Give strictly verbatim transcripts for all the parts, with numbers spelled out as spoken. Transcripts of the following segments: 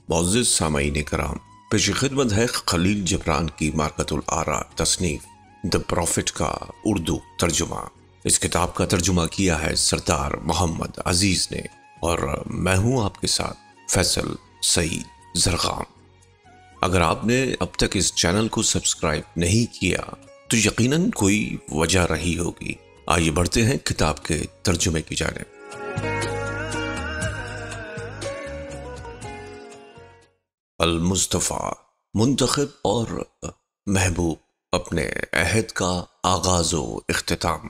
معزز سامعین کرام، پیش خدمت ہے خلیل جبران کی مارکۃ الآراء تصنیف دی پروفٹ کا اردو ترجمہ۔ اس کتاب کا ترجمہ کیا ہے سردار محمد عزیز نے، اور میں ہوں آپ کے ساتھ فیصل سعید زرغام۔ اگر آپ نے اب تک اس چینل کو سبسکرائب نہیں کیا تو یقیناً کوئی وجہ رہی ہوگی۔ آئیے بڑھتے ہیں کتاب کے ترجمے کی جانب۔ المصطفیٰ، منتخب اور محبوب، اپنے عہد کا آغاز و اختتام۔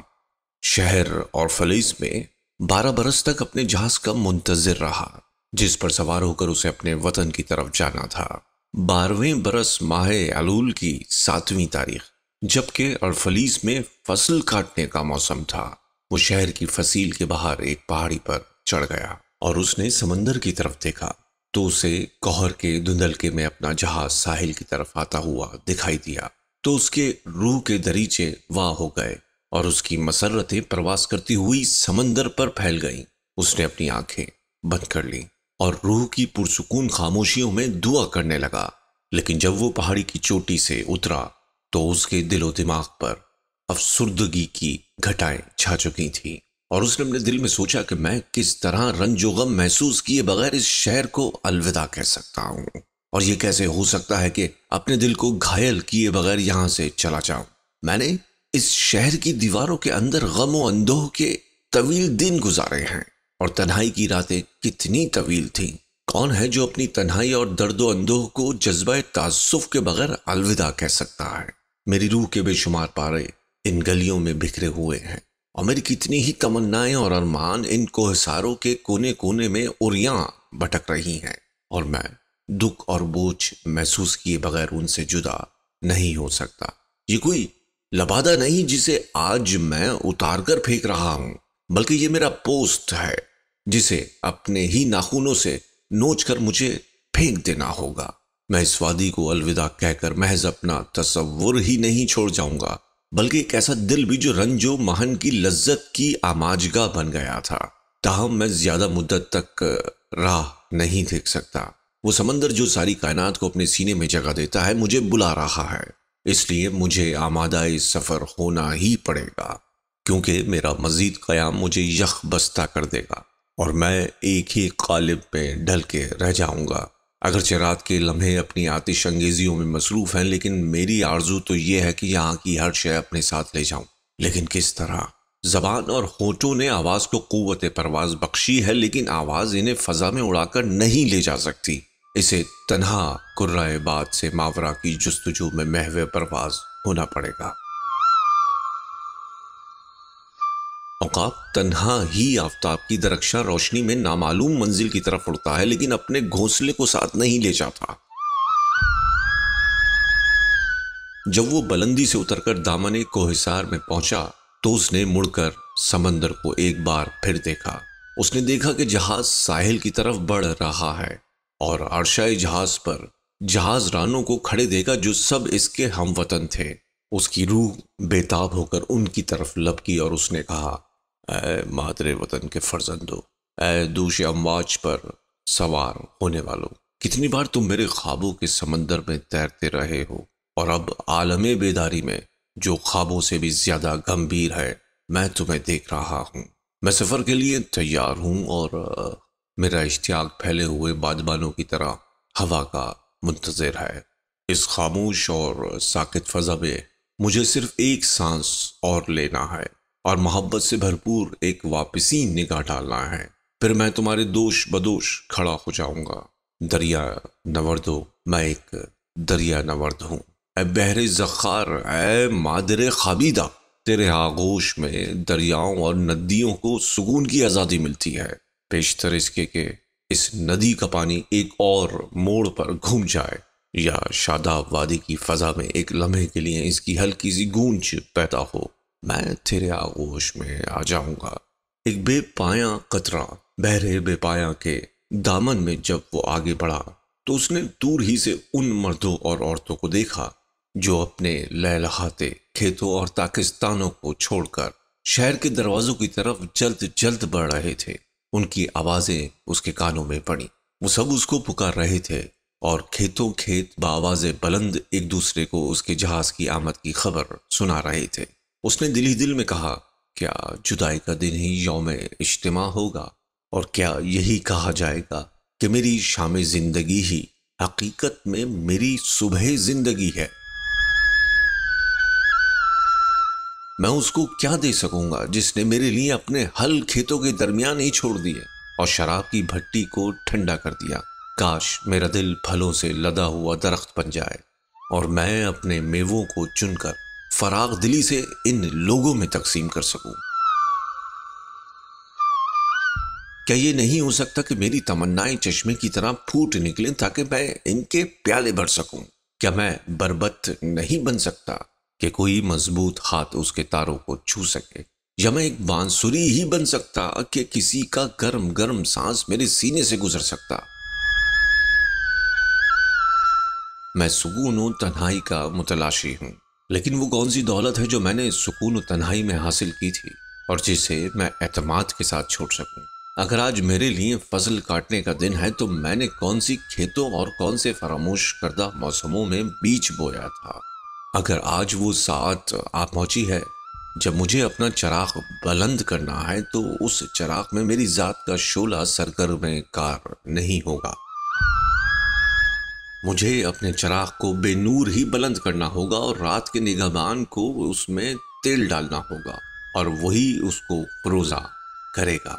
شہر اور فلیس میں بارہ برس تک اپنے جہاز کا منتظر رہا جس پر سوار ہو کر اسے اپنے وطن کی طرف جانا تھا۔ بارہویں برس ماہ علول کی ساتویں تاریخ، جبکہ ارفلیس میں فصل کاٹنے کا موسم تھا، وہ شہر کی فصیل کے باہر ایک پہاڑی پر چڑھ گیا اور اس نے سمندر کی طرف دیکھا تو اسے کوہر کے دھندلکے میں اپنا جہاز ساحل کی طرف آتا ہوا دکھائی دیا، تو اس کے روح کے دریچے واہ ہو گئے اور اس کی مسرتیں پرواز کرتی ہوئی سمندر پر پھیل گئیں۔ اس نے اپنی آنکھیں بند کر لیں اور روح کی پرسکون خاموشیوں میں دعا کرنے لگا، لیکن جب وہ پہاڑی کی چوٹی سے اترا تو اس کے دل و دماغ پر افسردگی کی گھٹائیں چھا چکی تھیں، اور اس نے اپنے دل میں سوچا کہ میں کس طرح رنج و غم محسوس کیے بغیر اس شہر کو الوداع کہہ سکتا ہوں، اور یہ کیسے ہو سکتا ہے کہ اپنے دل کو گھائل کیے بغیر یہاں سے چلا جاؤں۔ میں نے اس شہر کی دیواروں کے اندر غم و اندوہ کے طویل دن گزارے ہیں، اور تنہائی کی راتیں کتنی طویل تھیں۔ کون ہے جو اپنی تنہائی اور درد و اندوہ کو جذبہ تعسف کے بغیر الوداع کہہ سکتا ہے؟ میری روح کے بے شمار پارے ان گلیوں میں بکھرے ہوئے ہیں، اور میری کتنی ہی تمنائیں اور ارمان ان کوہساروں کے کونے کونے میں اریاں بھٹک رہی ہیں، اور میں دکھ اور بوجھ محسوس کیے بغیر ان سے جدا نہیں ہو سکتا۔ یہ کوئی لبادہ نہیں جسے آج میں اتار کر پھینک رہا ہوں، بلکہ یہ میرا پوست ہے جسے اپنے ہی ناخنوں سے نوچ کر مجھے پھینک دینا ہوگا۔ میں اس وادی کو الوداع کہہ کر محض اپنا تصور ہی نہیں چھوڑ جاؤں گا، بلکہ ایک ایسا دل بھی جو رنج و محن کی لذت کی آماجگاہ بن گیا تھا۔ تاہم میں زیادہ مدت تک راہ نہیں دیکھ سکتا۔ وہ سمندر جو ساری کائنات کو اپنے سینے میں جگہ دیتا ہے مجھے بلا رہا ہے، اس لیے مجھے آمادہ سفر ہونا ہی پڑے گا، کیونکہ میرا مزید قیام مجھے یخ بستہ کر دے گا اور میں ایک ہی قالب میں ڈھل کے رہ جاؤں گا۔ اگرچہ رات کے لمحے اپنی آتش انگیزیوں میں مصروف ہیں، لیکن میری آرزو تو یہ ہے کہ یہاں کی ہر شے اپنے ساتھ لے جاؤں۔ لیکن کس طرح؟ زبان اور ہونٹوں نے آواز کو قوت پرواز بخشی ہے، لیکن آواز انہیں فضا میں اڑا کر نہیں لے جا سکتی۔ اسے تنہا کرۂ باد سے ماورا کی جستجو میں محو پرواز ہونا پڑے گا۔ عقاب تنہا ہی آفتاب کی درخشاں روشنی میں نامعلوم منزل کی طرف اڑتا ہے، لیکن اپنے گھونسلے کو ساتھ نہیں لے جاتا۔ جب وہ بلندی سے اتر کر دامن کوہسار میں پہنچا تو اس نے مڑ کر سمندر کو ایک بار پھر دیکھا۔ اس نے دیکھا کہ جہاز ساحل کی طرف بڑھ رہا ہے، اور عرشۂ جہاز پر جہاز رانوں کو کھڑے دیکھا جو سب اس کے ہم وطن تھے۔ اس کی روح بے تاب ہو کر ان کی طرف لپکی اور اس نے کہا، اے مادر وطن کے فرزندو، اے دوش امواج پر سوار ہونے والوں، کتنی بار تم میرے خوابوں کے سمندر میں تیرتے رہے ہو، اور اب عالم بیداری میں جو خوابوں سے بھی زیادہ گمبھیر ہے میں تمہیں دیکھ رہا ہوں۔ میں سفر کے لیے تیار ہوں، اور میرا اشتیاق پھیلے ہوئے بادبانوں کی طرح ہوا کا منتظر ہے۔ اس خاموش اور ساکت فضا میں مجھے صرف ایک سانس اور لینا ہے، اور محبت سے بھرپور ایک واپسی نگاہ ڈالنا ہے، پھر میں تمہارے دوش بدوش کھڑا ہو جاؤں گا۔ دریا نوردو، میں ایک دریا نورد ہوں۔ اے بحر زخار، اے مادر خابیدہ، تیرے آغوش میں دریاؤں اور ندیوں کو سکون کی آزادی ملتی ہے، پیشتر اس کے کہ اس ندی کا پانی ایک اور موڑ پر گھوم جائے، یا شاداب وادی کی فضا میں ایک لمحے کے لیے اس کی ہلکی سی گونج پیدا ہو، میں تیرے آغوش میں آ جاؤں گا۔ ایک بے پایاں قطرہ بحر بے پایاں کے دامن میں جب وہ آگے بڑھا تو اس نے دور ہی سے ان مردوں اور عورتوں کو دیکھا جو اپنے لہلہاتے کھیتوں اور پاکستانوں کو چھوڑ کر شہر کے دروازوں کی طرف جلد جلد بڑھ رہے تھے۔ ان کی آوازیں اس کے کانوں میں پڑیں۔ وہ سب اس کو پکار رہے تھے اور کھیتوں کھیت بآواز بلند ایک دوسرے کو اس کے جہاز کی آمد کی خبر سنا رہے تھے۔ اس نے دل ہی دل میں کہا، کیا جدائی کا دن ہی یوم اجتماع ہوگا، اور کیا یہی کہا جائے گا کہ میری شام زندگی ہی حقیقت میں میری صبح زندگی ہے؟ میں اس کو کیا دے سکوں گا جس نے میرے لیے اپنے ہل کھیتوں کے درمیان ہی چھوڑ دیے اور شراب کی بھٹی کو ٹھنڈا کر دیا۔ کاش میرا دل پھلوں سے لدا ہوا درخت بن جائے اور میں اپنے میووں کو چن کر فراغ دلی سے ان لوگوں میں تقسیم کر سکوں۔ کیا یہ نہیں ہو سکتا کہ میری تمنائیں چشمے کی طرح پھوٹ نکلیں تاکہ میں ان کے پیالے بھر سکوں؟ کیا میں بربت نہیں بن سکتا کہ کوئی مضبوط ہاتھ اس کے تاروں کو چھو سکے؟ یا میں ایک بانسری ہی بن سکتا کہ کسی کا گرم گرم سانس میرے سینے سے گزر سکتا؟ میں سکون و تنہائی کا متلاشی ہوں، لیکن وہ کون سی دولت ہے جو میں نے سکون و تنہائی میں حاصل کی تھی اور جسے میں اعتماد کے ساتھ چھوڑ سکوں؟ اگر آج میرے لیے فصل کاٹنے کا دن ہے تو میں نے کون سی کھیتوں اور کون سے فراموش کردہ موسموں میں بیج بویا تھا؟ اگر آج وہ ساعت آ پہنچی ہے جب مجھے اپنا چراغ بلند کرنا ہے تو اس چراغ میں میری ذات کا شعلہ سرگرم کار نہیں ہوگا۔ مجھے اپنے چراغ کو بے نور ہی بلند کرنا ہوگا اور رات کے نگہبان کو اس میں تیل ڈالنا ہوگا اور وہی اس کو فروزہ کرے گا۔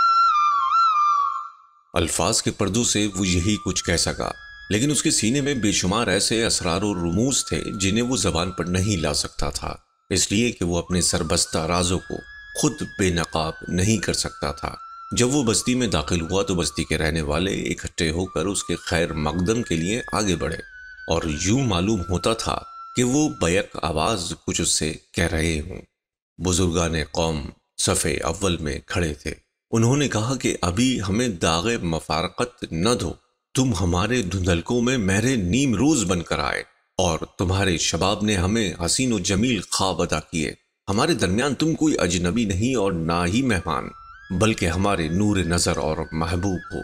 الفاظ کے پردوں سے وہ یہی کچھ کہہ سکا، لیکن اس کے سینے میں بے شمار ایسے اسرار و رموز تھے جنہیں وہ زبان پر نہیں لا سکتا تھا، اس لیے کہ وہ اپنے سربستہ رازوں کو خود بے نقاب نہیں کر سکتا تھا۔ جب وہ بستی میں داخل ہوا تو بستی کے رہنے والے اکٹھے ہو کر اس کے خیر مقدم کے لیے آگے بڑھے اور یوں معلوم ہوتا تھا کہ وہ بیک آواز کچھ اس سے کہہ رہے ہوں۔ بزرگان قوم صفے اول میں کھڑے تھے۔ انہوں نے کہا کہ ابھی ہمیں داغ مفارقت نہ دو، تم ہمارے دھندلکوں میں مہر نیم روز بن کر آئے اور تمہارے شباب نے ہمیں حسین و جمیل خواب عطا کیے۔ ہمارے درمیان تم کوئی اجنبی نہیں اور نہ ہی مہمان، بلکہ ہمارے نور نظر اور محبوب ہو۔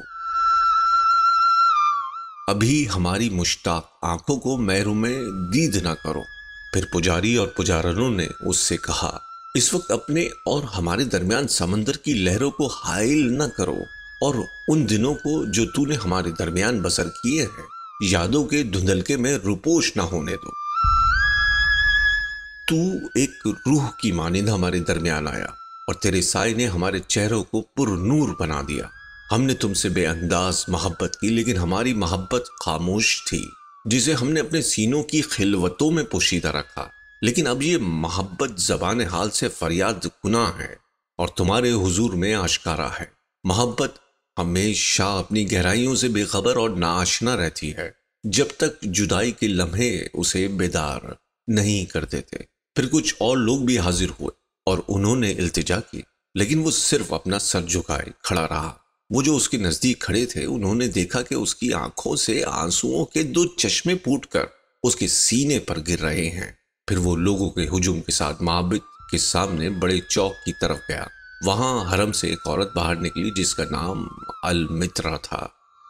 ابھی ہماری مشتاق آنکھوں کو محروم دید نہ کرو۔ پھر پجاری اور پجارنوں نے اس سے کہا، اس وقت اپنے اور ہمارے درمیان سمندر کی لہروں کو حائل نہ کرو اور ان دنوں کو جو تو نے ہمارے درمیان بسر کیے ہیں یادوں کے دھندلکے میں روپوش نہ ہونے دو۔ تو ایک روح کی مانند ہمارے درمیان آیا اور تیرے سائے نے ہمارے چہروں کو پر نور بنا دیا۔ ہم نے تم سے بے انداز محبت کی، لیکن ہماری محبت خاموش تھی جسے ہم نے اپنے سینوں کی خلوتوں میں پوشیدہ رکھا، لیکن اب یہ محبت زبان حال سے فریاد گناہ ہے اور تمہارے حضور میں آشکارا ہے۔ محبت ہمیشہ اپنی گہرائیوں سے بے خبر اور ناآشنا رہتی ہے جب تک جدائی کے لمحے اسے بیدار نہیں کر دیتے۔ پھر کچھ اور لوگ بھی حاضر ہوئے اور انہوں نے التجا کی، لیکن وہ صرف اپنا سر جھکائے کھڑا رہا۔ وہ جو اس کے نزدیک کھڑے تھے انہوں نے دیکھا کہ اس کی آنکھوں سے آنسوؤں کے دو چشمے پھوٹ کر اس کے سینے پر گر رہے ہیں۔ پھر وہ لوگوں کے ہجوم کے ساتھ معبد کے سامنے بڑے چوک کی طرف گیا۔ وہاں حرم سے ایک عورت باہر نکلی جس کا نام المترا تھا۔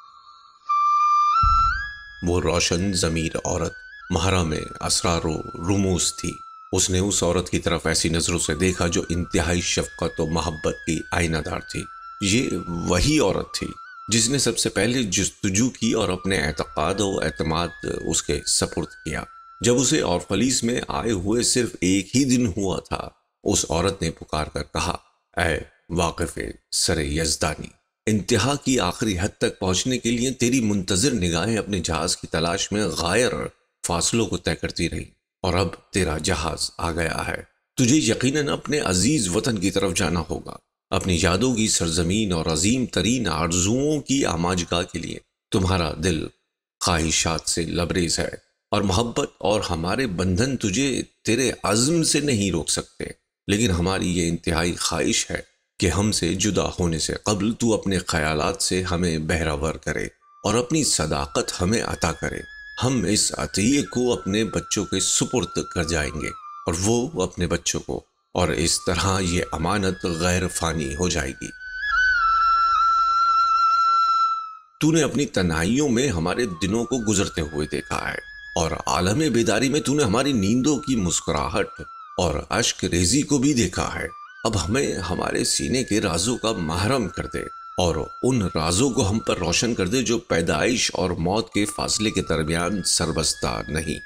وہ روشن ضمیر عورت محرم اسرار و رموز تھی۔ اس نے اس عورت کی طرف ایسی نظروں سے دیکھا جو انتہائی شفقت و محبت کی آئینہ دار تھی۔ یہ وہی عورت تھی جس نے سب سے پہلے جستجو کی اور اپنے اعتقاد و اعتماد اس کے سپرد کیا۔ جب اسے اور فلیس میں آئے ہوئے صرف ایک ہی دن ہوا تھا، اس عورت نے پکار کر کہا، اے واقف سر یزدانی، انتہا کی آخری حد تک پہنچنے کے لیے تیری منتظر نگاہیں اپنے جہاز کی تلاش میں غائر فاصلوں کو طے کرتی رہی، اور اب تیرا جہاز آ گیا ہے۔ تجھے یقیناً اپنے عزیز وطن کی طرف جانا ہوگا۔ اپنی یادوں کی سرزمین اور عظیم ترین آرزوؤں کی آماجگاہ کے لیے تمہارا دل خواہشات سے لبریز ہے، اور محبت اور ہمارے بندھن تجھے تیرے عزم سے نہیں روک سکتے، لیکن ہماری یہ انتہائی خواہش ہے کہ ہم سے جدا ہونے سے قبل تو اپنے خیالات سے ہمیں بہراور کرے اور اپنی صداقت ہمیں عطا کرے۔ ہم اس عطیے کو اپنے بچوں کے سپرد کر جائیں گے اور وہ اپنے بچوں کو، اور اس طرح یہ امانت غیر فانی ہو جائے گی۔ تو نے اپنی تنہائیوں میں ہمارے دنوں کو گزرتے ہوئے دیکھا ہے، اور عالم بیداری میں تو نے ہماری نیندوں کی مسکراہٹ اور اشک ریزی کو بھی دیکھا ہے۔ اب ہمیں ہمارے سینے کے رازوں کا محرم کر دے، اور ان رازوں کو ہم پر روشن کر دے جو پیدائش اور موت کے فاصلے کے درمیان سربستہ نہیں۔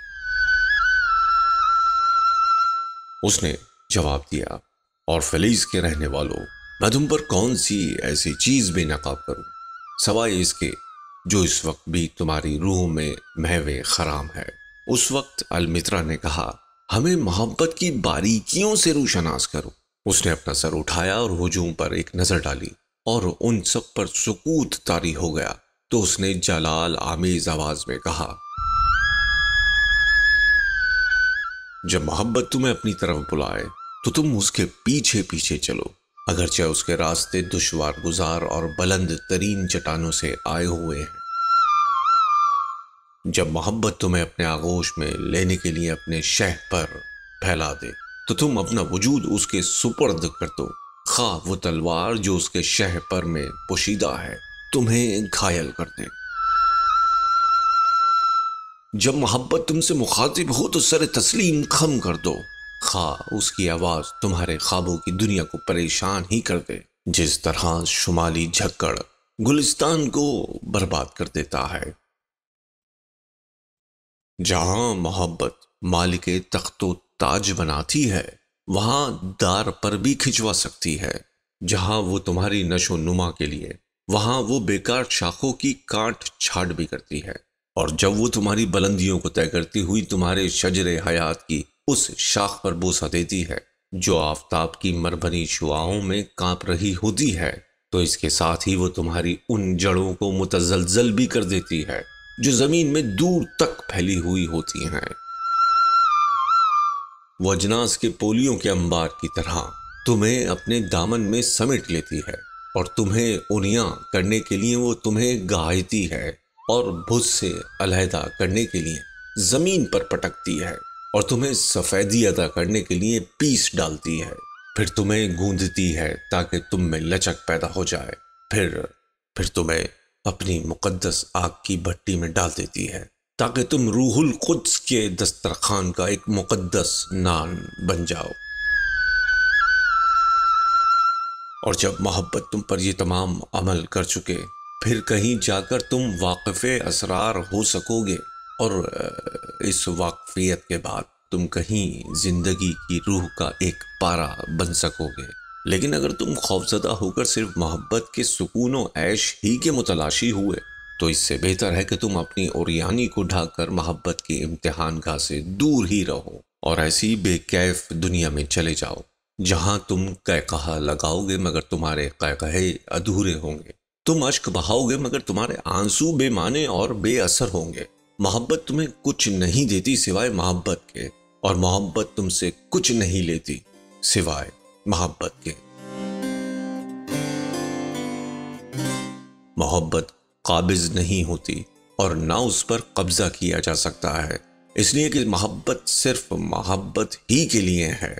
اس نے جواب دیا، اور فلیس کے رہنے والوں، میں تم پر کون سی ایسی چیز بے نقاب کروں سوائے اس کے جو اس وقت بھی تمہاری روح میں محو خرام ہے۔ اس وقت المترا نے کہا، ہمیں محبت کی باریکیوں سے روشناس کرو۔ اس نے اپنا سر اٹھایا اور ہجوم پر ایک نظر ڈالی، اور ان سب پر سکوت طاری ہو گیا۔ تو اس نے جلال آمیز آواز میں کہا، جب محبت تمہیں اپنی طرف بلائے تو تم اس کے پیچھے پیچھے چلو، اگرچہ اس کے راستے دشوار گزار اور بلند ترین چٹانوں سے آئے ہوئے ہیں۔ جب محبت تمہیں اپنے آغوش میں لینے کے لیے اپنے شہ پر پھیلا دے تو تم اپنا وجود اس کے سپرد کر دو، خواہ وہ تلوار جو اس کے شہ پر میں پوشیدہ ہے تمہیں گھائل کر دے۔ جب محبت تم سے مخاطب ہو تو سر تسلیم خم کر دو، خواہ اس کی آواز تمہارے خوابوں کی دنیا کو پریشان ہی کر دے، جس طرح شمالی جھکڑ گلستان کو برباد کر دیتا ہے۔ جہاں محبت مالک تخت و تاج بناتی ہے وہاں دار پر بھی کھنچوا سکتی ہے۔ جہاں وہ تمہاری نشو و نما کے لیے وہاں وہ بیکار شاخوں کی کاٹ چھاٹ بھی کرتی ہے، اور جب وہ تمہاری بلندیوں کو طے کرتی ہوئی تمہارے شجر حیات کی اس شاخ پر بوسہ دیتی ہے جو آفتاب کی مربھنی شعاؤں میں کانپ رہی ہوتی ہے، تو اس کے ساتھ ہی وہ تمہاری ان جڑوں کو متزلزل بھی کر دیتی ہے جو زمین میں دور تک پھیلی ہوئی ہوتی ہیں۔ وہ اجناس کے پولیوں کے انبار کی طرح تمہیں اپنے دامن میں سمیٹ لیتی ہے، اور تمہیں انیاں کرنے کے لیے وہ تمہیں گاہتی ہے، اور بھوج سے علیحدہ کرنے کے لیے زمین پر پٹکتی ہے، اور تمہیں سفیدی عطا کرنے کے لیے پیس ڈالتی ہے، پھر تمہیں گوندتی ہے تاکہ تم میں لچک پیدا ہو جائے، پھر پھر تمہیں اپنی مقدس آگ کی بھٹی میں ڈال دیتی ہے تاکہ تم روح القدس کے دسترخوان کا ایک مقدس نان بن جاؤ۔ اور جب محبت تم پر یہ تمام عمل کر چکے، پھر کہیں جا کر تم واقف اسرار ہو سکو گے، اور اس واقفیت کے بعد تم کہیں زندگی کی روح کا ایک پارا بن سکو گے۔ لیکن اگر تم خوفزدہ ہو کر صرف محبت کے سکون و عیش ہی کے متلاشی ہوئے تو اس سے بہتر ہے کہ تم اپنی اوریانی کو ڈھانک کر محبت کی امتحان گاہ سے دور ہی رہو، اور ایسی بے کیف دنیا میں چلے جاؤ جہاں تم قہقہا لگاؤ گے مگر تمہارے قہقہے ادھورے ہوں گے، تم اشک بہاؤ گے مگر تمہارے آنسو بے معنی اور بے اثر ہوں گے۔ محبت تمہیں کچھ نہیں دیتی سوائے محبت کے، اور محبت تم سے کچھ نہیں لیتی سوائے محبت کے۔ محبت قابض نہیں ہوتی اور نہ اس پر قبضہ کیا جا سکتا ہے، اس لیے کہ محبت صرف محبت ہی کے لیے ہے۔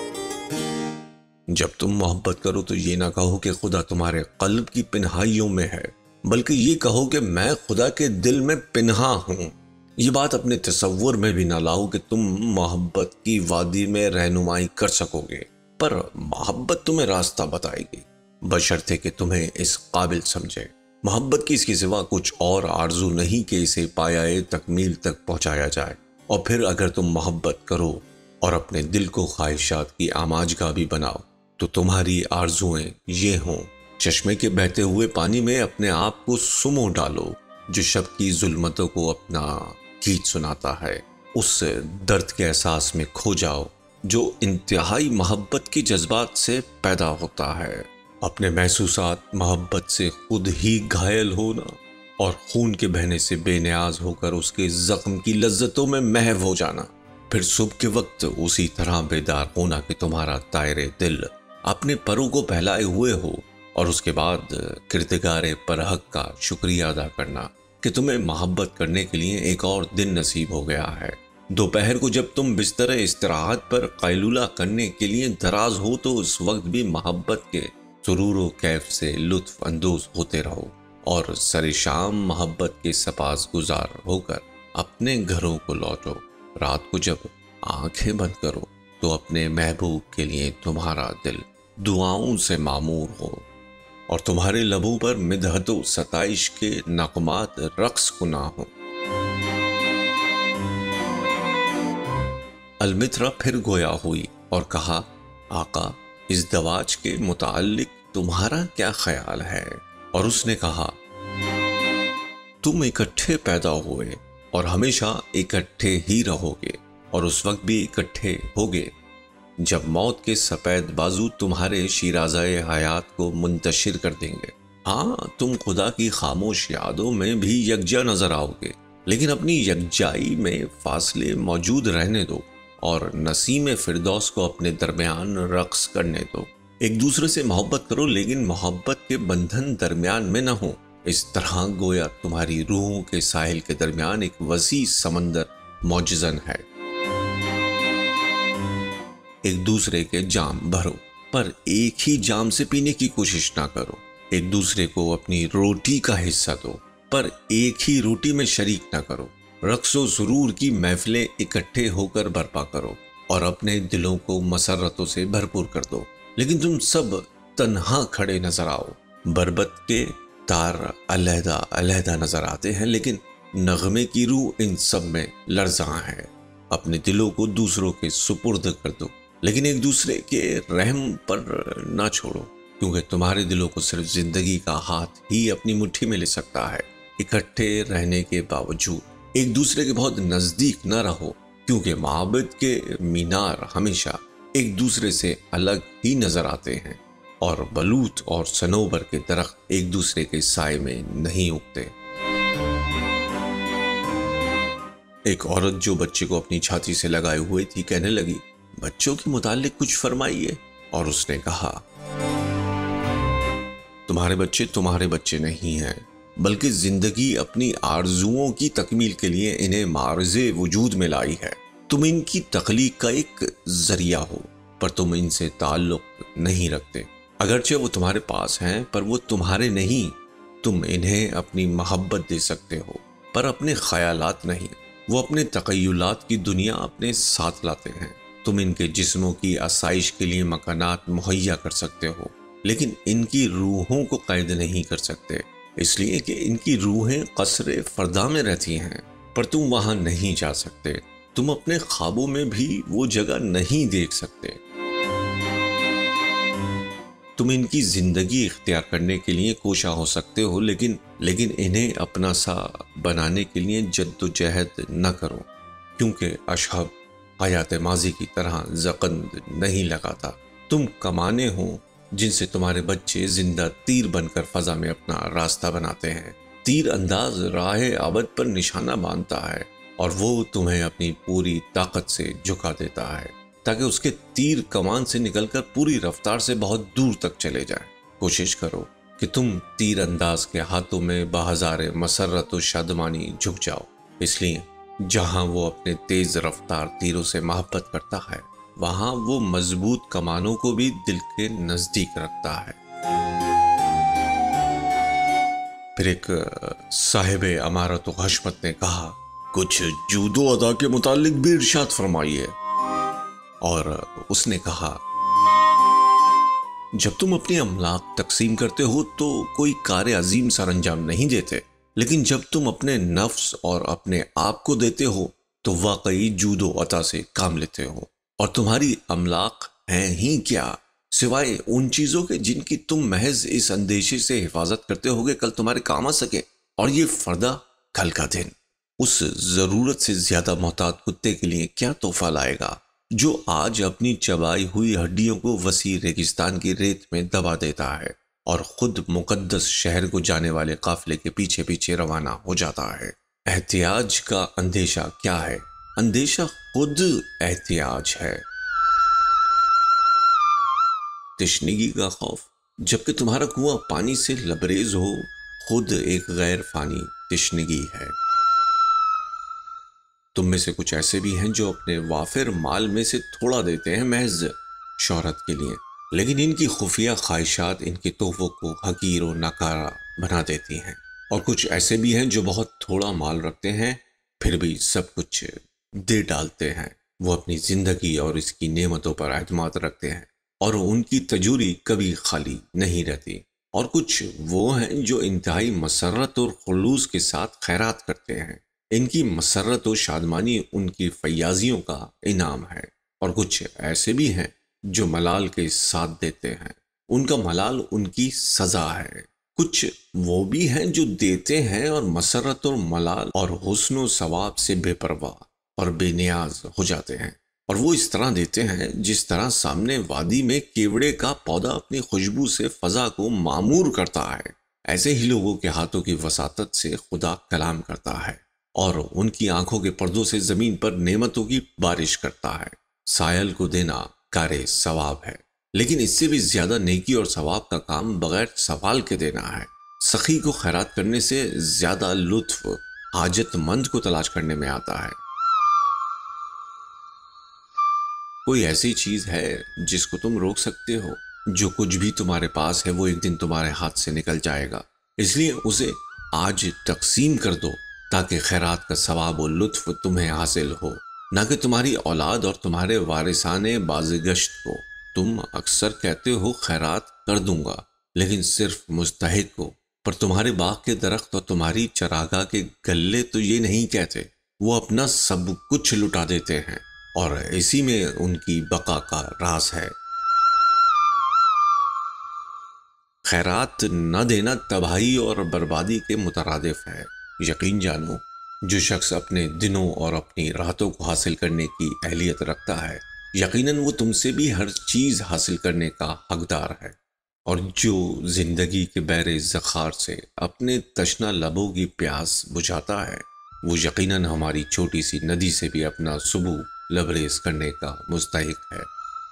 جب تم محبت کرو تو یہ نہ کہو کہ خدا تمہارے قلب کی پنہائیوں میں ہے، بلکہ یہ کہو کہ میں خدا کے دل میں پنہا ہوں۔ یہ بات اپنے تصور میں بھی نہ لاؤ کہ تم محبت کی وادی میں رہنمائی کر سکو گے، پر محبت تمہیں راستہ بتائے گی، بشرطے کہ تمہیں اس قابل سمجھے۔ محبت کی اس کے سوا کچھ اور آرزو نہیں کہ اسے پایہ تکمیل تک پہنچایا جائے، اور پھر اگر تم محبت کرو اور اپنے دل کو خواہشات کی آماجگاہ بھی بناؤ تو تمہاری آرزویں یہ ہوں: چشمے کے بہتے ہوئے پانی میں اپنے آپ کو سمو ڈالو جو شب کی ظلمتوں کو اپنا گیت سناتا ہے، اس درد کے احساس میں کھو جاؤ جو انتہائی محبت کے جذبات سے پیدا ہوتا ہے۔ اپنے محسوسات محبت سے خود ہی گھائل ہونا اور خون کے بہنے سے بے نیاز ہو کر اس کے زخم کی لذتوں میں محو ہو جانا، پھر صبح کے وقت اسی طرح بیدار ہونا کہ تمہارا طائر دل اپنے پروں کو پھیلائے ہوئے ہو، اور اس کے بعد کردگار پرحق کا شکریہ ادا کرنا کہ تمہیں محبت کرنے کے لیے ایک اور دن نصیب ہو گیا ہے۔ دوپہر کو جب تم بستر استراحت پر قیلولہ کرنے کے لیے دراز ہو تو اس وقت بھی محبت کے سرور و کیف سے لطف اندوز ہوتے رہو، اور سر شام محبت کے سپاس گزار ہو کر اپنے گھروں کو لوٹو۔ رات کو جب آنکھیں بند کرو تو اپنے محبوب کے لیے تمہارا دل دعاؤں سے معمور ہو اور تمہارے لبوں پر مدحت و ستائش کے نغمات رقص کنا ہو۔ المترا پھر گویا ہوئی اور کہا، آقا، اس دواج کے متعلق تمہارا کیا خیال ہے؟ اور اس نے کہا، تم اکٹھے پیدا ہوئے اور ہمیشہ اکٹھے ہی رہو گے اور اس وقت بھی اکٹھے ہوگے جب موت کے سفید بازو تمہارے شیرازۂ حیات کو منتشر کر دیں گے۔ ہاں، تم خدا کی خاموش یادوں میں بھی یکجا نظر آؤ گے، لیکن اپنی یکجائی میں فاصلے موجود رہنے دو اور نسیم فردوس کو اپنے درمیان رقص کرنے دو۔ ایک دوسرے سے محبت کرو، لیکن محبت کے بندھن درمیان میں نہ ہو۔ اس طرح گویا تمہاری روحوں کے ساحل کے درمیان ایک وسیع سمندر موجزن ہے۔ ایک دوسرے کے جام بھرو، پر ایک ہی جام سے پینے کی کوشش نہ کرو۔ ایک دوسرے کو اپنی روٹی کا حصہ دو، پر ایک ہی روٹی میں شریک نہ کرو۔ رقص و سرور کی محفلیں اکٹھے ہو کر برپا کرو اور اپنے دلوں کو مسرتوں سے بھرپور کر دو، لیکن تم سب تنہا کھڑے نظر آؤ۔ بربت کے تار علیحدہ علیحدہ نظر آتے ہیں، لیکن نغمے کی روح ان سب میں لرزاں ہے۔ اپنے دلوں کو دوسروں کے سپرد کر دو، لیکن ایک دوسرے کے رحم پر نہ چھوڑو، کیونکہ تمہارے دلوں کو صرف زندگی کا ہاتھ ہی اپنی مٹھی میں لے سکتا ہے۔ اکٹھے رہنے کے باوجود ایک دوسرے کے بہت نزدیک نہ رہو، کیونکہ معابد کے مینار ہمیشہ ایک دوسرے سے الگ ہی نظر آتے ہیں اور بلوط اور صنوبر کے درخت ایک دوسرے کے سائے میں نہیں اگتے۔ ایک عورت جو بچے کو اپنی چھاتی سے لگائے ہوئے تھی کہنے لگی، بچوں کے متعلق کچھ فرمائیے۔ اور اس نے کہا، تمہارے بچے تمہارے بچے نہیں ہیں، بلکہ زندگی اپنی آرزوؤں کی تکمیل کے لیے انہیں معرض وجود میں لائی ہے۔ تم ان کی تخلیق کا ایک ذریعہ ہو، پر تم ان سے تعلق نہیں رکھتے۔ اگرچہ وہ تمہارے پاس ہیں، پر وہ تمہارے نہیں۔ تم انہیں اپنی محبت دے سکتے ہو، پر اپنے خیالات نہیں۔ وہ اپنے تخیلات کی دنیا اپنے ساتھ لاتے ہیں۔ تم ان کے جسموں کی آسائش کے لیے مکانات مہیا کر سکتے ہو، لیکن ان کی روحوں کو قید نہیں کر سکتے، اس لیے کہ ان کی روحیں قصر فردا میں رہتی ہیں، پر تم وہاں نہیں جا سکتے۔ تم اپنے خوابوں میں بھی وہ جگہ نہیں دیکھ سکتے۔ تم ان کی زندگی اختیار کرنے کے لیے کوشاں ہو سکتے ہو، لیکن لیکن انہیں اپنا سا بنانے کے لیے جد و جہد نہ کرو، کیونکہ اشہب حیات ماضی کی طرح زقند نہیں لگاتا۔ تم کمانے ہو جن سے تمہارے بچے زندہ تیر بن کر فضا میں اپنا راستہ بناتے ہیں۔ تیر انداز راہ ابد پر نشانہ باندھتا ہے اور وہ تمہیں اپنی پوری طاقت سے جھکا دیتا ہے تاکہ اس کے تیر کمان سے نکل کر پوری رفتار سے بہت دور تک چلے جائیں۔ کوشش کرو کہ تم تیر انداز کے ہاتھوں میں بہزار مسرت و شادمانی جھک جاؤ، اس لیے جہاں وہ اپنے تیز رفتار تیروں سے محبت کرتا ہے، وہاں وہ مضبوط کمانوں کو بھی دل کے نزدیک رکھتا ہے۔ پھر ایک صاحب امارت و حشمت نے کہا، کچھ جود و ادا کے متعلق بھی ارشاد فرمائیے۔ اور اس نے کہا، جب تم اپنے املاک تقسیم کرتے ہو تو کوئی کار عظیم سر انجام نہیں دیتے، لیکن جب تم اپنے نفس اور اپنے آپ کو دیتے ہو تو واقعی جود و عطا سے کام لیتے ہو۔ اور تمہاری املاک ہیں ہی کیا سوائے ان چیزوں کے جن کی تم محض اس اندیشے سے حفاظت کرتے ہوگے کل تمہارے کام آ سکے، اور یہ فردا کل کا دن اس ضرورت سے زیادہ محتاط کتے کے لیے کیا تحفہ لائے گا جو آج اپنی چبائی ہوئی ہڈیوں کو وسیع ریگستان کی ریت میں دبا دیتا ہے اور خود مقدس شہر کو جانے والے قافلے کے پیچھے پیچھے روانہ ہو جاتا ہے۔ احتیاج کا اندیشہ کیا ہے؟ اندیشہ خود احتیاج ہے۔ تشنگی کا خوف، جبکہ تمہارا کنواں پانی سے لبریز ہو، خود ایک غیر فانی تشنگی ہے۔ تم میں سے کچھ ایسے بھی ہیں جو اپنے وافر مال میں سے تھوڑا دیتے ہیں محض شہرت کے لیے، لیکن ان کی خفیہ خواہشات ان کے تحفوں کو حقیر و ناکارہ بنا دیتی ہیں، اور کچھ ایسے بھی ہیں جو بہت تھوڑا مال رکھتے ہیں پھر بھی سب کچھ دے ڈالتے ہیں۔ وہ اپنی زندگی اور اس کی نعمتوں پر اعتماد رکھتے ہیں اور ان کی تجوری کبھی خالی نہیں رہتی۔ اور کچھ وہ ہیں جو انتہائی مسرت اور خلوص کے ساتھ خیرات کرتے ہیں، ان کی مسرت و شادمانی ان کی فیاضیوں کا انعام ہے۔ اور کچھ ایسے بھی ہیں جو ملال کے ساتھ دیتے ہیں، ان کا ملال ان کی سزا ہے۔ کچھ وہ بھی ہیں جو دیتے ہیں اور مسرت اور ملال اور حسن و ثواب سے بے پرواہ اور بے نیاز ہو جاتے ہیں، اور وہ اس طرح دیتے ہیں جس طرح سامنے وادی میں کیوڑے کا پودا اپنی خوشبو سے فضا کو معمور کرتا ہے۔ ایسے ہی لوگوں کے ہاتھوں کی وساطت سے خدا کلام کرتا ہے اور ان کی آنکھوں کے پردوں سے زمین پر نعمتوں کی بارش کرتا ہے۔ سائل کو دینا کارِ ثواب ہے، لیکن اس سے بھی زیادہ نیکی اور ثواب کا کام بغیر سوال کے دینا ہے۔ سخی کو خیرات کرنے سے زیادہ لطف حاجت مند کو تلاش کرنے میں آتا ہے۔ کوئی ایسی چیز ہے جس کو تم روک سکتے ہو؟ جو کچھ بھی تمہارے پاس ہے وہ ایک دن تمہارے ہاتھ سے نکل جائے گا، اس لیے اسے آج تقسیم کر دو تاکہ خیرات کا ثواب و لطف تمہیں حاصل ہو، نہ کہ تمہاری اولاد اور تمہارے وارثان بازگشت کو۔ تم اکثر کہتے ہو خیرات کر دوں گا، لیکن صرف مستحق کو، پر تمہارے باغ کے درخت اور تمہاری چراگاہ کے گلے تو یہ نہیں کہتے۔ وہ اپنا سب کچھ لٹا دیتے ہیں اور اسی میں ان کی بقا کا راز ہے۔ خیرات نہ دینا تباہی اور بربادی کے مترادف ہے۔ یقین جانو، جو شخص اپنے دنوں اور اپنی راحتوں کو حاصل کرنے کی اہلیت رکھتا ہے، یقیناً وہ تم سے بھی ہر چیز حاصل کرنے کا حقدار ہے، اور جو زندگی کے بیر زخار سے اپنے تشنہ لبوں کی پیاس بجھاتا ہے، وہ یقیناً ہماری چھوٹی سی ندی سے بھی اپنا سبو لبریز کرنے کا مستحق ہے۔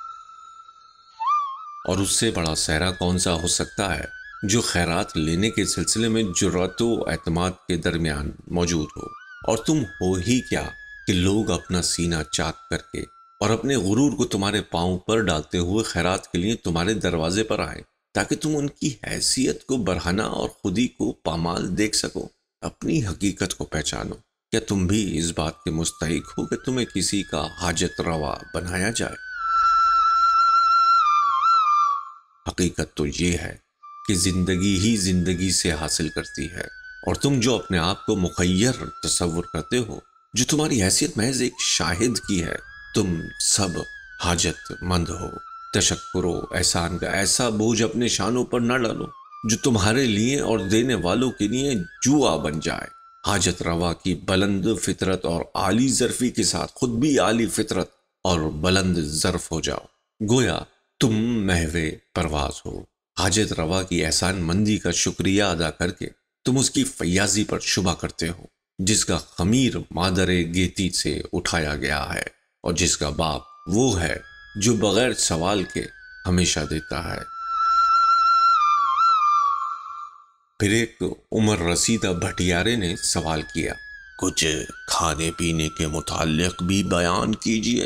اور اس سے بڑا صحرا کون سا ہو سکتا ہے جو خیرات لینے کے سلسلے میں جرأت و اعتماد کے درمیان موجود ہو؟ اور تم ہو ہی کیا کہ لوگ اپنا سینہ چاک کر کے اور اپنے غرور کو تمہارے پاؤں پر ڈالتے ہوئے خیرات کے لیے تمہارے دروازے پر آئیں تاکہ تم ان کی حیثیت کو برہنہ اور خودی کو پامال دیکھ سکو۔ اپنی حقیقت کو پہچانو۔ کیا تم بھی اس بات کے مستحق ہو کہ تمہیں کسی کا حاجت روا بنایا جائے؟ حقیقت تو یہ ہے کہ زندگی ہی زندگی سے حاصل کرتی ہے، اور تم جو اپنے آپ کو مخیر تصور کرتے ہو، جو تمہاری حیثیت محض ایک شاہد کی ہے، تم سب حاجت مند ہو۔ تشکر و احسان کا ایسا بوجھ اپنے شانوں پر نہ ڈالو جو تمہارے لیے اور دینے والوں کے لیے جوا بن جائے۔ حاجت روا کی بلند فطرت اور عالی ظرفی کے ساتھ خود بھی عالی فطرت اور بلند ظرف ہو جاؤ، گویا تم محو پرواز ہو۔ حاجت روا کی احسان مندی کا شکریہ ادا کر کے تم اس کی فیاضی پر شبہ کرتے ہو، جس کا خمیر مادر گیتی سے اٹھایا گیا ہے، اور جس کا باپ وہ ہے جو بغیر سوال کے ہمیشہ دیتا ہے۔ پھر ایک عمر رسیدہ بھٹیارے نے سوال کیا، کچھ کھانے پینے کے متعلق بھی بیان کیجئے۔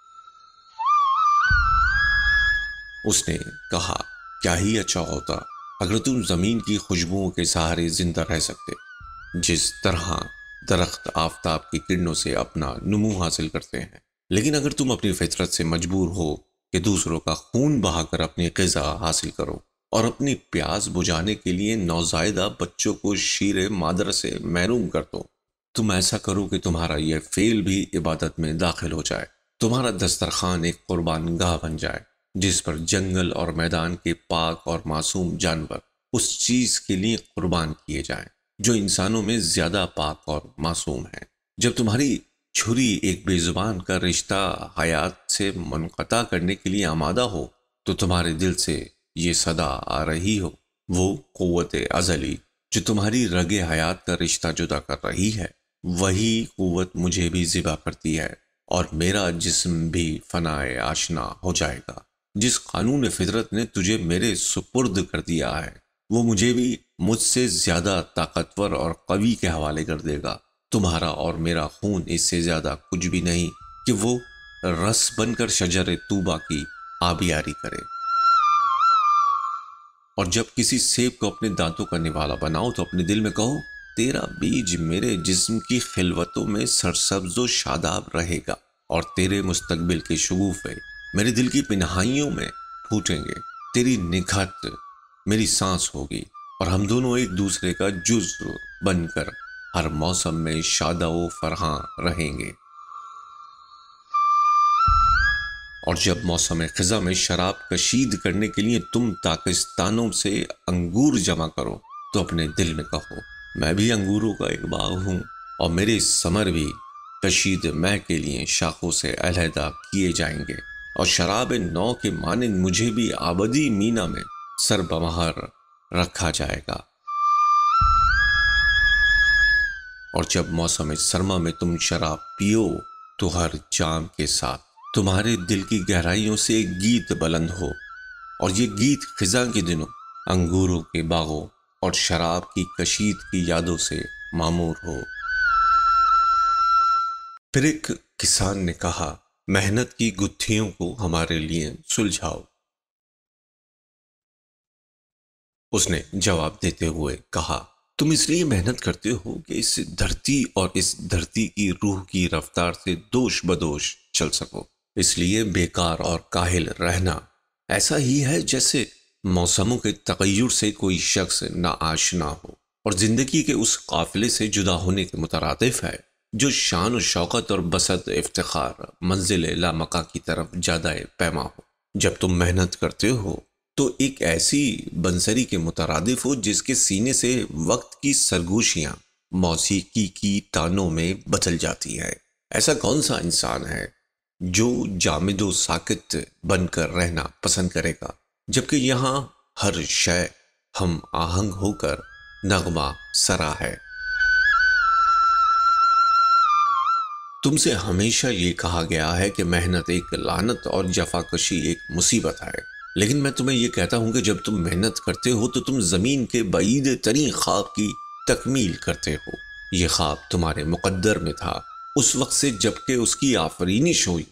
اس نے کہا، کیا ہی اچھا ہوتا اگر تم زمین کی خوشبوؤں کے سہارے زندہ رہ سکتے، جس طرح درخت آفتاب کی کرنوں سے اپنا نمو حاصل کرتے ہیں۔ لیکن اگر تم اپنی فطرت سے مجبور ہو کہ دوسروں کا خون بہا کر اپنی غذا حاصل کرو اور اپنی پیاس بجھانے کے لیے نوزائیدہ بچوں کو شیر مادر سے محروم کر دو، تم ایسا کرو کہ تمہارا یہ فعل بھی عبادت میں داخل ہو جائے، تمہارا دسترخوان ایک قربان گاہ بن جائے جس پر جنگل اور میدان کے پاک اور معصوم جانور اس چیز کے لیے قربان کیے جائیں جو انسانوں میں زیادہ پاک اور معصوم ہے۔ جب تمہاری چھری ایک بے زبان کا رشتہ حیات سے منقطع کرنے کے لیے آمادہ ہو تو تمہارے دل سے یہ صدا آ رہی ہو، وہ قوت ازلی جو تمہاری رگ حیات کا رشتہ جدا کر رہی ہے، وہی قوت مجھے بھی ذبح کرتی ہے اور میرا جسم بھی فنائے آشنا ہو جائے گا۔ جس قانون فطرت نے تجھے میرے سپرد کر دیا ہے وہ مجھے بھی مجھ سے زیادہ طاقتور اور قوی کے حوالے کر دے گا۔ تمہارا اور میرا خون اس سے زیادہ کچھ بھی نہیں کہ وہ رس بن کر شجر طوبہ کی آبیاری کرے۔ اور جب کسی سیب کو اپنے دانتوں کا نوالا بناؤ تو اپنے دل میں کہو تیرا بیج میرے جسم کی خلوتوں میں سرسبز و شاداب رہے گا اور تیرے مستقبل کے شگوفے میرے دل کی پنہائیوں میں پھوٹیں گے. تیری نکھت میری سانس ہوگی اور ہم دونوں ایک دوسرے کا جزو بن کر ہر موسم میں شادہ و فرحاں رہیں گے. اور جب موسم خزاں میں شراب کشید کرنے کے لیے تم پاکستانوں سے انگور جمع کرو تو اپنے دل میں کہو میں بھی انگوروں کا ایک باغ ہوں اور میرے ثمر بھی کشید میں کے لیے شاخوں سے علیحدہ کیے جائیں گے اور شراب نو کے مانند مجھے بھی آبدی مینا میں سر بمہر رکھا جائے گا. اور جب موسم سرما میں تم شراب پیو تو ہر جام کے ساتھ تمہارے دل کی گہرائیوں سے ایک گیت بلند ہو اور یہ گیت خزاں کے دنوں انگوروں کے باغوں اور شراب کی کشید کی یادوں سے معمور ہو. پھر ایک کسان نے کہا محنت کی گتھیوں کو ہمارے لیے سلجھاؤ. اس نے جواب دیتے ہوئے کہا تم اس لیے محنت کرتے ہو کہ اس دھرتی اور اس دھرتی کی روح کی رفتار سے دوش بدوش چل سکو. اس لیے بیکار اور کاہل رہنا ایسا ہی ہے جیسے موسموں کے تغیر سے کوئی شخص ناآشنا ہو اور زندگی کے اس قافلے سے جدا ہونے کے مترادف ہے جو شان و شوکت اور بسط افتخار منزل لامکا کی طرف جادہ پیما ہو. جب تم محنت کرتے ہو تو ایک ایسی بنسری کے مترادف ہو جس کے سینے سے وقت کی سرگوشیاں موسیقی کی تانوں میں بدل جاتی ہیں. ایسا کون سا انسان ہے جو جامد و ساکت بن کر رہنا پسند کرے گا جبکہ یہاں ہر شے ہم آہنگ ہو کر نغمہ سرا ہے. تم سے ہمیشہ یہ کہا گیا ہے کہ محنت ایک لعنت اور جفاکشی ایک مصیبت ہے، لیکن میں تمہیں یہ کہتا ہوں کہ جب تم محنت کرتے ہو تو تم زمین کے بعید ترین خواب کی تکمیل کرتے ہو. یہ خواب تمہارے مقدر میں تھا اس وقت سے جب کہ اس کی آفرینش ہوئی.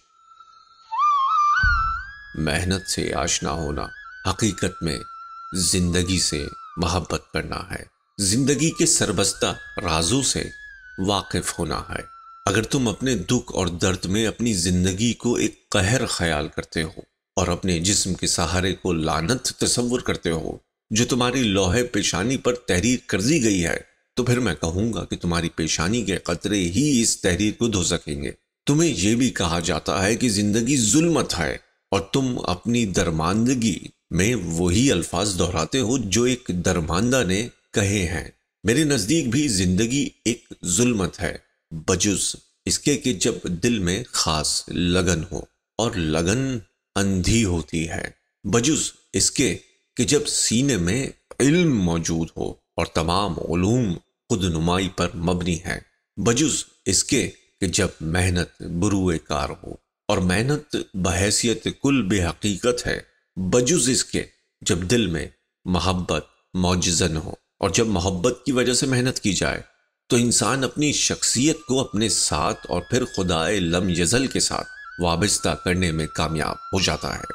محنت سے آشنا ہونا حقیقت میں زندگی سے محبت کرنا ہے، زندگی کے سربستہ رازوں سے واقف ہونا ہے. اگر تم اپنے دکھ اور درد میں اپنی زندگی کو ایک قہر خیال کرتے ہو اور اپنے جسم کے سہارے کو لعنت تصور کرتے ہو جو تمہاری لوح پیشانی پر تحریر کر دی گئی ہے، تو پھر میں کہوں گا کہ تمہاری پیشانی کے قطرے ہی اس تحریر کو دھو سکیں گے. تمہیں یہ بھی کہا جاتا ہے کہ زندگی ظلمت ہے اور تم اپنی درماندگی میں وہی الفاظ دہراتے ہو جو ایک درماندہ نے کہے ہیں. میرے نزدیک بھی زندگی ایک ظلمت ہے بجز اس کے کہ جب دل میں خاص لگن ہو اور لگن اندھی ہوتی ہے، بجز اس کے کہ جب سینے میں علم موجود ہو اور تمام علوم خود نمائی پر مبنی ہے، بجز اس کے کہ جب محنت بروئے کار ہو اور محنت بحیثیت کل بے حقیقت ہے، بجز اس کے جب دل میں محبت موجزن ہو اور جب محبت کی وجہ سے محنت کی جائے تو انسان اپنی شخصیت کو اپنے ساتھ اور پھر خدائے لم یزل کے ساتھ وابستہ کرنے میں کامیاب ہو جاتا ہے.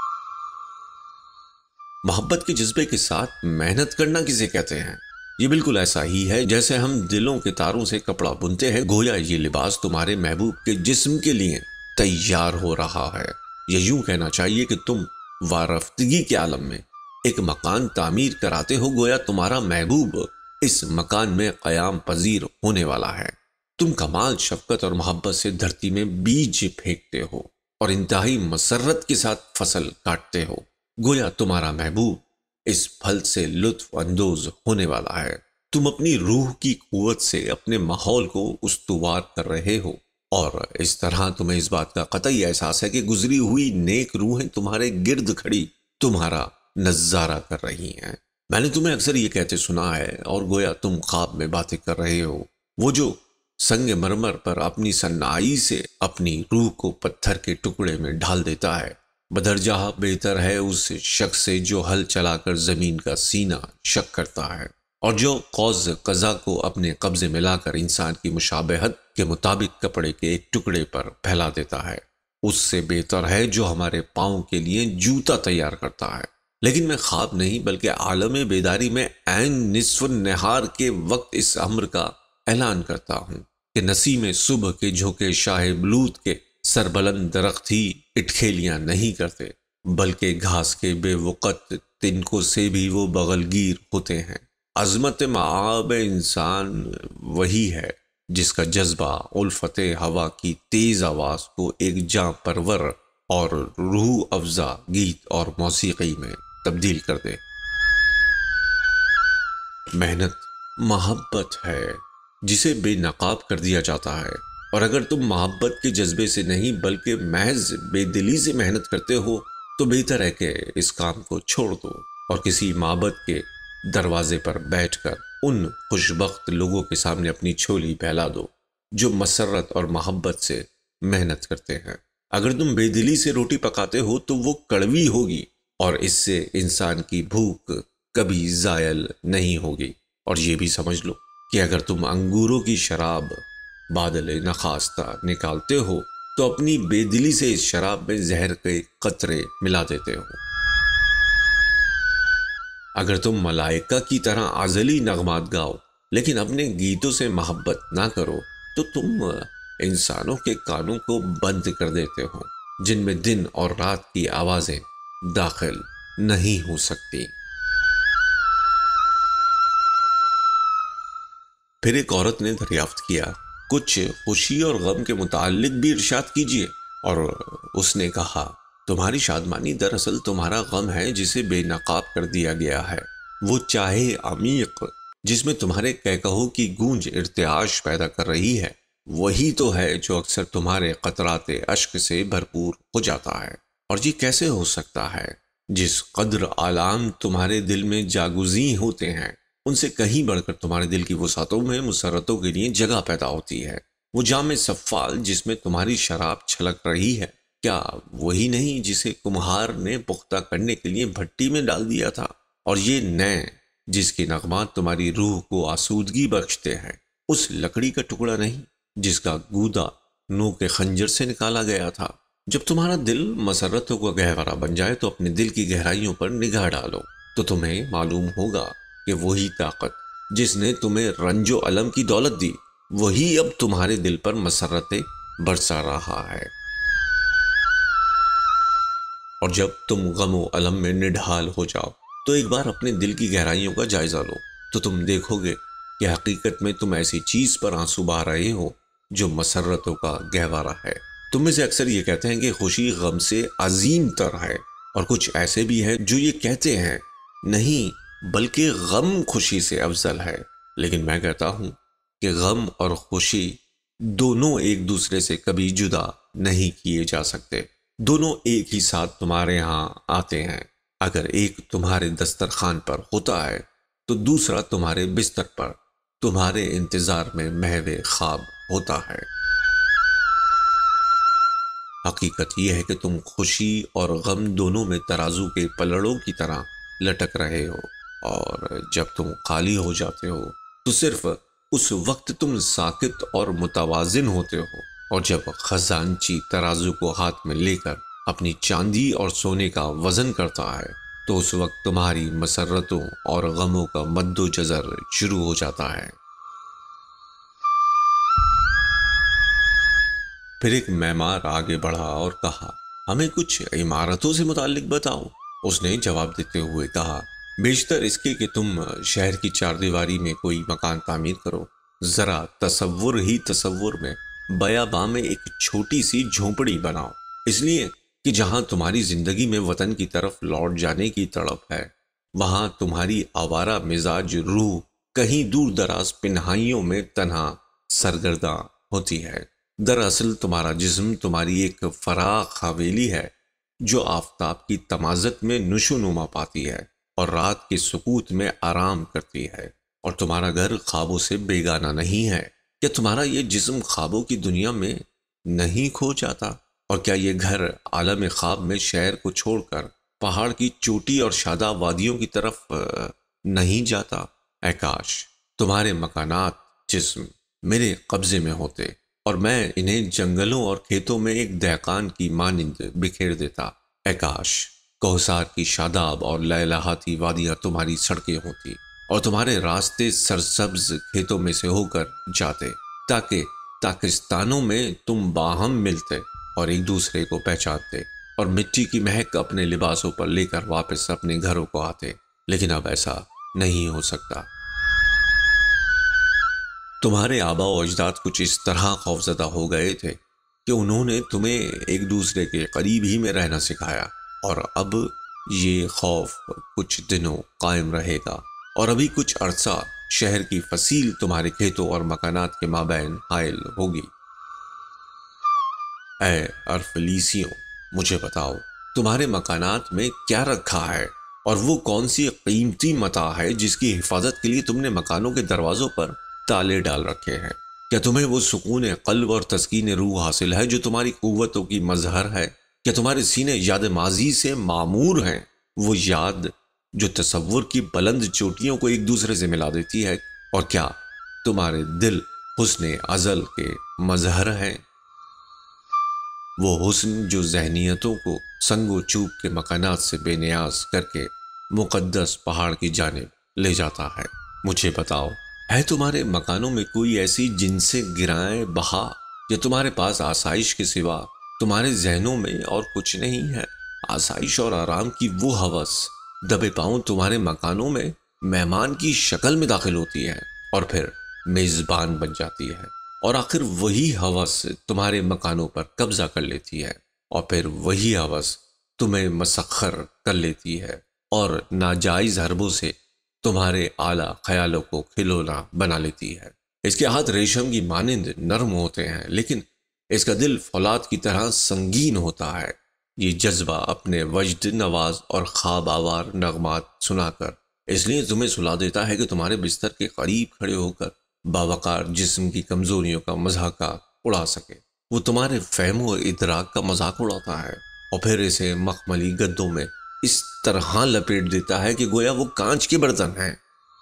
محبت کے جذبے کے ساتھ محنت کرنا کسے کہتے ہیں؟ یہ بالکل ایسا ہی ہے جیسے ہم دلوں کے تاروں سے کپڑا بنتے ہیں. گویا یہ لباس تمہارے محبوب کے جسم کے لیے تیار ہو رہا ہے. یہ یوں کہنا چاہیے کہ تم وارفتگی کے عالم میں ایک مکان تعمیر کراتے ہو، گویا تمہارا محبوب اس مکان میں قیام پذیر ہونے والا ہے. تم کمال شفقت اور محبت سے دھرتی میں بیج پھینکتے ہو اور انتہائی مسرت کے ساتھ فصل کاٹتے ہو، گویا تمہارا محبوب اس پھل سے لطف اندوز ہونے والا ہے. تم اپنی روح کی قوت سے اپنے ماحول کو استوار کر رہے ہو اور اس طرح تمہیں اس بات کا قطعی احساس ہے کہ گزری ہوئی نیک روحیں تمہارے گرد کھڑی تمہارا نظارہ کر رہی ہیں. میں نے تمہیں اکثر یہ کہتے سنا ہے اور گویا تم خواب میں باتیں کر رہے ہو، وہ جو سنگ مرمر پر اپنی صناعی سے اپنی روح کو پتھر کے ٹکڑے میں ڈھال دیتا ہے، بدرجہ بہتر ہے اس شخص سے جو ہل چلا کر زمین کا سینہ شک کرتا ہے اور جو قوس قزح کو اپنے قبضے میں لا کر انسان کی مشابہت کے مطابق کپڑے کے ایک ٹکڑے پر پھیلا دیتا ہے. اس سے بہتر ہے جو ہمارے پاؤں کے لیے جوتا تیار کرتا ہے لیکن میں خواب نہیں بلکہ عالم بیداری میں عین نصف النہار کے وقت اس امر کا اعلان کرتا ہوں کہ نسیم صبح کے جھوکے شاہ بلوت کے سربلند درخت ہی اٹکھیلیاں نہیں کرتے، بلکہ گھاس کے بے وقت تنکوں سے بھی وہ بغلگیر ہوتے ہیں۔ عظمت معاب انسان وہی ہے جس کا جذبہ الفت ہوا کی تیز آواز کو ایک جاں پرور اور روح افزا گیت اور موسیقی میں تبدیل کر دے۔ محنت محبت ہے جسے بے نقاب کر دیا جاتا ہے، اور اگر تم محبت کے جذبے سے نہیں بلکہ محض بے دلی سے محنت کرتے ہو تو بہتر ہے کہ اس کام کو چھوڑ دو اور کسی معبد کے دروازے پر بیٹھ کر ان خوشبخت لوگوں کے سامنے اپنی جھولی پھیلا دو جو مسرت اور محبت سے محنت کرتے ہیں۔ اگر تم بے دلی سے روٹی پکاتے ہو تو وہ کڑوی ہوگی، اور اس سے انسان کی بھوک کبھی زائل نہیں ہوگی۔ اور یہ بھی سمجھ لو کہ اگر تم انگوروں کی شراب بادل نخواستہ نکالتے ہو تو اپنی بے دلی سے اس شراب میں زہر کے قطرے ملا دیتے ہو۔ اگر تم ملائکہ کی طرح ازلی نغمات گاؤ لیکن اپنے گیتوں سے محبت نہ کرو تو تم انسانوں کے کانوں کو بند کر دیتے ہو جن میں دن اور رات کی آوازیں داخل نہیں ہو سکتی۔ پھر ایک عورت نے دریافت کیا، کچھ خوشی اور غم کے متعلق بھی ارشاد کیجیے۔ اور اس نے کہا، تمہاری شادمانی دراصل تمہارا غم ہے جسے بے نقاب کر دیا گیا ہے۔ وہ چاہے عمیق جس میں تمہارے کہکہوں کی گونج ارتعاش پیدا کر رہی ہے، وہی تو ہے جو اکثر تمہارے قطرات اشک سے بھرپور ہو جاتا ہے۔ اور یہ کیسے ہو سکتا ہے؟ جس قدر آلام تمہارے دل میں جاگزیں ہوتے ہیں ان سے کہیں بڑھ کر تمہارے دل کی وسعتوں میں مسرتوں کے لیے جگہ پیدا ہوتی ہے۔ وہ جام سفال جس میں تمہاری شراب چھلک رہی ہے، کیا وہی نہیں جسے کمہار نے پختہ کرنے کے لیے بھٹی میں ڈال دیا تھا؟ اور یہ نئے جس کے نغمات تمہاری روح کو آسودگی بخشتے ہیں، اس لکڑی کا ٹکڑا نہیں جس کا گودا نوک کے خنجر سے نکالا گیا تھا۔ جب تمہارا دل مسرتوں کا گہوارہ بن جائے تو اپنے دل کی گہرائیوں پر نگاہ ڈالو تو تمہیں معلوم ہوگا کہ وہی طاقت جس نے تمہیں رنج و الم کی دولت دی، وہی اب تمہارے دل پر مسرتیں برسا رہا ہے۔ اور جب تم غم و الم میں نڈھال ہو جاؤ تو ایک بار اپنے دل کی گہرائیوں کا جائزہ لو تو تم دیکھو گے کہ حقیقت میں تم ایسی چیز پر آنسو بہا رہے ہو جو مسرتوں کا گہوارہ ہے۔ تم میں سے اکثر یہ کہتے ہیں کہ خوشی غم سے عظیم تر ہے، اور کچھ ایسے بھی ہیں جو یہ کہتے ہیں نہیں بلکہ غم خوشی سے افضل ہے۔ لیکن میں کہتا ہوں کہ غم اور خوشی دونوں ایک دوسرے سے کبھی جدا نہیں کیے جا سکتے، دونوں ایک ہی ساتھ تمہارے ہاں آتے ہیں۔ اگر ایک تمہارے دسترخوان پر ہوتا ہے تو دوسرا تمہارے بستر پر تمہارے انتظار میں محو خواب ہوتا ہے۔ حقیقت یہ ہے کہ تم خوشی اور غم دونوں میں ترازو کے پلڑوں کی طرح لٹک رہے ہو، اور جب تم خالی ہو جاتے ہو تو صرف اس وقت تم ساکت اور متوازن ہوتے ہو، اور جب خزانچی ترازو کو ہاتھ میں لے کر اپنی چاندی اور سونے کا وزن کرتا ہے تو اس وقت تمہاری مسرتوں اور غموں کا مد و جزر شروع ہو جاتا ہے۔ پھر ایک معمار آگے بڑھا اور کہا، ہمیں کچھ عمارتوں سے متعلق بتاؤ۔ اس نے جواب دیتے ہوئے کہا، بیشتر اس کے کہ تم شہر کی چار دیواری میں کوئی مکان تعمیر کرو۔ ذرا تصور ہی تصور میں بیاباں میں ایک چھوٹی سی جھونپڑی بناؤ، اس لیے کہ جہاں تمہاری زندگی میں وطن کی طرف لوٹ جانے کی تڑپ ہے، وہاں تمہاری آوارہ مزاج روح کہیں دور دراز پنہائیوں میں تنہا سرگرداں ہوتی ہے۔ دراصل تمہارا جسم تمہاری ایک فراخ حویلی ہے جو آفتاب کی تمازت میں نشو نما پاتی ہے اور رات کے سکوت میں آرام کرتی ہے، اور تمہارا گھر خوابوں سے بیگانہ نہیں ہے۔ کیا تمہارا یہ جسم خوابوں کی دنیا میں نہیں کھو جاتا؟ اور کیا یہ گھر عالم خواب میں شہر کو چھوڑ کر پہاڑ کی چوٹی اور شاداب وادیوں کی طرف نہیں جاتا؟ اے کاش تمہارے مکانات جسم میرے قبضے میں ہوتے اور میں انہیں جنگلوں اور کھیتوں میں ایک دہقان کی مانند بکھیر دیتا۔ اے کاش کوثر کی شاداب اور لہلہاتی وادیاں تمہاری سڑکیں ہوتی اور تمہارے راستے سرسبز کھیتوں میں سے ہو کر جاتے، تاکہ تاکستانوں میں تم باہم ملتے اور ایک دوسرے کو پہچانتے اور مٹی کی مہک اپنے لباسوں پر لے کر واپس اپنے گھروں کو آتے۔ لیکن اب ایسا نہیں ہو سکتا۔ تمہارے آبا و اجداد کچھ اس طرح خوفزدہ ہو گئے تھے کہ انہوں نے تمہیں ایک دوسرے کے قریب ہی میں رہنا سکھایا، اور اب یہ خوف کچھ دنوں قائم رہے گا، اور ابھی کچھ عرصہ شہر کی فصیل تمہارے کھیتوں اور مکانات کے مابین حائل ہوگی۔ اے ارفلیسیوں، مجھے بتاؤ تمہارے مکانات میں کیا رکھا ہے، اور وہ کون سی قیمتی متاع ہے جس کی حفاظت کے لیے تم نے مکانوں کے دروازوں پر تالے ڈال رکھے ہیں؟ کیا تمہیں وہ سکون قلب اور تسکین روح حاصل ہے جو تمہاری قوتوں کی مظہر ہے؟ کیا تمہارے سینے یاد ماضی سے معمور ہیں، وہ یاد جو تصور کی بلند چوٹیوں کو ایک دوسرے سے ملا دیتی ہے؟ اور کیا تمہارے دل حسن ازل کے مظہر ہیں، وہ حسن جو ذہنیتوں کو سنگ و چوب کے مکانات سے بے نیاز کر کے مقدس پہاڑ کی جانب لے جاتا ہے؟ مجھے بتاؤ، ہے تمہارے مکانوں میں کوئی ایسی جن سے گرائیں بہا، یا تمہارے پاس آسائش کے سوا تمہارے ذہنوں میں اور کچھ نہیں ہے؟ آسائش اور آرام کی وہ ہوس دبے پاؤں تمہارے مکانوں میں مہمان کی شکل میں داخل ہوتی ہے اور پھر میزبان بن جاتی ہے، اور آخر وہی ہوس تمہارے مکانوں پر قبضہ کر لیتی ہے، اور پھر وہی ہوس تمہیں مسخر کر لیتی ہے اور ناجائز حربوں سے تمہارے اعلیٰ خیالوں کو کھلونا بنا لیتی ہے۔ اس کے ہاتھ ریشم کی مانند نرم ہوتے ہیں، لیکن اس کا دل فولاد کی طرح سنگین ہوتا ہے۔ یہ جذبہ اپنے وجد نواز اور خواب آور نغمات سنا کر اس لیے تمہیں سلا دیتا ہے کہ تمہارے بستر کے قریب کھڑے ہو کر باوقار جسم کی کمزوریوں کا مذاق اڑا سکے۔ وہ تمہارے فہم و ادراک کا مذاق اڑاتا ہے اور پھر اسے مخملی گدوں میں اس طرح لپیٹ دیتا ہے کہ گویا وہ کانچ کے برتن ہیں۔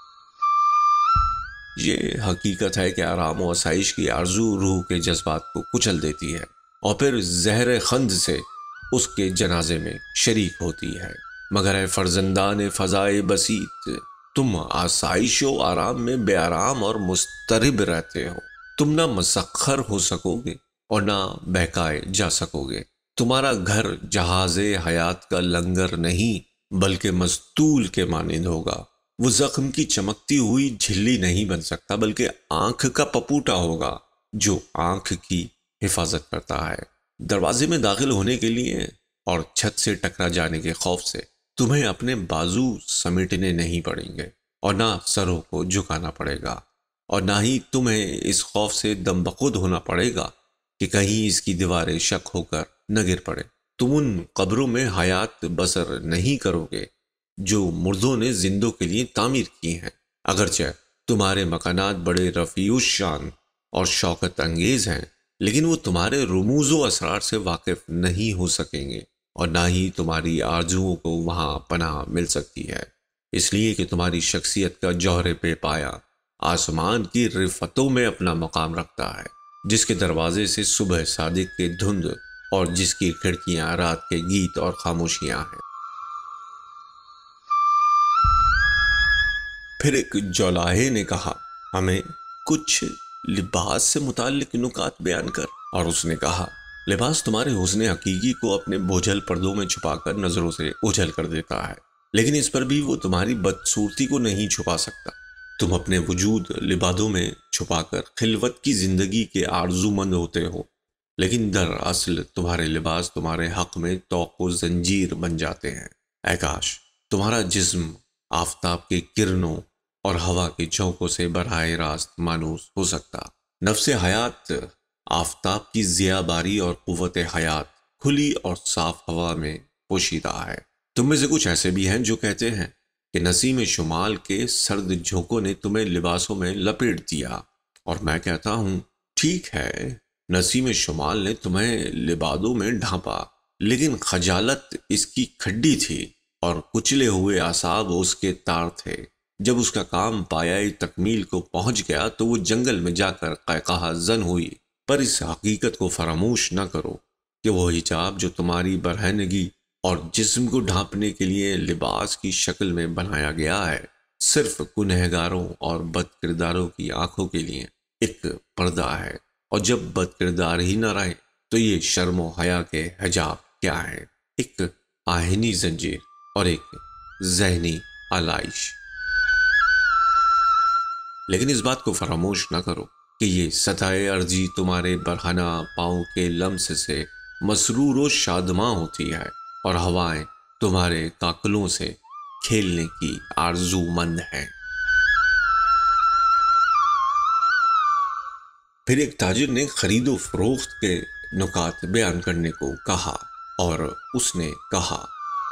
یہ حقیقت ہے کہ آرام و آسائش کی آرزو روح کے جذبات کو کچل دیتی ہے اور پھر زہر خند سے اس کے جنازے میں شریک ہوتی ہے۔ مگر اے فرزندان فضائے بسیط، تم آسائش و آرام میں بے آرام اور مضطرب رہتے ہو۔ تم نہ مسخر ہو سکو گے اور نہ بہکائے جا سکو گے۔ تمہارا گھر جہاز حیات کا لنگر نہیں بلکہ مستول کے مانند ہوگا۔ وہ زخم کی چمکتی ہوئی جھلی نہیں بن سکتا بلکہ آنکھ کا پپوٹا ہوگا جو آنکھ کی حفاظت کرتا ہے۔ دروازے میں داخل ہونے کے لیے اور چھت سے ٹکرا جانے کے خوف سے تمہیں اپنے بازو سمیٹنے نہیں پڑیں گے اور نہ سروں کو جھکانا پڑے گا، اور نہ ہی تمہیں اس خوف سے دم بخود ہونا پڑے گا کہ کہیں اس کی دیواریں شک ہو کر نہ گر پڑے۔ تم ان قبروں میں حیات بسر نہیں کرو گے جو مردوں نے زندوں کے لیے تعمیر کی ہیں، اگرچہ تمہارے مکانات بڑے رفیع الشان اور شوکت انگیز ہیں، لیکن وہ تمہارے رموز و اسرار سے واقف نہیں ہو سکیں گے اور نہ ہی تمہاری آرزوؤں کو وہاں پناہ مل سکتی ہے، اس لیے کہ تمہاری شخصیت کا جوہر پہ پایا آسمان کی رفتوں میں اپنا مقام رکھتا ہے، جس کے دروازے سے صبح صادق کے دھند اور جس کی کھڑکیاں رات کے گیت اور خاموشیاں ہیں۔ پھر ایک جولاہے نے کہا، ہمیں کچھ لباس سے متعلق نکات بیان کر، اور اس نے کہا، لباس تمہارے حسن حقیقی کو اپنے بوجھل پردوں میں چھپا کر نظروں سے اوجھل کر دیتا ہے، لیکن اس پر بھی وہ تمہاری بدصورتی کو نہیں چھپا سکتا۔ تم اپنے وجود لبادوں میں چھپا کر خلوت کی زندگی کے آرزو مند ہوتے ہو، لیکن در اصل تمہارے لباس تمہارے حق میں طوق و زنجیر بن جاتے ہیں۔ اے کاش تمہارا جسم آفتاب کے کرنوں اور ہوا کے جھونکوں سے براہ راست مانوس ہو سکتا۔ نفس حیات آفتاب کی ضیاء باری اور قوت حیات کھلی اور صاف ہوا میں پوشیدہ ہے۔ تم میں سے کچھ ایسے بھی ہیں جو کہتے ہیں کہ نسیم شمال کے سرد جھونکوں نے تمہیں لباسوں میں لپیٹ دیا، اور میں کہتا ہوں ٹھیک ہے، نسیم شمال نے تمہیں لبادوں میں ڈھانپا، لیکن خجالت اس کی کھڈی تھی اور کچلے ہوئے اعصاب اس کے تار تھے۔ جب اس کا کام پایۂ تکمیل کو پہنچ گیا تو وہ جنگل میں جا کر قہقہہ زن ہوئی، پر اس حقیقت کو فراموش نہ کرو کہ وہ حجاب جو تمہاری برہنگی اور جسم کو ڈھانپنے کے لیے لباس کی شکل میں بنایا گیا ہے، صرف گنہگاروں اور بد کرداروں کی آنکھوں کے لیے ایک پردہ ہے۔ اور جب بد کردار ہی نہ رہے تو یہ شرم و حیا کے حجاب کیا ہے؟ ایک آہنی زنجیر اور ایک ذہنی آلائش۔ لیکن اس بات کو فراموش نہ کرو کہ یہ سطح ارضی تمہارے برہنہ پاؤں کے لمس سے مسرور و شادماں ہوتی ہے، اور ہوائیں تمہارے کاکلوں سے کھیلنے کی آرزو مند ہیں۔ پھر ایک تاجر نے خرید و فروخت کے نکات بیان کرنے کو کہا، اور اس نے کہا،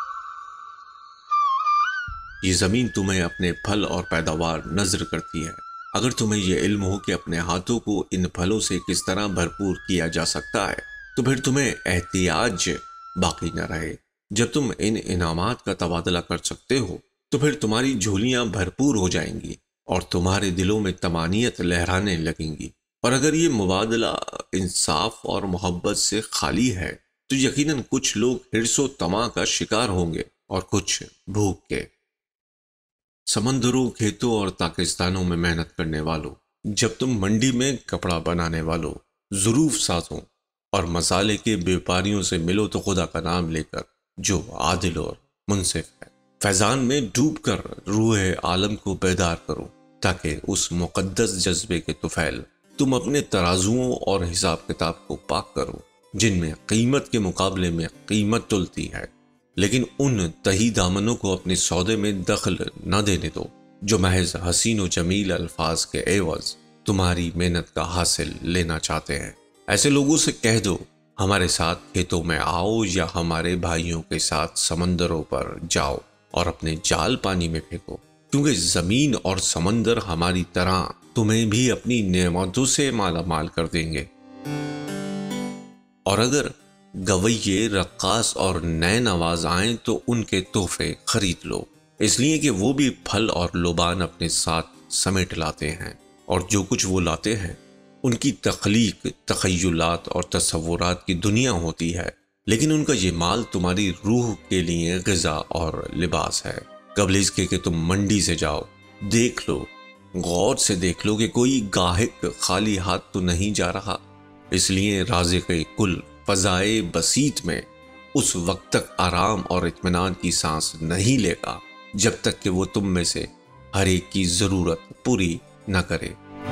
یہ زمین تمہیں اپنے پھل اور پیداوار نذر کرتی ہے۔ اگر تمہیں یہ علم ہو کہ اپنے ہاتھوں کو ان پھلوں سے کس طرح بھرپور کیا جا سکتا ہے تو پھر تمہیں احتیاج باقی نہ رہے۔ جب تم ان انعامات کا تبادلہ کر سکتے ہو تو پھر تمہاری جھولیاں بھرپور ہو جائیں گی اور تمہارے دلوں میں طمانینت لہرانے لگیں گی۔ اور اگر یہ مبادلہ انصاف اور محبت سے خالی ہے تو یقیناً کچھ لوگ حرص و طمع کا شکار ہوں گے اور کچھ بھوک کے۔ سمندروں، کھیتوں اور پاکستانوں میں محنت کرنے والوں، جب تم منڈی میں کپڑا بنانے والوں، ظروف سازوں اور مسالے کے بیوپاریوں سے ملو تو خدا کا نام لے کر جو عادل اور منصف ہے، فیضان میں ڈوب کر روح عالم کو بیدار کرو تاکہ اس مقدس جذبے کے طفیل تم اپنے ترازوؤں اور حساب کتاب کو پاک کرو جن میں قیمت کے مقابلے میں قیمت تلتی ہے، لیکن ان تہی دامنوں کو اپنے سودے میں دخل نہ دینے دو جو محض حسین و جمیل الفاظ کے عوض تمہاری محنت کا حاصل لینا چاہتے ہیں۔ ایسے لوگوں سے کہہ دو، ہمارے ساتھ کھیتوں میں آؤ یا ہمارے بھائیوں کے ساتھ سمندروں پر جاؤ اور اپنے جال پانی میں پھینکو، کیونکہ زمین اور سمندر ہماری طرح تمہیں بھی اپنی نعمتوں سے مالا مال کر دیں گے۔ اور اگر گویے، رقاص اور نئے نواز آئیں تو ان کے تحفے خرید لو، اس لیے کہ وہ بھی پھل اور لبان اپنے ساتھ سمیٹ لاتے ہیں، اور جو کچھ وہ لاتے ہیں ان کی تخلیق تخیلات اور تصورات کی دنیا ہوتی ہے، لیکن ان کا یہ مال تمہاری روح کے لیے غذا اور لباس ہے۔ قبل اس کے کہ تم منڈی سے جاؤ، دیکھ لو، غور سے دیکھ لو کہ کوئی گاہک خالی ہاتھ تو نہیں جا رہا، اس لیے رازق کل فضائے بسیط میں اس وقت تک آرام اور اطمینان کی سانس نہیں لے گا جب تک کہ وہ تم میں سے ہر ایک کی ضرورت پوری نہ کرے۔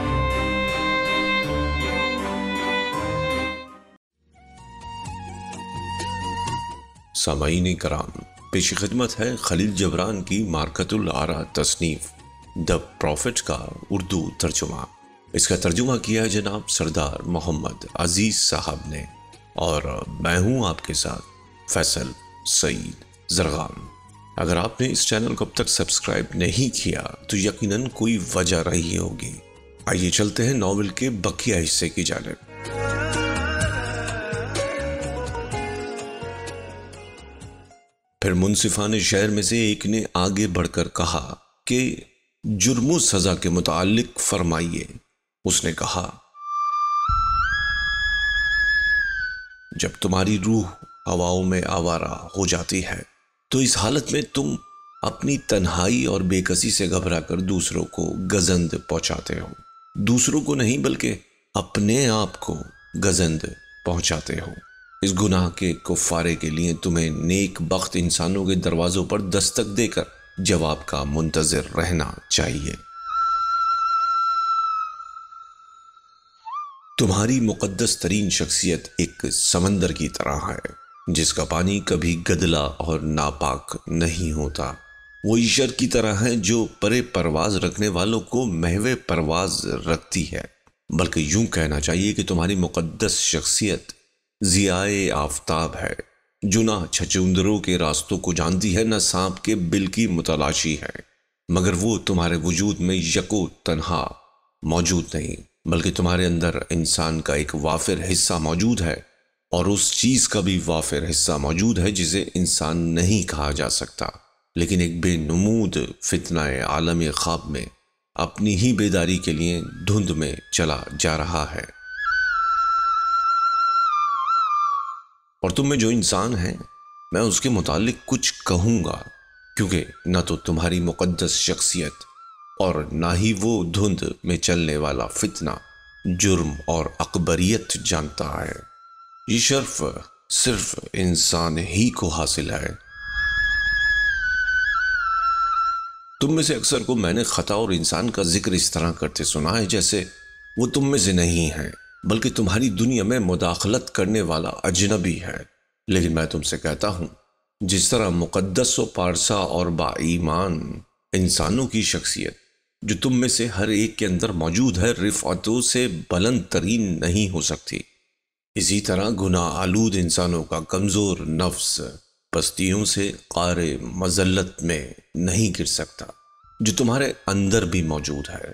سامعین کرام، پیش خدمت ہے خلیل جبران کی مارکت الآراء تصنیف دی پروفٹ کا اردو ترجمہ۔ اس کا ترجمہ کیا جناب سردار محمد عزیز صاحب نے، اور میں ہوں آپ کے ساتھ فیصل سعید زرغام۔ اگر آپ نے اس چینل کو اب تک سبسکرائب نہیں کیا تو یقیناً کوئی وجہ رہی ہوگی۔ آئیے چلتے ہیں ناول کے بقیہ حصے کی جانب۔ پھر منصفان شہر میں سے ایک نے آگے بڑھ کر کہا کہ جرم و سزا کے متعلق فرمائیے۔ اس نے کہا، جب تمہاری روح ہواؤں میں آوارہ ہو جاتی ہے تو اس حالت میں تم اپنی تنہائی اور بے کسی سے گھبرا کر دوسروں کو گزند پہنچاتے ہو۔ دوسروں کو نہیں بلکہ اپنے آپ کو گزند پہنچاتے ہو۔ اس گناہ کے کفارے کے لیے تمہیں نیک بخت انسانوں کے دروازوں پر دستک دے کر جواب کا منتظر رہنا چاہیے۔ تمہاری مقدس ترین شخصیت ایک سمندر کی طرح ہے جس کا پانی کبھی گدلا اور ناپاک نہیں ہوتا۔ وہ عشر کی طرح ہے جو پرے پرواز رکھنے والوں کو محو پرواز رکھتی ہے، بلکہ یوں کہنا چاہیے کہ تمہاری مقدس شخصیت ضیائے آفتاب ہے جو نہ چھچندروں کے راستوں کو جانتی ہے نہ سانپ کے بل کی متلاشی ہے، مگر وہ تمہارے وجود میں یکو تنہا موجود نہیں بلکہ تمہارے اندر انسان کا ایک وافر حصہ موجود ہے، اور اس چیز کا بھی وافر حصہ موجود ہے جسے انسان نہیں کہا جا سکتا، لیکن ایک بے نمود فتنہ عالم خواب میں اپنی ہی بیداری کے لیے دھند میں چلا جا رہا ہے۔ اور تم میں جو انسان ہیں میں اس کے متعلق کچھ کہوں گا، کیونکہ نہ تو تمہاری مقدس شخصیت اور نہ ہی وہ دھند میں چلنے والا فتنہ جرم اور اکبریت جانتا ہے۔ یہ شرف صرف انسان ہی کو حاصل ہے۔ تم میں سے اکثر کو میں نے خطا اور انسان کا ذکر اس طرح کرتے سنا ہے جیسے وہ تم میں سے نہیں ہے، بلکہ تمہاری دنیا میں مداخلت کرنے والا اجنبی ہے۔ لیکن میں تم سے کہتا ہوں، جس طرح مقدس و پارسا اور با ایمان انسانوں کی شخصیت جو تم میں سے ہر ایک کے اندر موجود ہے رفعتوں سے بلند ترین نہیں ہو سکتی، اسی طرح گناہ آلود انسانوں کا کمزور نفس پستیوں سے قعر مذلت میں نہیں گر سکتا، جو تمہارے اندر بھی موجود ہے۔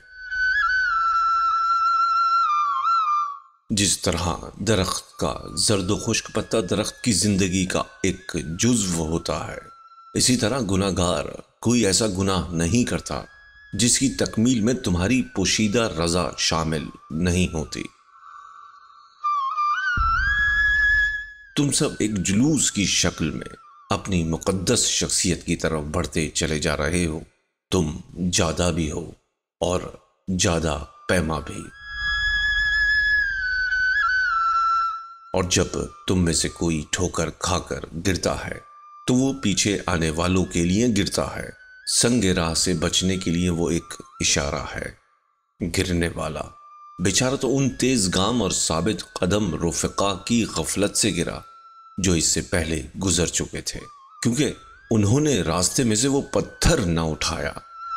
جس طرح درخت کا زرد و خشک پتا درخت کی زندگی کا ایک جزو ہوتا ہے، اسی طرح گناہ گار کوئی ایسا گناہ نہیں کرتا جس کی تکمیل میں تمہاری پوشیدہ رضا شامل نہیں ہوتی۔ تم سب ایک جلوس کی شکل میں اپنی مقدس شخصیت کی طرف بڑھتے چلے جا رہے ہو۔ تم جادہ بھی ہو اور جادہ پیما بھی، اور جب تم میں سے کوئی ٹھوکر کھا کر گرتا ہے تو وہ پیچھے آنے والوں کے لیے گرتا ہے، سنگ راہ سے بچنے کے لیے وہ ایک اشارہ ہے۔ گرنے والا بیچارہ تو ان تیز گام اور ثابت قدم رفقا کی غفلت سے گرا جو اس سے پہلے گزر چکے تھے، کیونکہ انہوں نے راستے میں سے وہ پتھر نہ اٹھایا۔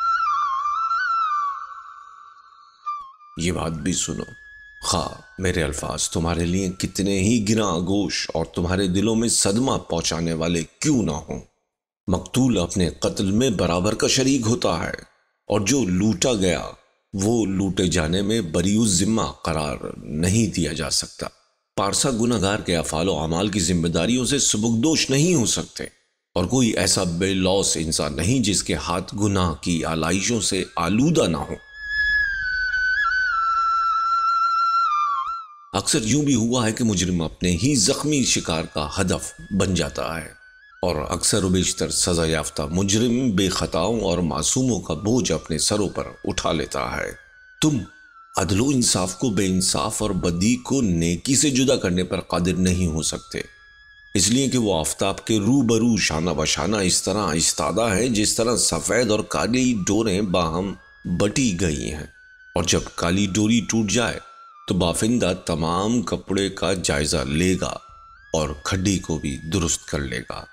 یہ بات بھی سنو، خواہ میرے الفاظ تمہارے لیے کتنے ہی گراں گوش اور تمہارے دلوں میں صدمہ پہنچانے والے کیوں نہ ہوں، مقتول اپنے قتل میں برابر کا شریک ہوتا ہے، اور جو لوٹا گیا وہ لوٹے جانے میں بری الذمہ قرار نہیں دیا جا سکتا۔ پارسا گناہ گار کے افعال و اعمال کی ذمہ داریوں سے سبکدوش نہیں ہو سکتے، اور کوئی ایسا بے لوث انسان نہیں جس کے ہاتھ گناہ کی آلائشوں سے آلودہ نہ ہو۔ اکثر یوں بھی ہوا ہے کہ مجرم اپنے ہی زخمی شکار کا ہدف بن جاتا ہے، اور اکثر و بیشتر سزا یافتہ مجرم بے خطاؤں اور معصوموں کا بوجھ اپنے سروں پر اٹھا لیتا ہے۔ تم عدل و انصاف کو بے انصاف اور بدی کو نیکی سے جدا کرنے پر قادر نہیں ہو سکتے، اس لیے کہ وہ آفتاب کے روبرو شانہ بشانہ اس طرح استادہ ہے جس طرح سفید اور کالی ڈوریں باہم بٹی گئی ہیں، اور جب کالی ڈوری ٹوٹ جائے تو بافندہ تمام کپڑے کا جائزہ لے گا اور کھڈی کو بھی درست کر لے گا۔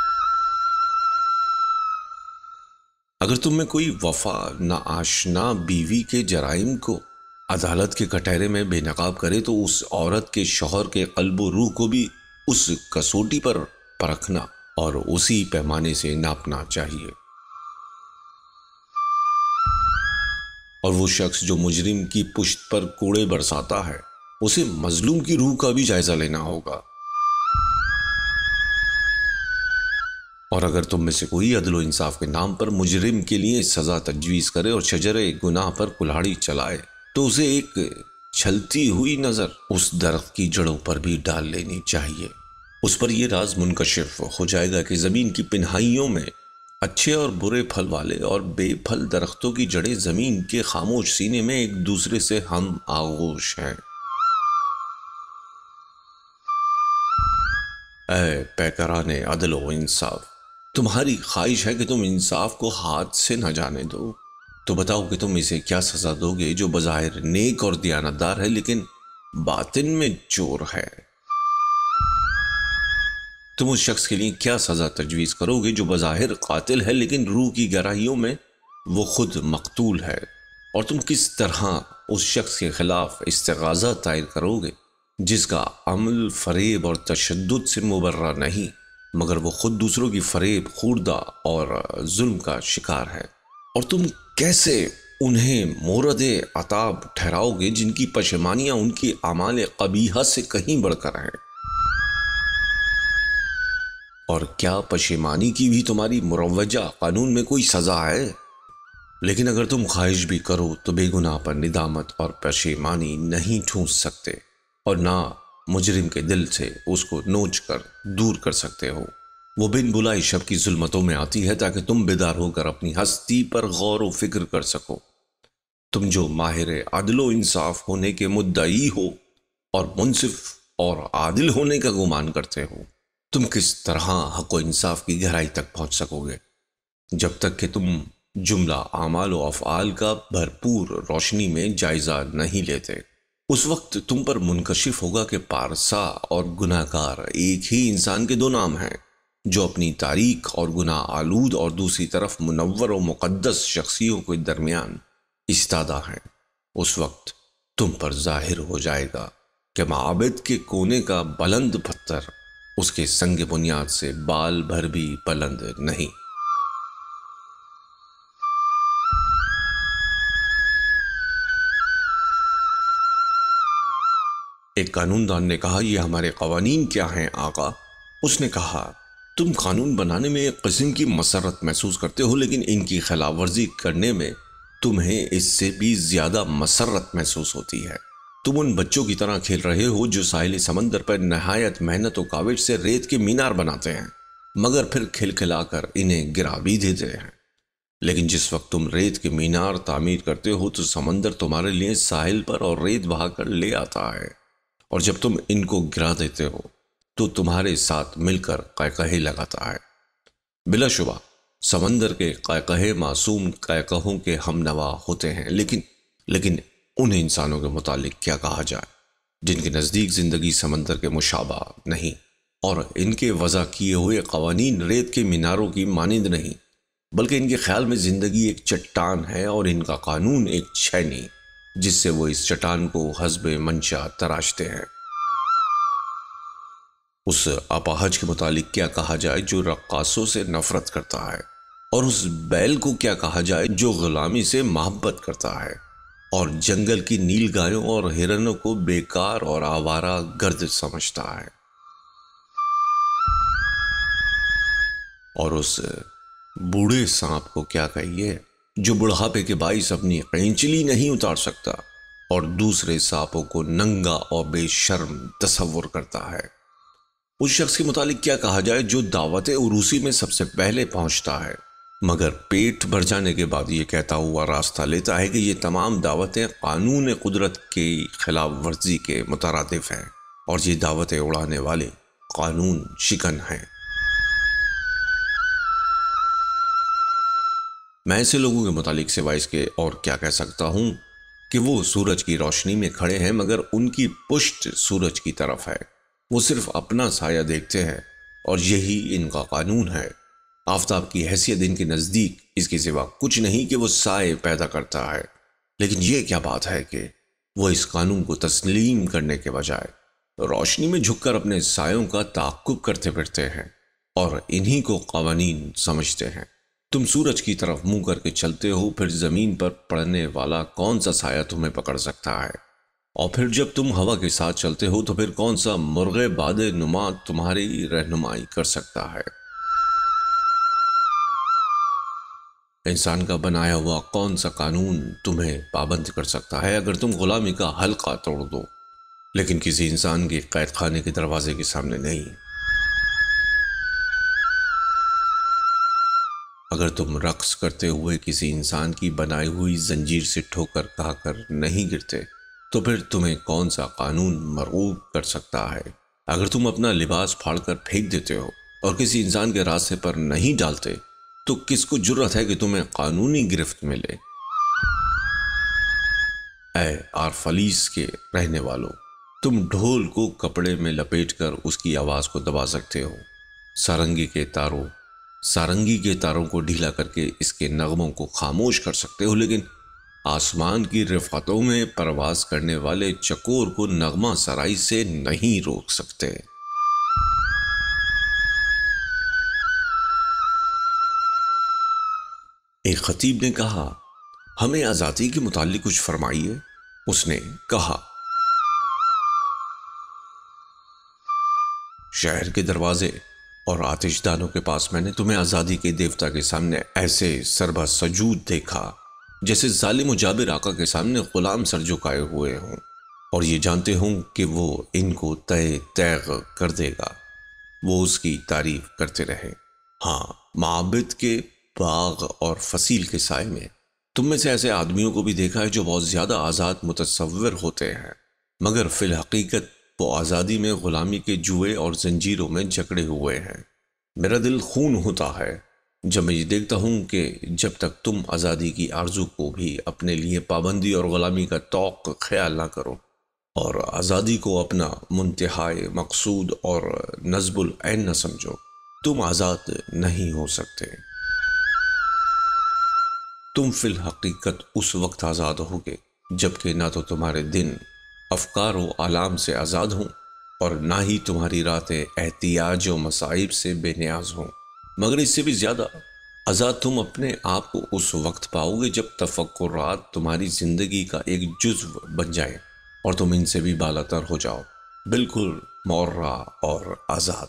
اگر تم میں کوئی وفا نہ آشنا بیوی کے جرائم کو عدالت کے کٹہرے میں بے نقاب کرے تو اس عورت کے شوہر کے قلب و روح کو بھی اس کسوٹی پر پرکھنا اور اسی پیمانے سے ناپنا چاہیے۔ اور وہ شخص جو مجرم کی پشت پر کوڑے برساتا ہے، اسے مظلوم کی روح کا بھی جائزہ لینا ہوگا۔ اور اگر تم میں سے کوئی عدل و انصاف کے نام پر مجرم کے لیے سزا تجویز کرے اور شجرے گناہ پر کلہاڑی چلائے تو اسے ایک چھلتی ہوئی نظر اس درخت کی جڑوں پر بھی ڈال لینی چاہیے۔ اس پر یہ راز منکشف ہو جائے گا کہ زمین کی پنہائیوں میں اچھے اور برے پھل والے اور بے پھل درختوں کی جڑیں زمین کے خاموش سینے میں ایک دوسرے سے ہم آغوش ہیں۔ اے پیکران عدل و انصاف، تمہاری خواہش ہے کہ تم انصاف کو ہاتھ سے نہ جانے دو، تو بتاؤ کہ تم اسے کیا سزا دو گے جو بظاہر نیک اور دیانتدار ہے لیکن باطن میں چور ہے؟ تم اس شخص کے لیے کیا سزا تجویز کرو گے جو بظاہر قاتل ہے لیکن روح کی گہرائیوں میں وہ خود مقتول ہے؟ اور تم کس طرح اس شخص کے خلاف استغاثہ دائر کرو گے جس کا عمل فریب اور تشدد سے مبرہ نہیں، مگر وہ خود دوسروں کی فریب خوردہ اور ظلم کا شکار ہے؟ اور تم کیسے انہیں مورد عتاب ٹھہراؤ گے جن کی پشیمانیاں ان کی اعمال قبیحہ سے کہیں بڑھ کر ہیں؟ اور کیا پشیمانی کی بھی تمہاری مروجہ قانون میں کوئی سزا ہے؟ لیکن اگر تم خواہش بھی کرو تو بے گناہ پر ندامت اور پشیمانی نہیں ٹھونس سکتے، اور نہ مجرم کے دل سے اس کو نوچ کر دور کر سکتے ہو۔ وہ بن بلائی شب کی ظلمتوں میں آتی ہے تاکہ تم بیدار ہو کر اپنی ہستی پر غور و فکر کر سکو۔ تم جو ماہر عدل و انصاف ہونے کے مدعی ہو اور منصف اور عادل ہونے کا گمان کرتے ہو، تم کس طرح حق و انصاف کی گہرائی تک پہنچ سکو گے جب تک کہ تم جملہ اعمال و افعال کا بھرپور روشنی میں جائزہ نہیں لیتے۔ اس وقت تم پر منکشف ہوگا کہ پارسا اور گناہ گار ایک ہی انسان کے دو نام ہیں، جو اپنی تاریک اور گناہ آلود اور دوسری طرف منور و مقدس شخصیوں کے درمیان استادہ ہیں۔ اس وقت تم پر ظاہر ہو جائے گا کہ معابد کے کونے کا بلند پتھر اس کے سنگ بنیاد سے بال بھر بھی بلند نہیں۔ ایک قانون دان نے کہا، یہ ہمارے قوانین کیا ہیں آقا؟ اس نے کہا، تم قانون بنانے میں ایک قسم کی مسرت محسوس کرتے ہو، لیکن ان کی خلاف ورزی کرنے میں تمہیں اس سے بھی زیادہ مسرت محسوس ہوتی ہے۔ تم ان بچوں کی طرح کھیل رہے ہو جو ساحل سمندر پر نہایت محنت و کاوش سے ریت کے مینار بناتے ہیں، مگر پھر کھلکھلا کر انہیں گرا بھی دیتے ہیں۔ لیکن جس وقت تم ریت کے مینار تعمیر کرتے ہو تو سمندر تمہارے لیے ساحل پر اور ریت بہا کر لے آتا ہے، اور جب تم ان کو گرا دیتے ہو تو تمہارے ساتھ مل کر قہقہے لگاتا ہے۔ بلا شبہ سمندر کے قہقہے معصوم قہقہوں کے ہم نوا ہوتے ہیں، لیکن لیکن ان انسانوں کے متعلق کیا کہا جائے جن کے نزدیک زندگی سمندر کے مشابہ نہیں، اور ان کے وضع کیے ہوئے قوانین ریت کے میناروں کی مانند نہیں، بلکہ ان کے خیال میں زندگی ایک چٹان ہے اور ان کا قانون ایک چھینی جس سے وہ اس چٹان کو حسب منشا تراشتے ہیں۔ اس اپاہج کے متعلق کیا کہا جائے جو رقاصوں سے نفرت کرتا ہے، اور اس بیل کو کیا کہا جائے جو غلامی سے محبت کرتا ہے، اور جنگل کی نیل گایوں اور ہرنوں کو بیکار اور آوارہ گرد سمجھتا ہے، اور اس بوڑھے سانپ کو کیا کہیے جو بڑھاپے کے باعث اپنی قینچلی نہیں اتار سکتا اور دوسرے سانپوں کو ننگا اور بے شرم تصور کرتا ہے۔ اس شخص کے متعلق کیا کہا جائے جو دعوت عروسی میں سب سے پہلے پہنچتا ہے، مگر پیٹ بھر جانے کے بعد یہ کہتا ہوا راستہ لیتا ہے کہ یہ تمام دعوتیں قانون قدرت کی خلاف ورزی کے مترادف ہیں، اور یہ دعوتیں اڑانے والے قانون شکن ہیں۔ میں ایسے لوگوں کے متعلق سوائے اس کے اور کیا کہہ سکتا ہوں کہ وہ سورج کی روشنی میں کھڑے ہیں مگر ان کی پشت سورج کی طرف ہے، وہ صرف اپنا سایہ دیکھتے ہیں اور یہی ان کا قانون ہے۔ آفتاب کی حیثیت ان کے نزدیک اس کے سوا کچھ نہیں کہ وہ سائے پیدا کرتا ہے، لیکن یہ کیا بات ہے کہ وہ اس قانون کو تسلیم کرنے کے بجائے روشنی میں جھک کر اپنے سایوں کا تعاقب کرتے پھرتے ہیں اور انہی کو قوانین سمجھتے ہیں۔ تم سورج کی طرف منہ کر کے چلتے ہو، پھر زمین پر پڑنے والا کون سا سایہ تمہیں پکڑ سکتا ہے؟ اور پھر جب تم ہوا کے ساتھ چلتے ہو تو پھر کون سا مرغ باد نما تمہاری رہنمائی کر سکتا ہے؟ انسان کا بنایا ہوا کون سا قانون تمہیں پابند کر سکتا ہے اگر تم غلامی کا حلقہ توڑ دو، لیکن کسی انسان کے قید خانے کے دروازے کے سامنے نہیں؟ اگر تم رقص کرتے ہوئے کسی انسان کی بنائی ہوئی زنجیر سے ٹھوکر کھا کر نہیں گرتے تو پھر تمہیں کون سا قانون مرغوب کر سکتا ہے؟ اگر تم اپنا لباس پھاڑ کر پھینک دیتے ہو اور کسی انسان کے راستے پر نہیں ڈالتے تو کس کو جرأت ہے کہ تمہیں قانونی گرفت ملے؟ اے آرفلیس کے رہنے والوں، تم ڈھول کو کپڑے میں لپیٹ کر اس کی آواز کو دبا سکتے ہو، سارنگی کے تاروں سارنگی کے تاروں کو ڈھیلا کر کے اس کے نغموں کو خاموش کر سکتے ہو، لیکن آسمان کی رفعتوں میں پرواز کرنے والے چکور کو نغمہ سرائی سے نہیں روک سکتے۔ ایک خطیب نے کہا، ہمیں آزادی کے متعلق کچھ فرمائیے۔ اس نے کہا، شہر کے دروازے اور آتش دانوں کے پاس میں نے تمہیں آزادی کے دیوتا کے سامنے ایسے سربہ سجود دیکھا جیسے ظالم و جابر آقا کے سامنے غلام سر جھکائے ہوئے ہوں اور یہ جانتے ہوں کہ وہ ان کو تے تیغ کر دے گا۔ وہ اس کی تعریف کرتے رہے۔ ہاں، معابد کے باغ اور فصیل کے سائے میں تم میں سے ایسے آدمیوں کو بھی دیکھا ہے جو بہت زیادہ آزاد متصور ہوتے ہیں، مگر فی الحقیقت وہ آزادی میں غلامی کے جوئے اور زنجیروں میں جکڑے ہوئے ہیں۔ میرا دل خون ہوتا ہے جب میں یہ دیکھتا ہوں کہ جب تک تم آزادی کی آرزو کو بھی اپنے لیے پابندی اور غلامی کا توق خیال نہ کرو اور آزادی کو اپنا منتہائی مقصود اور نصب العین نہ سمجھو، تم آزاد نہیں ہو سکتے۔ تم فی الحقیقت اس وقت آزاد ہوگے جبکہ نہ تو تمہارے دن افکار و آلام سے آزاد ہوں اور نہ ہی تمہاری راتیں احتیاج و مصائب سے بے نیاز ہوں، مگر اس سے بھی زیادہ آزاد تم اپنے آپ کو اس وقت پاؤ گے جب تفکرات تمہاری زندگی کا ایک جزو بن جائیں اور تم ان سے بھی بالاتر ہو جاؤ، بالکل مورا اور آزاد۔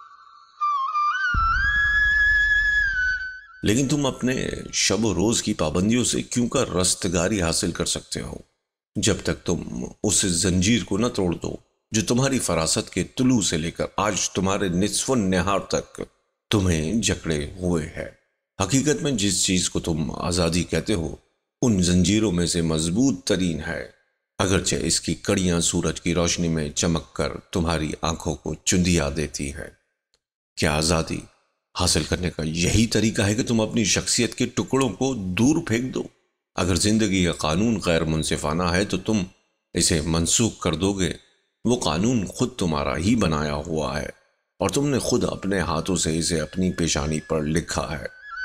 لیکن تم اپنے شب و روز کی پابندیوں سے کیوں کر رستگاری حاصل کر سکتے ہو جب تک تم اس زنجیر کو نہ توڑ دو جو تمہاری فراست کے طلوع سے لے کر آج تمہارے نصف النہار تک تمہیں جکڑے ہوئے ہے۔ حقیقت میں جس چیز کو تم آزادی کہتے ہو ان زنجیروں میں سے مضبوط ترین ہے، اگرچہ اس کی کڑیاں سورج کی روشنی میں چمک کر تمہاری آنکھوں کو چندیا دیتی ہے۔ کیا آزادی حاصل کرنے کا یہی طریقہ ہے کہ تم اپنی شخصیت کے ٹکڑوں کو دور پھینک دو؟ اگر زندگی کا قانون غیر منصفانہ ہے تو تم اسے منسوخ کر دو گے۔ وہ قانون خود تمہارا ہی بنایا ہوا ہے اور تم نے خود اپنے ہاتھوں سے اسے اپنی پیشانی پر لکھا ہے۔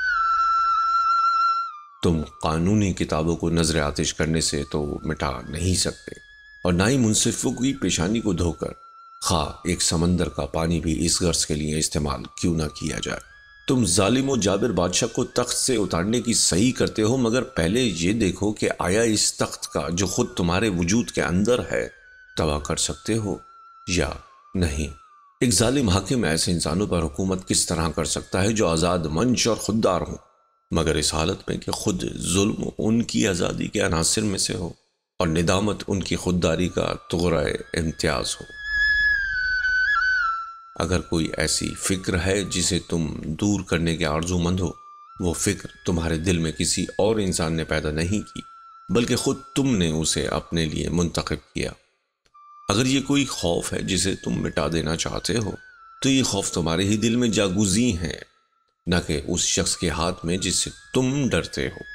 تم قانونی کتابوں کو نظر آتش کرنے سے تو مٹا نہیں سکتے، اور نہ ہی منصفوں کی پیشانی کو دھو کر خواہ ایک سمندر کا پانی بھی اس غرض کے لیے استعمال کیوں نہ کیا جائے۔ تم ظالم و جابر بادشاہ کو تخت سے اتارنے کی صحیح کرتے ہو، مگر پہلے یہ دیکھو کہ آیا اس تخت کا جو خود تمہارے وجود کے اندر ہے تباہ کر سکتے ہو یا نہیں۔ ایک ظالم حاکم ایسے انسانوں پر حکومت کس طرح کر سکتا ہے جو آزاد منش اور خوددار ہوں، مگر اس حالت میں کہ خود ظلم ان کی آزادی کے عناصر میں سے ہو اور ندامت ان کی خودداری کا طغرائے امتیاز ہو۔ اگر کوئی ایسی فکر ہے جسے تم دور کرنے کے آرزو مند ہو، وہ فکر تمہارے دل میں کسی اور انسان نے پیدا نہیں کی بلکہ خود تم نے اسے اپنے لیے منتخب کیا۔ اگر یہ کوئی خوف ہے جسے تم مٹا دینا چاہتے ہو تو یہ خوف تمہارے ہی دل میں جاگزی ہے، نہ کہ اس شخص کے ہاتھ میں جس سے تم ڈرتے ہو۔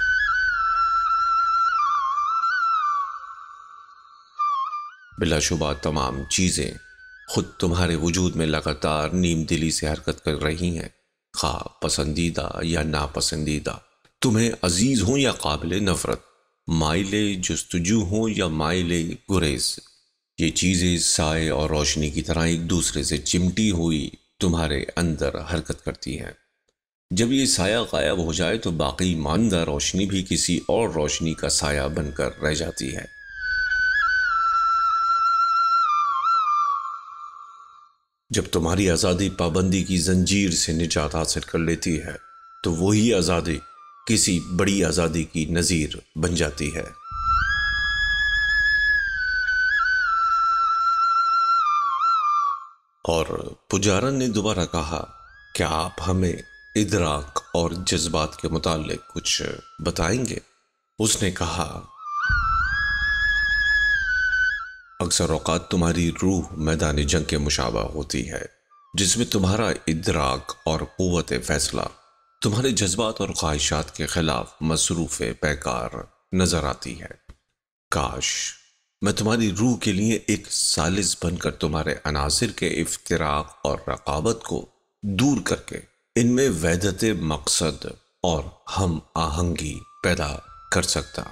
بلا شبہ تمام چیزیں خود تمہارے وجود میں لگاتار نیم دلی سے حرکت کر رہی ہیں، خواہ پسندیدہ یا ناپسندیدہ، تمہیں عزیز ہوں یا قابل نفرت، مائل جستجو ہوں یا مائل گریز۔ یہ چیزیں سائے اور روشنی کی طرح ایک دوسرے سے چمٹی ہوئی تمہارے اندر حرکت کرتی ہیں۔ جب یہ سایہ غائب ہو جائے تو باقی ماندہ روشنی بھی کسی اور روشنی کا سایہ بن کر رہ جاتی ہے۔ جب تمہاری آزادی پابندی کی زنجیر سے نجات حاصل کر لیتی ہے تو وہی آزادی کسی بڑی آزادی کی نظیر بن جاتی ہے۔ اور پجارن نے دوبارہ کہا، کیا آپ ہمیں ادراک اور جذبات کے متعلق کچھ بتائیں گے؟ اس نے کہا، اکثر اوقات تمہاری روح میدان جنگ کے مشابہ ہوتی ہے، جس میں تمہارا ادراک اور قوت فیصلہ تمہارے جذبات اور خواہشات کے خلاف مصروف پیکار نظر آتی ہے۔ کاش میں تمہاری روح کے لیے ایک ثالث بن کر تمہارے عناصر کے افتراق اور رقابت کو دور کر کے ان میں وحدت مقصد اور ہم آہنگی پیدا کر سکتا،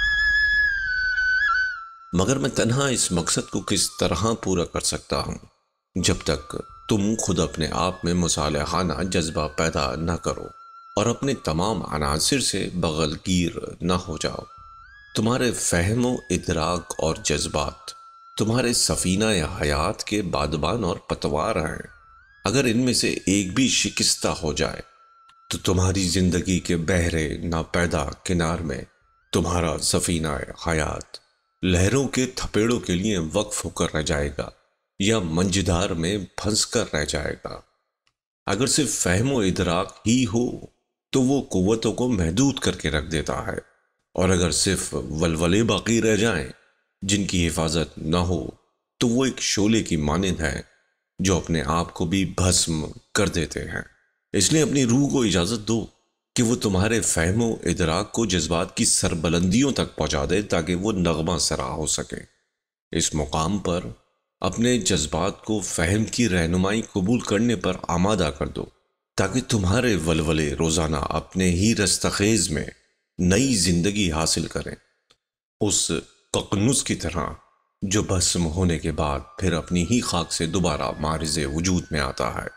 مگر میں تنہا اس مقصد کو کس طرح پورا کر سکتا ہوں جب تک تم خود اپنے آپ میں مصالحانہ جذبہ پیدا نہ کرو اور اپنے تمام عناصر سے بغل گیر نہ ہو جاؤ۔ تمہارے فہم و ادراک اور جذبات تمہارے سفینہ حیات کے بادبان اور پتوار ہیں۔ اگر ان میں سے ایک بھی شکستہ ہو جائے تو تمہاری زندگی کے بحرے ناپیدا کنار میں تمہارا سفینہ حیات لہروں کے تھپیڑوں کے لیے وقف ہو کر رہ جائے گا، یا منجدار میں پھنس کر رہ جائے گا۔ اگر صرف فہم و ادراک ہی ہو تو وہ قوتوں کو محدود کر کے رکھ دیتا ہے، اور اگر صرف ولولے باقی رہ جائیں جن کی حفاظت نہ ہو تو وہ ایک شعلے کی مانند ہے جو اپنے آپ کو بھی بھسم کر دیتے ہیں۔ اس لیے اپنی روح کو اجازت دو کہ وہ تمہارے فہم و ادراک کو جذبات کی سربلندیوں تک پہنچا دے تاکہ وہ نغمہ سرا ہو سکے۔ اس مقام پر اپنے جذبات کو فہم کی رہنمائی قبول کرنے پر آمادہ کر دو تاکہ تمہارے ولولے روزانہ اپنے ہی رستخیز میں نئی زندگی حاصل کریں، اس ققنس کی طرح جو بھسم ہونے کے بعد پھر اپنی ہی خاک سے دوبارہ معرض وجود میں آتا ہے۔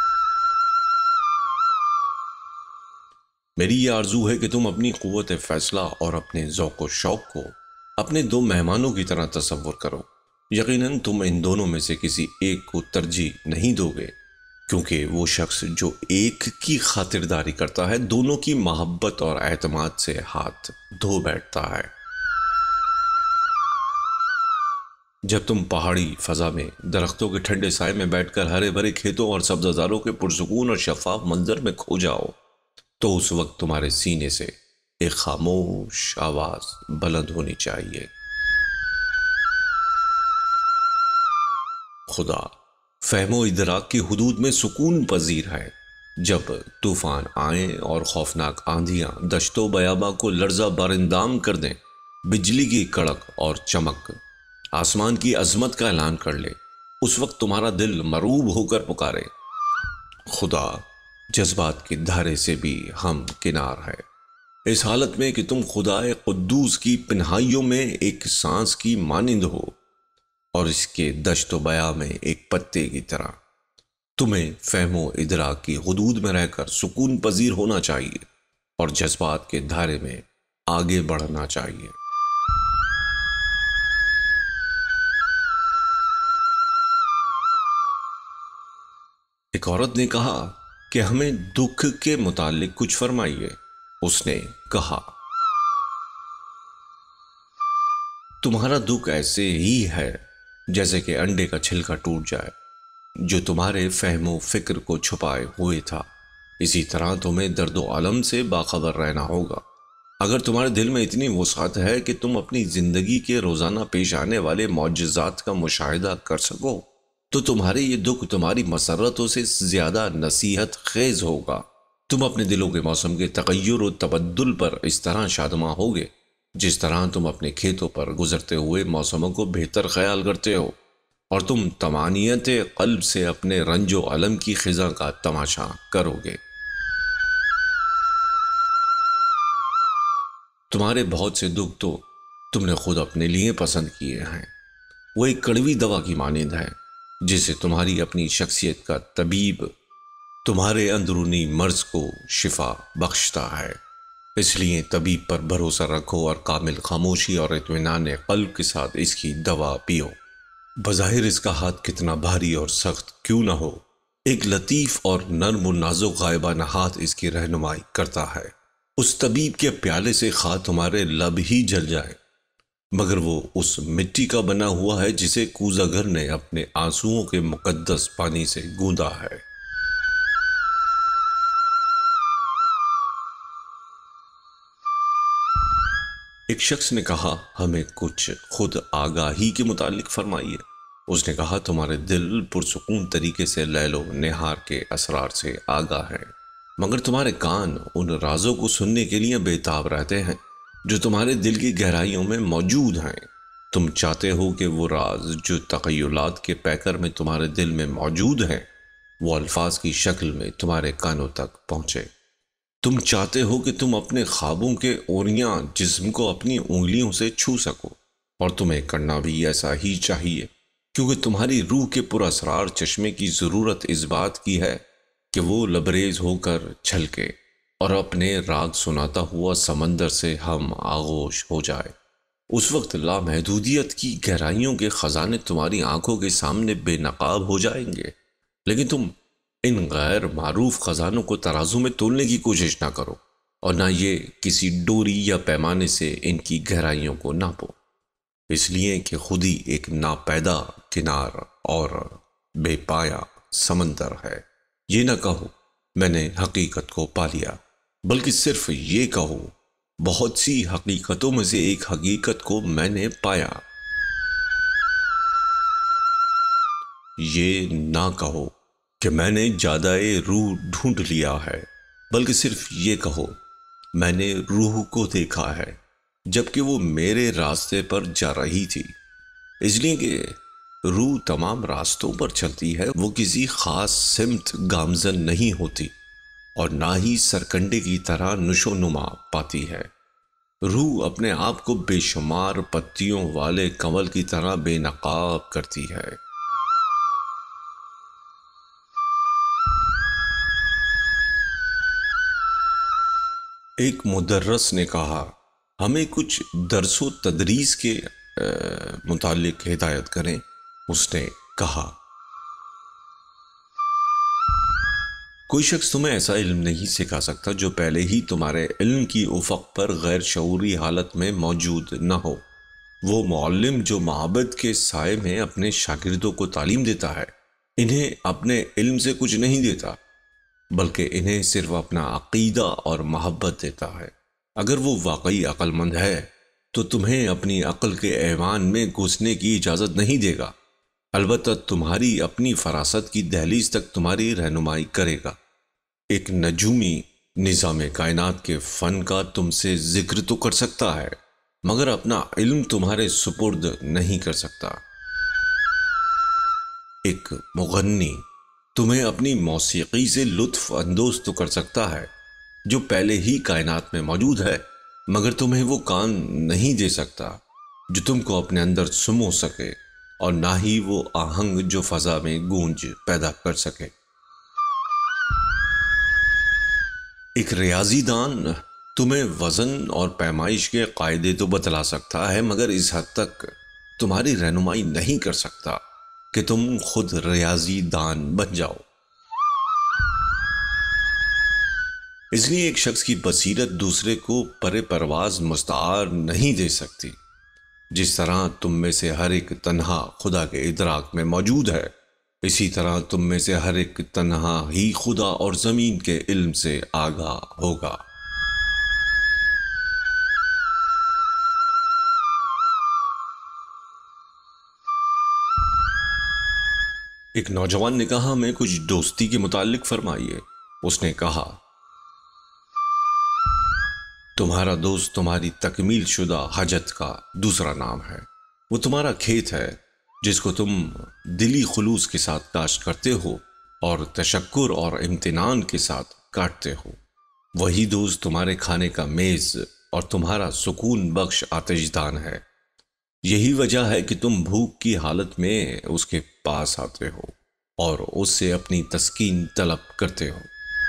میری یہ آرزو ہے کہ تم اپنی قوت فیصلہ اور اپنے ذوق و شوق کو اپنے دو مہمانوں کی طرح تصور کرو۔ یقیناً تم ان دونوں میں سے کسی ایک کو ترجیح نہیں دو گے، کیونکہ وہ شخص جو ایک کی خاطرداری کرتا ہے دونوں کی محبت اور اعتماد سے ہاتھ دھو بیٹھتا ہے۔ جب تم پہاڑی فضا میں درختوں کے ٹھنڈے سائے میں بیٹھ کر ہرے بھرے کھیتوں اور سبززاروں کے پرسکون اور شفاف منظر میں کھو جاؤ تو اس وقت تمہارے سینے سے ایک خاموش آواز بلند ہونی چاہیے: خدا فہم و ادراک کی حدود میں سکون پذیر ہے۔ جب طوفان آئیں اور خوفناک آندھیاں دشت و بیاباں کو لرزہ بارندام کر دیں، بجلی کی کڑک اور چمک آسمان کی عظمت کا اعلان کر لے، اس وقت تمہارا دل مروب ہو کر پکارے: خدا جذبات کی دھارے سے بھی ہم کنار ہے۔ اس حالت میں کہ تم خدا قدوس کی پنہائیوں میں ایک سانس کی مانند ہو اور اس کے دشت و بیاں میں ایک پتے کی طرح، تمہیں فہم و ادراک کی حدود میں رہ کر سکون پذیر ہونا چاہیے اور جذبات کے دھارے میں آگے بڑھنا چاہیے۔ ایک عورت نے کہا کہ ہمیں دکھ کے متعلق کچھ فرمائیے۔ اس نے کہا، تمہارا دکھ ایسے ہی ہے جیسے کہ انڈے کا چھلکا ٹوٹ جائے جو تمہارے فہم و فکر کو چھپائے ہوئے تھا۔ اسی طرح تمہیں درد و علم سے باخبر رہنا ہوگا۔ اگر تمہارے دل میں اتنی وسعت ہے کہ تم اپنی زندگی کے روزانہ پیش آنے والے معجزات کا مشاہدہ کر سکو تو تمہارے یہ دکھ تمہاری مسرتوں سے زیادہ نصیحت خیز ہوگا۔ تم اپنے دلوں کے موسم کے تغیر و تبدل پر اس طرح شادماں ہوگے جس طرح تم اپنے کھیتوں پر گزرتے ہوئے موسموں کو بہتر خیال کرتے ہو، اور تم طمانینت قلب سے اپنے رنج و علم کی خزاں کا تماشا کرو گے۔ تمہارے بہت سے دکھ تو تم نے خود اپنے لیے پسند کیے ہیں۔ وہ ایک کڑوی دوا کی مانند ہے جسے تمہاری اپنی شخصیت کا طبیب تمہارے اندرونی مرض کو شفا بخشتا ہے۔ اس لیے طبیب پر بھروسہ رکھو اور کامل خاموشی اور اطمینان قلب کے ساتھ اس کی دوا پیو۔ بظاہر اس کا ہاتھ کتنا بھاری اور سخت کیوں نہ ہو، ایک لطیف اور نرم و نازک غائبانہ ہاتھ اس کی رہنمائی کرتا ہے۔ اس طبیب کے پیالے سے خواہ تمہارے لب ہی جل جائے، مگر وہ اس مٹی کا بنا ہوا ہے جسے کوزہ گر نے اپنے آنسوؤں کے مقدس پانی سے گوندا ہے۔ ایک شخص نے کہا، ہمیں کچھ خود آگاہی کے متعلق فرمائیے۔ اس نے کہا، تمہارے دل پرسکون طریقے سے لیل و نہار کے اسرار سے آگاہ ہے، مگر تمہارے کان ان رازوں کو سننے کے لیے بے تاب رہتے ہیں جو تمہارے دل کی گہرائیوں میں موجود ہیں۔ تم چاہتے ہو کہ وہ راز جو تخیلات کے پیکر میں تمہارے دل میں موجود ہیں وہ الفاظ کی شکل میں تمہارے کانوں تک پہنچے۔ تم چاہتے ہو کہ تم اپنے خوابوں کے اوریاں جسم کو اپنی انگلیوں سے چھو سکو، اور تمہیں کرنا بھی ایسا ہی چاہیے، کیونکہ تمہاری روح کے پراسرار چشمے کی ضرورت اس بات کی ہے کہ وہ لبریز ہو کر چھلکے اور اپنے راگ سناتا ہوا سمندر سے ہم آغوش ہو جائے۔ اس وقت لامحدودیت کی گہرائیوں کے خزانے تمہاری آنکھوں کے سامنے بے نقاب ہو جائیں گے، لیکن تم ان غیر معروف خزانوں کو ترازو میں تولنے کی کوشش نہ کرو، اور نہ یہ کسی ڈوری یا پیمانے سے ان کی گہرائیوں کو ناپو، اس لیے کہ خود ہی ایک ناپیدا کنار اور بے پایا سمندر ہے۔ یہ نہ کہو میں نے حقیقت کو پا لیا، بلکہ صرف یہ کہو بہت سی حقیقتوں میں سے ایک حقیقت کو میں نے پایا۔ یہ نہ کہو کہ میں نے جادۂ روح ڈھونڈ لیا ہے، بلکہ صرف یہ کہو میں نے روح کو دیکھا ہے جبکہ وہ میرے راستے پر جا رہی تھی۔ اس لیے کہ روح تمام راستوں پر چلتی ہے، وہ کسی خاص سمت گامزن نہیں ہوتی اور نہ ہی سرکنڈے کی طرح نشو نما پاتی ہے۔ روح اپنے آپ کو بے شمار پتیوں والے کنول کی طرح بے نقاب کرتی ہے۔ ایک مدرس نے کہا ہمیں کچھ درس و تدریس کے متعلق ہدایت کریں۔ اس نے کہا کوئی شخص تمہیں ایسا علم نہیں سکھا سکتا جو پہلے ہی تمہارے علم کی افق پر غیر شعوری حالت میں موجود نہ ہو۔ وہ معلم جو معبد کے سائے میں اپنے شاگردوں کو تعلیم دیتا ہے انہیں اپنے علم سے کچھ نہیں دیتا، بلکہ انہیں صرف اپنا عقیدہ اور محبت دیتا ہے۔ اگر وہ واقعی عقل مند ہے تو تمہیں اپنی عقل کے ایوان میں گھسنے کی اجازت نہیں دے گا، البتہ تمہاری اپنی فراست کی دہلیز تک تمہاری رہنمائی کرے گا۔ ایک نجومی نظام کائنات کے فن کا تم سے ذکر تو کر سکتا ہے، مگر اپنا علم تمہارے سپرد نہیں کر سکتا۔ ایک مغنی تمہیں اپنی موسیقی سے لطف اندوز تو کر سکتا ہے جو پہلے ہی کائنات میں موجود ہے، مگر تمہیں وہ کان نہیں دے سکتا جو تم کو اپنے اندر سمو سکے، اور نہ ہی وہ آہنگ جو فضا میں گونج پیدا کر سکے۔ ایک ریاضی دان تمہیں وزن اور پیمائش کے قاعدے تو بتلا سکتا ہے، مگر اس حد تک تمہاری رہنمائی نہیں کر سکتا کہ تم خود ریاضی دان بن جاؤ۔ اس لیے ایک شخص کی بصیرت دوسرے کو پر پرواز مستعار نہیں دے سکتی۔ جس طرح تم میں سے ہر ایک تنہا خدا کے ادراک میں موجود ہے، اسی طرح تم میں سے ہر ایک تنہا ہی خدا اور زمین کے علم سے آگاہ ہوگا۔ ایک نوجوان نے کہا ہمیں کچھ دوستی کے متعلق فرمائیے۔ اس نے کہا تمہارا دوست تمہاری تکمیل شدہ حاجت کا دوسرا نام ہے۔ وہ تمہارا کھیت ہے جس کو تم دلی خلوص کے ساتھ کاشت کرتے ہو اور تشکر اور امتنان کے ساتھ کاٹتے ہو۔ وہی دوست تمہارے کھانے کا میز اور تمہارا سکون بخش آتش دان ہے۔ یہی وجہ ہے کہ تم بھوک کی حالت میں اس کے پاس آتے ہو اور اس سے اپنی تسکین طلب کرتے ہو۔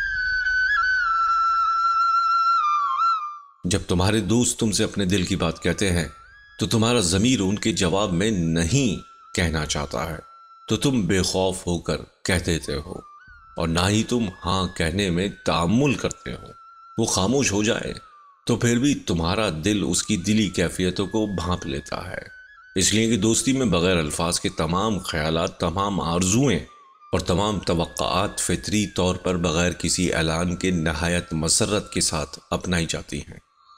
جب تمہارے دوست تم سے اپنے دل کی بات کہتے ہیں تو تمہارا ضمیر ان کے جواب میں نہیں کہنا چاہتا ہے، تو تم بے خوف ہو کر کہہ دیتے ہو، اور نہ ہی تم ہاں کہنے میں تأمل کرتے ہو۔ وہ خاموش ہو جائے تو پھر بھی تمہارا دل اس کی دلی کیفیتوں کو بھانپ لیتا ہے، اس لیے کہ دوستی میں بغیر الفاظ کے تمام خیالات، تمام آرزوئیں اور تمام توقعات فطری طور پر بغیر کسی اعلان کے نہایت مسرت کے ساتھ اپنائی جاتی ہیں۔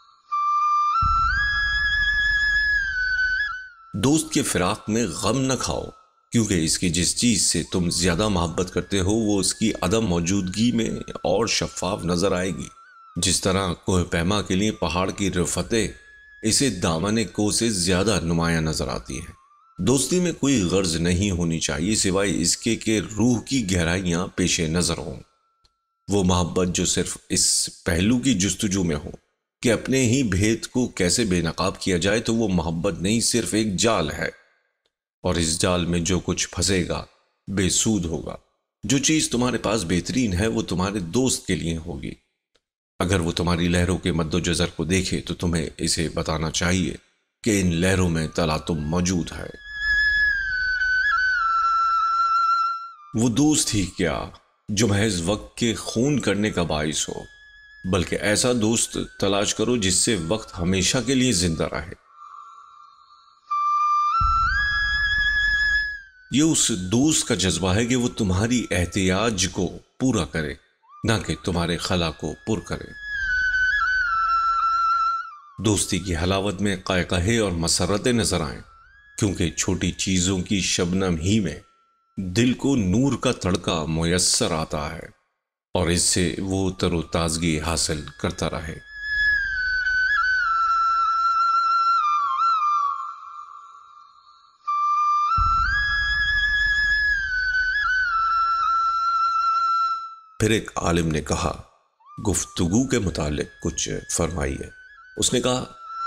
دوست کے فراق میں غم نہ کھاؤ، کیونکہ اس کی جس چیز سے تم زیادہ محبت کرتے ہو وہ اس کی عدم موجودگی میں اور شفاف نظر آئے گی۔ جس طرح کوہ پیما کے لیے پہاڑ کی رفتیں اسے دامن کوہ سے زیادہ نمایاں نظر آتی ہیں۔ دوستی میں کوئی غرض نہیں ہونی چاہیے سوائے اس کے کہ روح کی گہرائیاں پیش نظر ہوں۔ وہ محبت جو صرف اس پہلو کی جستجو میں ہو کہ اپنے ہی بھید کو کیسے بے نقاب کیا جائے، تو وہ محبت نہیں، صرف ایک جال ہے، اور اس جال میں جو کچھ پھنسے گا بے سود ہوگا۔ جو چیز تمہارے پاس بہترین ہے وہ تمہارے دوست کے لیے ہوگی۔ اگر وہ تمہاری لہروں کے مد و جزر کو دیکھے تو تمہیں اسے بتانا چاہیے کہ ان لہروں میں تلاطم موجود ہے۔ وہ دوست ہی کیا جو محض وقت کے خون کرنے کا باعث ہو، بلکہ ایسا دوست تلاش کرو جس سے وقت ہمیشہ کے لیے زندہ رہے۔ یہ اس دوست کا جذبہ ہے کہ وہ تمہاری احتیاج کو پورا کرے، نہ کہ تمہارے خلا کو پر کرے۔ دوستی کی حلاوت میں قہقہے اور مسرتیں نظر آئیں، کیونکہ چھوٹی چیزوں کی شبنم ہی میں دل کو نور کا تڑکا میسر آتا ہے، اور اس سے وہ تر و تازگی حاصل کرتا رہے۔ پھر ایک عالم نے کہا، گفتگو کے متعلق کچھ فرمائیے۔ اس نے کہا،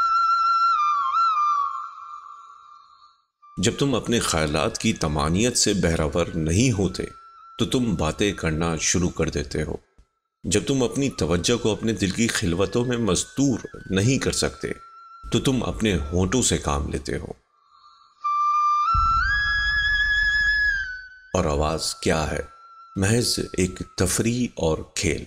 جب تم اپنے خیالات کی تمانیت سے بہرور نہیں ہوتے تو تم باتیں کرنا شروع کر دیتے ہو۔ جب تم اپنی توجہ کو اپنے دل کی خلوتوں میں مستور نہیں کر سکتے تو تم اپنے ہونٹوں سے کام لیتے ہو۔ اور آواز کیا ہے؟ محض ایک تفریح اور کھیل۔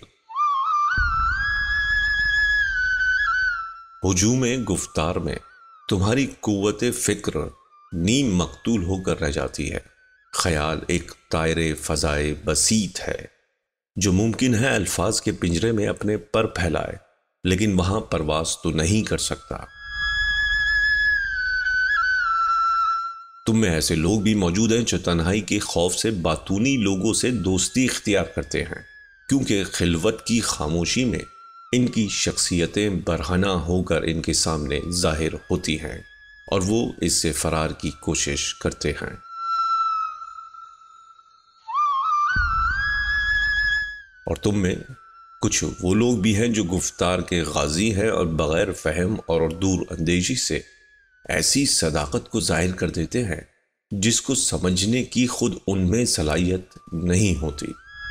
ہجوم گفتار میں تمہاری قوت فکر نیم مقتول ہو کر رہ جاتی ہے۔ خیال ایک طائر فضائے بسیط ہے جو ممکن ہے الفاظ کے پنجرے میں اپنے پر پھیلائے، لیکن وہاں پرواز تو نہیں کر سکتا۔ تم میں ایسے لوگ بھی موجود ہیں جو تنہائی کے خوف سے باطونی لوگوں سے دوستی اختیار کرتے ہیں، کیونکہ خلوت کی خاموشی میں ان کی شخصیتیں برہنہ ہو کر ان کے سامنے ظاہر ہوتی ہیں، اور وہ اس سے فرار کی کوشش کرتے ہیں۔ اور تم میں کچھ وہ لوگ بھی ہیں جو گفتار کے غازی ہیں اور بغیر فہم اور دور اندیشی سے ایسی صداقت کو ظاہر کر دیتے ہیں جس کو سمجھنے کی خود ان میں صلاحیت نہیں ہوتی۔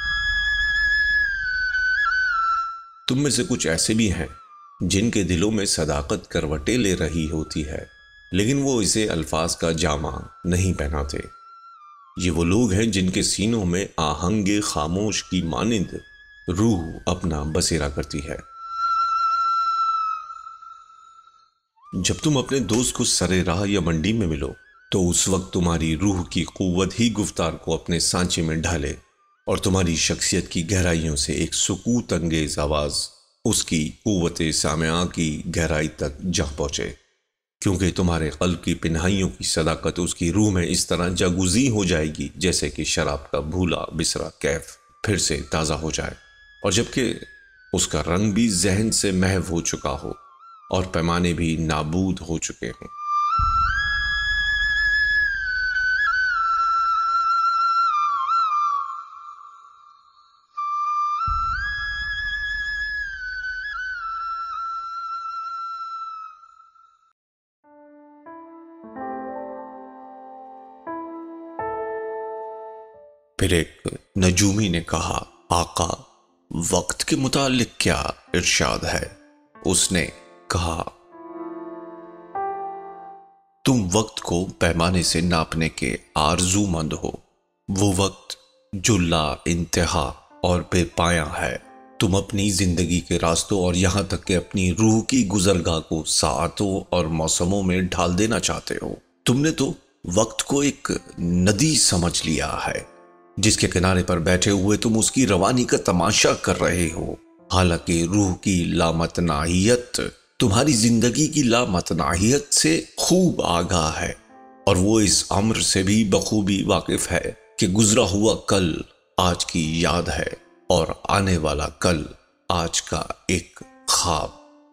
تم میں سے کچھ ایسے بھی ہیں جن کے دلوں میں صداقت کروٹیں لے رہی ہوتی ہے، لیکن وہ اسے الفاظ کا جامہ نہیں پہناتے۔ یہ وہ لوگ ہیں جن کے سینوں میں آہنگ خاموش کی مانند روح اپنا بسیرا کرتی ہے۔ جب تم اپنے دوست کو سرے راہ یا منڈی میں ملو تو اس وقت تمہاری روح کی قوت ہی گفتار کو اپنے سانچے میں ڈھالے، اور تمہاری شخصیت کی گہرائیوں سے ایک سکوت انگیز آواز اس کی قوت سامعہ کی گہرائی تک جا پہنچے، کیونکہ تمہارے قلب کی پنہائیوں کی صداقت اس کی روح میں اس طرح جاگزی ہو جائے گی جیسے کہ شراب کا بھولا بسرا کیف پھر سے تازہ ہو جائے، اور جبکہ اس کا رنگ بھی ذہن سے محو ہو چکا ہو اور پیمانے بھی نابود ہو چکے ہوں۔ پھر ایک نجومی نے کہا، آقا، وقت کے متعلق کیا ارشاد ہے؟ اس نے کہا، تم وقت کو پیمانے سے ناپنے کے آرزو مند ہو، وہ وقت جو لا انتہا اور بے پایاں ہے۔ تم اپنی زندگی کے راستوں اور یہاں تک کہ اپنی روح کی گزرگاہ کو ساعتوں اور موسموں میں ڈھال دینا چاہتے ہو۔ تم نے تو وقت کو ایک ندی سمجھ لیا ہے جس کے کنارے پر بیٹھے ہوئے تم اس کی روانی کا تماشا کر رہے ہو، حالانکہ روح کی لامتناہیت تمہاری زندگی کی لامتناہیت سے خوب آگاہ ہے، اور وہ اس امر سے بھی بخوبی واقف ہے کہ گزرا ہوا کل آج کی یاد ہے اور آنے والا کل آج کا ایک خواب۔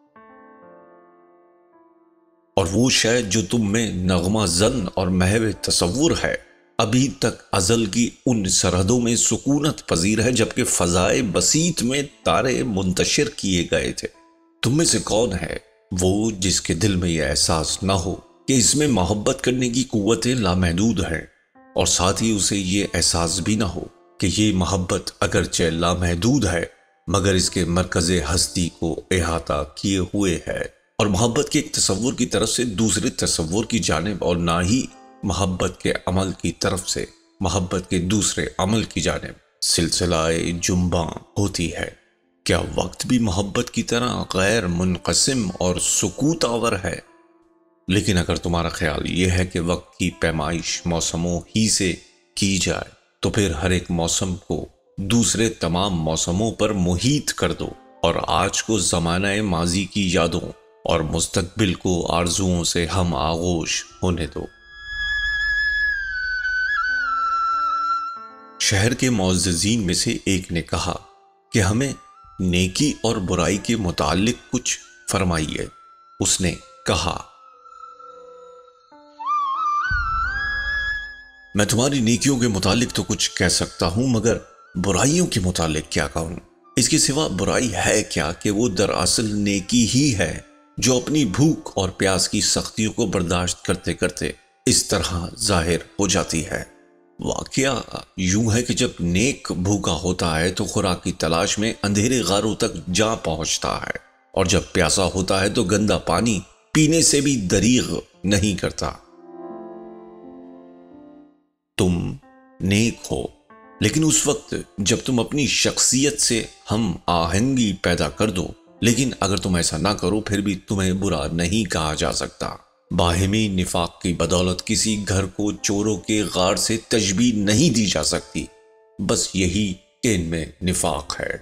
اور وہ شے جو تم میں نغمہ زن اور محو تصور ہے ابھی تک ازل کی ان سرحدوں میں سکونت پذیر ہے، جبکہ فضائے بسیط میں تارے منتشر کیے گئے تھے۔ تم میں سے کون ہے وہ جس کے دل میں یہ احساس نہ ہو کہ اس میں محبت کرنے کی قوتیں لامحدود ہیں، اور ساتھ ہی اسے یہ احساس بھی نہ ہو کہ یہ محبت اگرچہ لامحدود ہے مگر اس کے مرکز ہستی کو احاطہ کیے ہوئے ہے، اور محبت کے ایک تصور کی طرف سے دوسرے تصور کی جانب، اور نہ ہی محبت کے عمل کی طرف سے محبت کے دوسرے عمل کی جانب سلسلہ جنباں ہوتی ہے۔ کیا وقت بھی محبت کی طرح غیر منقسم اور سکوت آور ہے؟ لیکن اگر تمہارا خیال یہ ہے کہ وقت کی پیمائش موسموں ہی سے کی جائے تو پھر ہر ایک موسم کو دوسرے تمام موسموں پر محیط کر دو اور آج کو زمانہ ماضی کی یادوں اور مستقبل کو آرزوؤں سے ہم آغوش ہونے دو۔ شہر کے معززین میں سے ایک نے کہا کہ ہمیں نیکی اور برائی کے متعلق کچھ فرمائیے۔ اس نے کہا، میں تمہاری نیکیوں کے متعلق تو کچھ کہہ سکتا ہوں، مگر برائیوں کے متعلق کیا کہوں؟ اس کے سوا برائی ہے کیا کہ وہ دراصل نیکی ہی ہے جو اپنی بھوک اور پیاس کی سختیوں کو برداشت کرتے کرتے اس طرح ظاہر ہو جاتی ہے۔ واقعہ یوں ہے کہ جب نیک بھوکا ہوتا ہے تو خوراک کی تلاش میں اندھیرے غاروں تک جا پہنچتا ہے، اور جب پیاسا ہوتا ہے تو گندا پانی پینے سے بھی دریغ نہیں کرتا۔ تم نیک ہو، لیکن اس وقت جب تم اپنی شخصیت سے ہم آہنگی پیدا کر دو، لیکن اگر تم ایسا نہ کرو پھر بھی تمہیں برا نہیں کہا جا سکتا۔ باہمی نفاق کی بدولت کسی گھر کو چوروں کے غار سے تشبیہ نہیں دی جا سکتی، بس یہی کہ ان میں نفاق ہے۔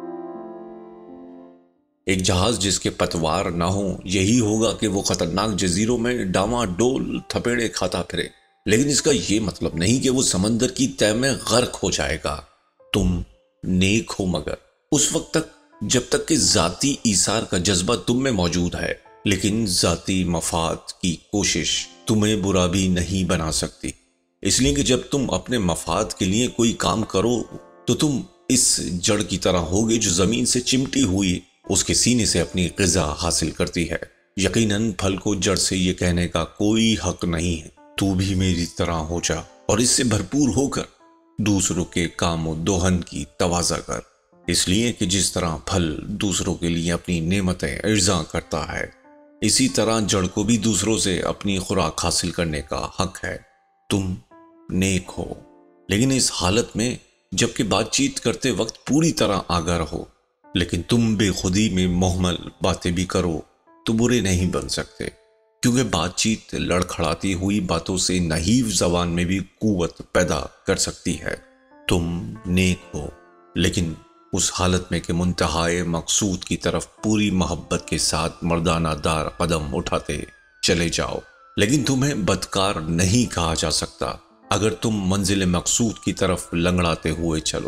ایک جہاز جس کے پتوار نہ ہوں یہی ہوگا کہ وہ خطرناک جزیروں میں ڈاما ڈول تھپیڑے کھاتا پھرے، لیکن اس کا یہ مطلب نہیں کہ وہ سمندر کی تہ میں غرق ہو جائے گا۔ تم نیک ہو مگر اس وقت تک جب تک کہ ذاتی ایثار کا جذبہ تم میں موجود ہے، لیکن ذاتی مفاد کی کوشش تمہیں برا بھی نہیں بنا سکتی، اس لیے کہ جب تم اپنے مفاد کے لیے کوئی کام کرو تو تم اس جڑ کی طرح ہوگے جو زمین سے چمٹی ہوئی اس کے سینے سے اپنی غذا حاصل کرتی ہے۔ یقیناً پھل کو جڑ سے یہ کہنے کا کوئی حق نہیں ہے تو بھی میری طرح ہو جا، اور اس سے بھرپور ہو کر دوسروں کے کام و دوہن کی تواضع کر، اس لیے کہ جس طرح پھل دوسروں کے لیے اپنی نعمتیں ارزاں کرتا ہے، اسی طرح جڑ کو بھی دوسروں سے اپنی خوراک حاصل کرنے کا حق ہے۔ تم نیک ہو، لیکن اس حالت میں جبکہ بات چیت کرتے وقت پوری طرح آگاہ رہو، لیکن تم بے خودی میں محمل باتیں بھی کرو تو برے نہیں بن سکتے، کیونکہ بات چیت لڑکھڑاتی ہوئی باتوں سے نحیف زبان میں بھی قوت پیدا کر سکتی ہے۔ تم نیک ہو، لیکن اس حالت میں کہ منتہائے مقصود کی طرف پوری محبت کے ساتھ مردانہ دار قدم اٹھاتے چلے جاؤ، لیکن تمہیں بدکار نہیں کہا جا سکتا اگر تم منزل مقصود کی طرف لنگڑاتے ہوئے چلو۔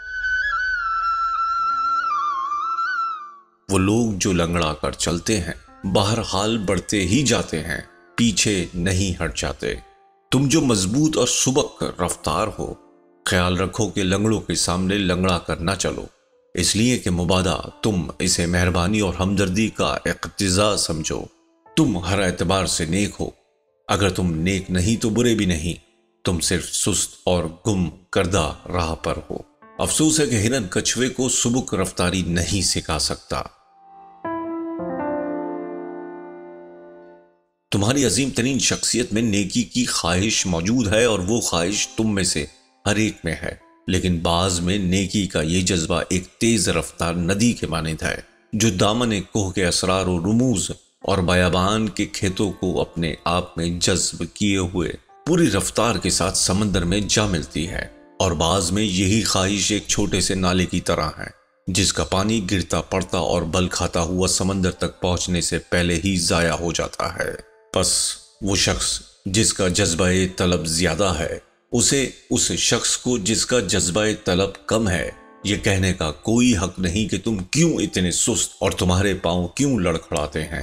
وہ لوگ جو لنگڑا کر چلتے ہیں بہرحال بڑھتے ہی جاتے ہیں، پیچھے نہیں ہٹ جاتے۔ تم جو مضبوط اور سبک رفتار ہو، خیال رکھو کہ لنگڑوں کے سامنے لنگڑا کر نہ چلو، اس لیے کہ مبادا تم اسے مہربانی اور ہمدردی کا اقتضا سمجھو۔ تم ہر اعتبار سے نیک ہو، اگر تم نیک نہیں تو برے بھی نہیں، تم صرف سست اور گم کردہ راہ پر ہو۔ افسوس ہے کہ ہرن کچھوے کو سبک رفتاری نہیں سکھا سکتا۔ تمہاری عظیم ترین شخصیت میں نیکی کی خواہش موجود ہے، اور وہ خواہش تم میں سے ہر ایک میں ہے، لیکن بعض میں نیکی کا یہ جذبہ ایک تیز رفتار ندی کے مانند ہے جو دامن کوہ کے اسرار و رموز اور بیابان کے کھیتوں کو اپنے آپ میں جذب کیے ہوئے پوری رفتار کے ساتھ سمندر میں جا ملتی ہے، اور بعض میں یہی خواہش ایک چھوٹے سے نالے کی طرح ہے جس کا پانی گرتا پڑتا اور بل کھاتا ہوا سمندر تک پہنچنے سے پہلے ہی ضائع ہو جاتا ہے۔ بس وہ شخص جس کا جذبہ طلب زیادہ ہے، اسے اس شخص کو جس کا جذبہ طلب کم ہے یہ کہنے کا کوئی حق نہیں کہ تم کیوں اتنے سست اور تمہارے پاؤں کیوں لڑکھڑاتے ہیں۔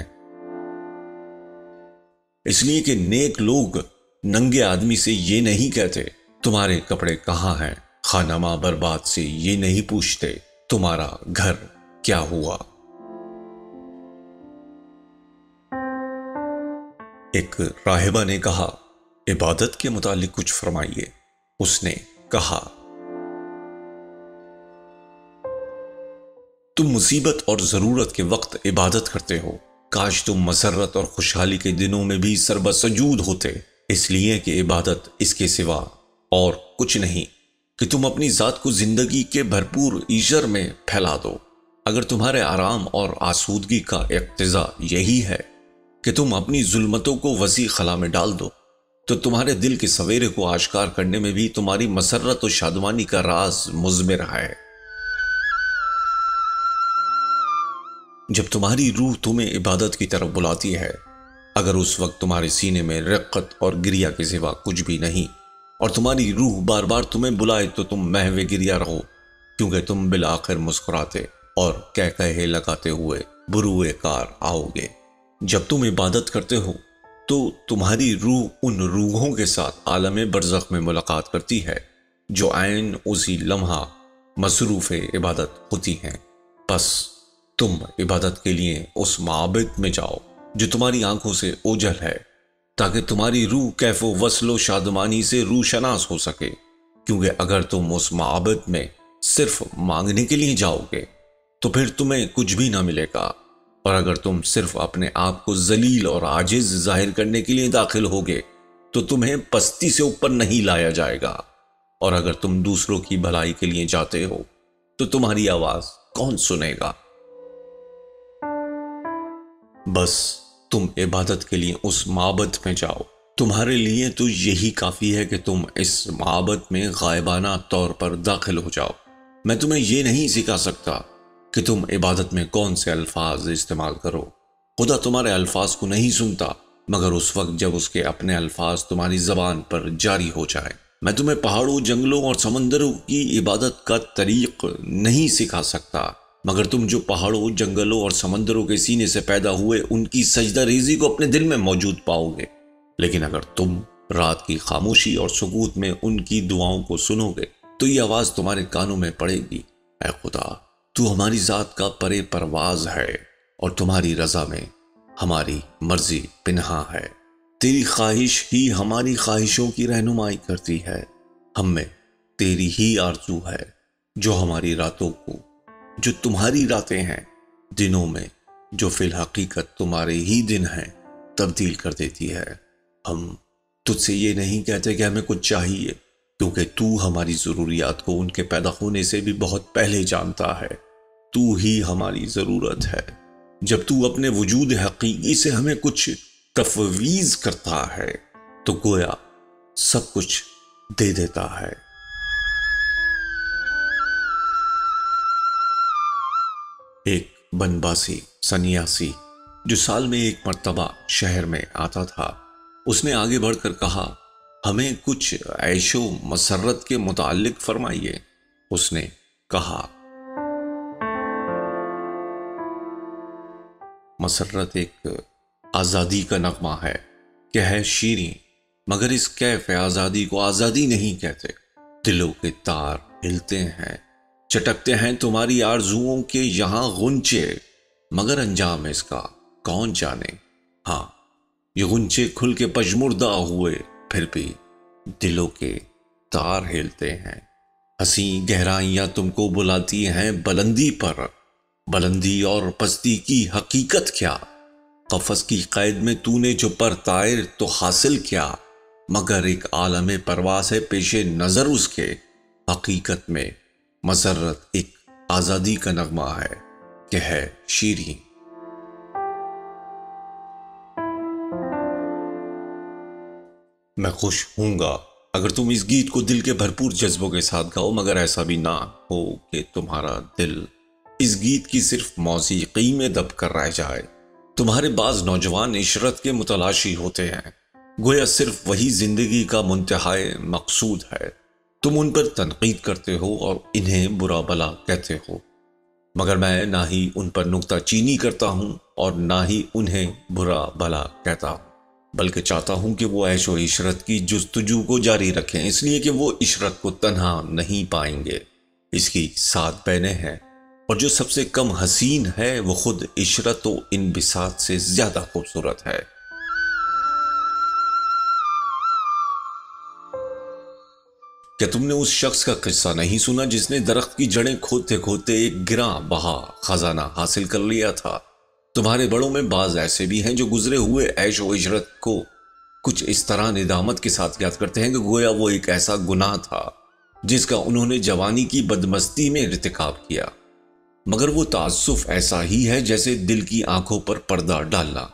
اس لیے کہ نیک لوگ ننگے آدمی سے یہ نہیں کہتے تمہارے کپڑے کہاں ہیں، خانما برباد سے یہ نہیں پوچھتے تمہارا گھر کیا ہوا۔ ایک راہبہ نے کہا، عبادت کے متعلق کچھ فرمائیے۔ اس نے کہا، تم مصیبت اور ضرورت کے وقت عبادت کرتے ہو، کاش تم مسرت اور خوشحالی کے دنوں میں بھی سربسجود ہوتے، اس لیے کہ عبادت اس کے سوا اور کچھ نہیں کہ تم اپنی ذات کو زندگی کے بھرپور ایجر میں پھیلا دو۔ اگر تمہارے آرام اور آسودگی کا اقتضا یہی ہے کہ تم اپنی ظلمتوں کو وسیع خلا میں ڈال دو تو تمہارے دل کے سویرے کو آشکار کرنے میں بھی تمہاری مسرت و شادمانی کا راز مضمر ہے۔ جب تمہاری روح تمہیں عبادت کی طرف بلاتی ہے، اگر اس وقت تمہارے سینے میں رقت اور گریہ کے سوا کچھ بھی نہیں، اور تمہاری روح بار بار تمہیں بلائے تو تم محو گریہ رہو، کیونکہ تم بالآخر مسکراتے اور کہہ کہے لگاتے ہوئے بروئے کار آؤ گے۔ جب تم عبادت کرتے ہو تو تمہاری روح ان روحوں کے ساتھ عالم برزخ میں ملاقات کرتی ہے جو عین اسی لمحہ مصروف عبادت ہوتی ہیں۔ پس تم عبادت کے لیے اس معبد میں جاؤ جو تمہاری آنکھوں سے اوجھل ہے، تاکہ تمہاری روح کیف و وصل و شادمانی سے روح شناس ہو سکے، کیونکہ اگر تم اس معبد میں صرف مانگنے کے لیے جاؤ گے تو پھر تمہیں کچھ بھی نہ ملے گا، اور اگر تم صرف اپنے آپ کو ذلیل اور عاجز ظاہر کرنے کے لیے داخل ہوگے تو تمہیں پستی سے اوپر نہیں لایا جائے گا، اور اگر تم دوسروں کی بھلائی کے لیے جاتے ہو تو تمہاری آواز کون سنے گا؟ بس تم عبادت کے لیے اس معبد میں جاؤ، تمہارے لیے تو یہی کافی ہے کہ تم اس معبد میں غائبانہ طور پر داخل ہو جاؤ۔ میں تمہیں یہ نہیں سکھا سکتا کہ تم عبادت میں کون سے الفاظ استعمال کرو۔ خدا تمہارے الفاظ کو نہیں سنتا مگر اس وقت جب اس کے اپنے الفاظ تمہاری زبان پر جاری ہو جائے۔ میں تمہیں پہاڑوں، جنگلوں اور سمندروں کی عبادت کا طریق نہیں سکھا سکتا مگر تم جو پہاڑوں، جنگلوں اور سمندروں کے سینے سے پیدا ہوئے ان کی سجدہ ریزی کو اپنے دل میں موجود پاؤ گے۔ لیکن اگر تم رات کی خاموشی اور سکوت میں ان کی دعاؤں کو سنو گے تو یہ آواز تمہارے کانوں میں پڑے گی، اے خدا، تو ہماری ذات کا پرے پرواز ہے اور تمہاری رضا میں ہماری مرضی پنہاں ہے۔ تیری خواہش ہی ہماری خواہشوں کی رہنمائی کرتی ہے۔ ہم میں تیری ہی آرزو ہے جو ہماری راتوں کو، جو تمہاری راتیں ہیں، دنوں میں جو فی الحقیقت تمہارے ہی دن ہیں، تبدیل کر دیتی ہے۔ ہم تجھ سے یہ نہیں کہتے کہ ہمیں کچھ چاہیے، کیونکہ تو ہماری ضروریات کو ان کے پیدا ہونے سے بھی بہت پہلے جانتا ہے۔ تو ہی ہماری ضرورت ہے۔ جب تو اپنے وجود حقیقی سے ہمیں کچھ تفویض کرتا ہے تو گویا سب کچھ دے دیتا ہے۔ ایک بنواسی سنیاسی جو سال میں ایک مرتبہ شہر میں آتا تھا، اس نے آگے بڑھ کر کہا، ہمیں کچھ عیش و مسرت کے متعلق فرمائیے۔ اس نے کہا، مسرت ایک آزادی کا نغمہ ہے کہ ہے شیریں، مگر اس کیف آزادی کو آزادی نہیں کہتے۔ دلوں کے تار ہلتے ہیں، چٹکتے ہیں تمہاری آرزوؤں کے یہاں غنچے، مگر انجام اس کا کون جانے۔ ہاں، یہ غنچے کھل کے پژمردہ ہوئے پھر بھی دلوں کے تار ہلتے ہیں۔ حسین گہرائیاں تم کو بلاتی ہیں بلندی پر، بلندی اور پستی کی حقیقت کیا؟ قفس کی قید میں تو نے جو پر طائر تو حاصل کیا، مگر ایک عالم پرواز ہے پیش نظر اس کے۔ حقیقت میں مسرت ایک آزادی کا نغمہ ہے کہ ہے شیریں۔ میں خوش ہوں گا اگر تم اس گیت کو دل کے بھرپور جذبوں کے ساتھ گاؤ، مگر ایسا بھی نہ ہو کہ تمہارا دل اس گیت کی صرف موسیقی میں دب کر رہ جائے۔ تمہارے بعض نوجوان عشرت کے متلاشی ہوتے ہیں، گویا صرف وہی زندگی کا منتہائی مقصود ہے۔ تم ان پر تنقید کرتے ہو اور انہیں برا بلا کہتے ہو، مگر میں نہ ہی ان پر نکتہ چینی کرتا ہوں اور نہ ہی انہیں برا بلا کہتا ہوں، بلکہ چاہتا ہوں کہ وہ عیش و عشرت کی جستجو کو جاری رکھیں، اس لیے کہ وہ عشرت کو تنہا نہیں پائیں گے۔ اس کی سات بہنیں ہیں اور جو سب سے کم حسین ہے وہ خود عشرت و انبساط سے زیادہ خوبصورت ہے۔ کیا تم نے اس شخص کا قصہ نہیں سنا جس نے درخت کی جڑیں کھودتے کھودتے ایک گراں بہا خزانہ حاصل کر لیا تھا؟ تمہارے بڑوں میں بعض ایسے بھی ہیں جو گزرے ہوئے عیش و عشرت کو کچھ اس طرح ندامت کے ساتھ یاد کرتے ہیں کہ گویا وہ ایک ایسا گناہ تھا جس کا انہوں نے جوانی کی بدمستی میں ارتکاب کیا، مگر وہ تعسف ایسا ہی ہے جیسے دل کی آنکھوں پر پردہ ڈالنا۔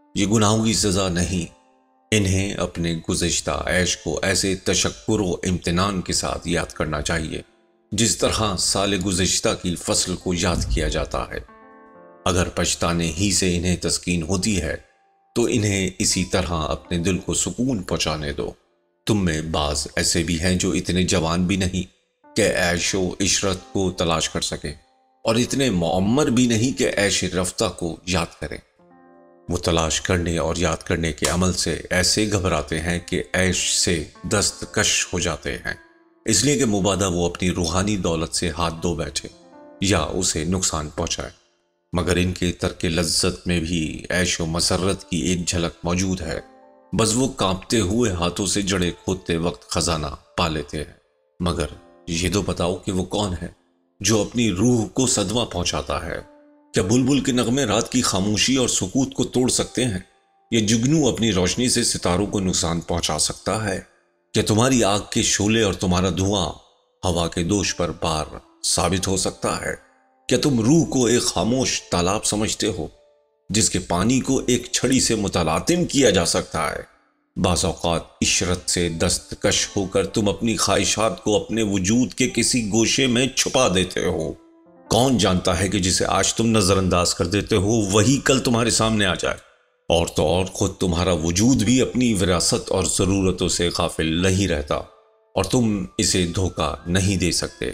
یہ گناہوں کی سزا نہیں، انہیں اپنے گزشتہ عیش کو ایسے تشکر و امتنان کے ساتھ یاد کرنا چاہیے جس طرح سال گزشتہ کی فصل کو یاد کیا جاتا ہے۔ اگر پچھتانے ہی سے انہیں تسکین ہوتی ہے تو انہیں اسی طرح اپنے دل کو سکون پہنچانے دو۔ تم میں بعض ایسے بھی ہیں جو اتنے جوان بھی نہیں کہ عیش و عشرت کو تلاش کر سکیں، اور اتنے معمر بھی نہیں کہ عیش رفتہ کو یاد کریں۔ وہ تلاش کرنے اور یاد کرنے کے عمل سے ایسے گھبراتے ہیں کہ عیش سے دستکش ہو جاتے ہیں، اس لیے کہ مبادا وہ اپنی روحانی دولت سے ہاتھ دھو بیٹھے یا اسے نقصان پہنچائے۔ مگر ان کے ترک لذت میں بھی عیش و مسرت کی ایک جھلک موجود ہے، بس وہ کانپتے ہوئے ہاتھوں سے جڑے کھودتے وقت خزانہ پا لیتے ہیں۔ مگر یہ تو بتاؤ کہ وہ کون ہے جو اپنی روح کو صدمہ پہنچاتا ہے؟ کیا بلبل کے نغمے رات کی خاموشی اور سکوت کو توڑ سکتے ہیں؟ یہ جگنو اپنی روشنی سے ستاروں کو نقصان پہنچا سکتا ہے؟ کیا تمہاری آگ کے شعلے اور تمہارا دھواں ہوا کے دوش پر بار ثابت ہو سکتا ہے؟ کیا تم روح کو ایک خاموش تالاب سمجھتے ہو جس کے پانی کو ایک چھڑی سے متلاطم کیا جا سکتا ہے؟ بعض اوقات عشرت سے دستکش ہو کر تم اپنی خواہشات کو اپنے وجود کے کسی گوشے میں چھپا دیتے ہو۔ کون جانتا ہے کہ جسے آج تم نظر انداز کر دیتے ہو وہی کل تمہارے سامنے آ جائے، اور تو اور خود تمہارا وجود بھی اپنی وراثت اور ضرورتوں سے غافل نہیں رہتا، اور تم اسے دھوکہ نہیں دے سکتے۔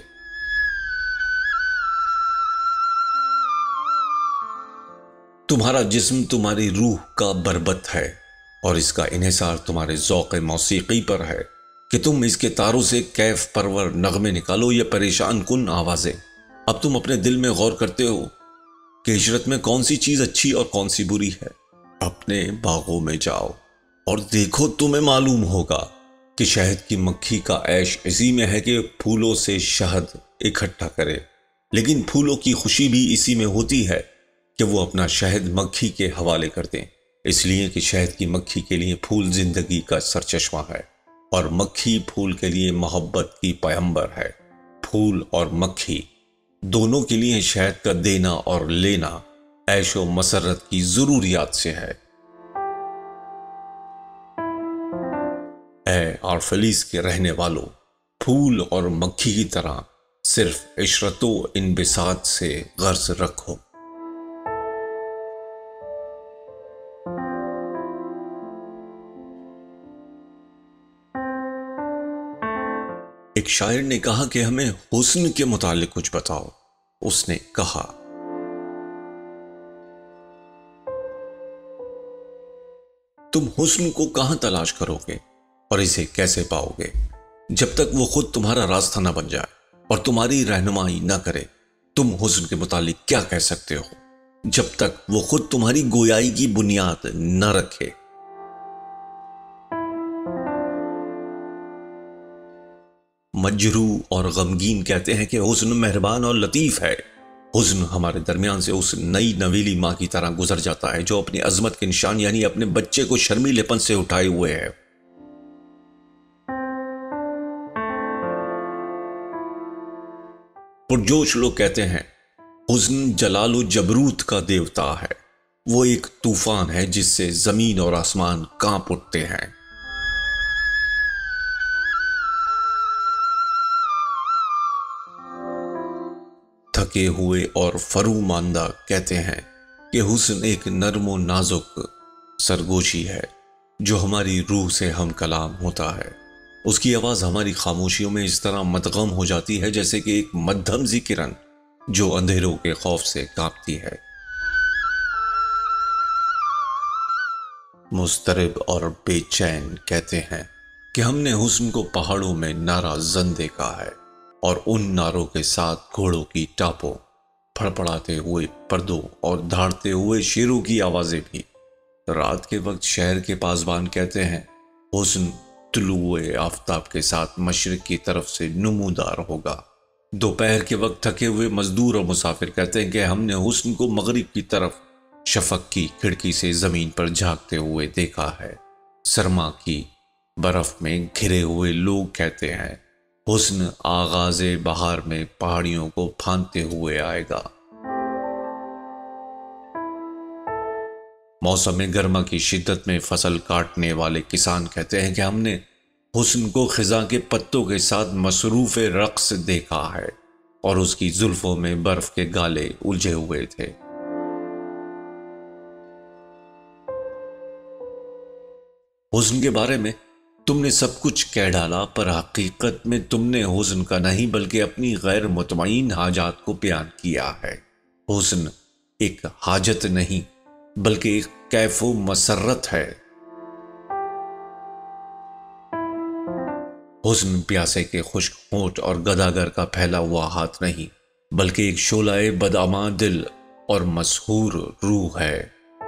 تمہارا جسم تمہاری روح کا بربط ہے، اور اس کا انحصار تمہارے ذوق موسیقی پر ہے کہ تم اس کے تاروں سے کیف پرور نغمے نکالو یا پریشان کن آوازیں۔ اب تم اپنے دل میں غور کرتے ہو کہ عشرت میں کون سی چیز اچھی اور کون سی بری ہے۔ اپنے باغوں میں جاؤ اور دیکھو، تمہیں معلوم ہوگا کہ شہد کی مکھی کا عیش اسی میں ہے کہ پھولوں سے شہد اکٹھا کرے، لیکن پھولوں کی خوشی بھی اسی میں ہوتی ہے کہ وہ اپنا شہد مکھی کے حوالے کر دیں، اس لیے کہ شہد کی مکھی کے لیے پھول زندگی کا سرچشمہ ہے، اور مکھی پھول کے لیے محبت کی پیغمبر ہے۔ پھول اور مکھی دونوں کے لیے شہد کا دینا اور لینا عیش و مسرت کی ضروریات سے ہے۔ اے آرفلیس کے رہنے والوں، پھول اور مکھی کی طرح صرف عشرت و انبساط سے غرض رکھو۔ ایک شاعر نے کہا کہ ہمیں حسن کے متعلق کچھ بتاؤ۔ اس نے کہا، تم حسن کو کہاں تلاش کرو گے اور اسے کیسے پاؤ گے جب تک وہ خود تمہارا راستہ نہ بن جائے اور تمہاری رہنمائی نہ کرے؟ تم حسن کے متعلق کیا کہہ سکتے ہو جب تک وہ خود تمہاری گویائی کی بنیاد نہ رکھے؟ مجروح اور غمگین کہتے ہیں کہ حسن مہربان اور لطیف ہے۔ حسن ہمارے درمیان سے اس نئی نویلی ماں کی طرح گزر جاتا ہے جو اپنی عظمت کے نشان یعنی اپنے بچے کو شرمیلے پن سے اٹھائے ہوئے ہے۔ پرجوش لوگ کہتے ہیں حسن جلال و جبروت کا دیوتا ہے، وہ ایک طوفان ہے جس سے زمین اور آسمان کانپ اٹھتے ہیں۔ تھکے ہوئے اور فروماندہ کہتے ہیں کہ حسن ایک نرم و نازک سرگوشی ہے جو ہماری روح سے ہم کلام ہوتا ہے۔ اس کی آواز ہماری خاموشیوں میں اس طرح مدغم ہو جاتی ہے جیسے کہ ایک مدھم سی کرن جو اندھیروں کے خوف سے کانپتی ہے۔ مضطرب اور بے چین کہتے ہیں کہ ہم نے حسن کو پہاڑوں میں نعرہ زن دیکھا ہے، اور ان نعروں کے ساتھ گھوڑوں کی ٹاپوں، پھڑپڑاتے ہوئے پردوں اور دھاڑتے ہوئے شیروں کی آوازیں بھی۔ رات کے وقت شہر کے پاسبان کہتے ہیں حسن طلوع آفتاب کے ساتھ مشرق کی طرف سے نمودار ہوگا۔ دوپہر کے وقت تھکے ہوئے مزدور اور مسافر کہتے ہیں کہ ہم نے حسن کو مغرب کی طرف شفق کی کھڑکی سے زمین پر جھانکتے ہوئے دیکھا ہے۔ سرما کی برف میں گھرے ہوئے لوگ کہتے ہیں حسن آغاز بہار میں پہاڑیوں کو پھاندتے ہوئے آئے گا۔ موسم گرما کی شدت میں فصل کاٹنے والے کسان کہتے ہیں کہ ہم نے حسن کو خزاں کے پتوں کے ساتھ مصروف رقص دیکھا ہے اور اس کی زلفوں میں برف کے گالے الجھے ہوئے تھے۔ حسن کے بارے میں تم نے سب کچھ کہہ ڈالا، پر حقیقت میں تم نے حسن کا نہیں بلکہ اپنی غیر مطمئن حاجات کو بیان کیا ہے۔ حسن ایک حاجت نہیں بلکہ ایک کیف و مسرت ہے۔ حسن پیاسے کے خشک ہونٹ اور گداگر کا پھیلا ہوا ہاتھ نہیں بلکہ ایک شعلہ بداماں دل اور مسحور روح ہے۔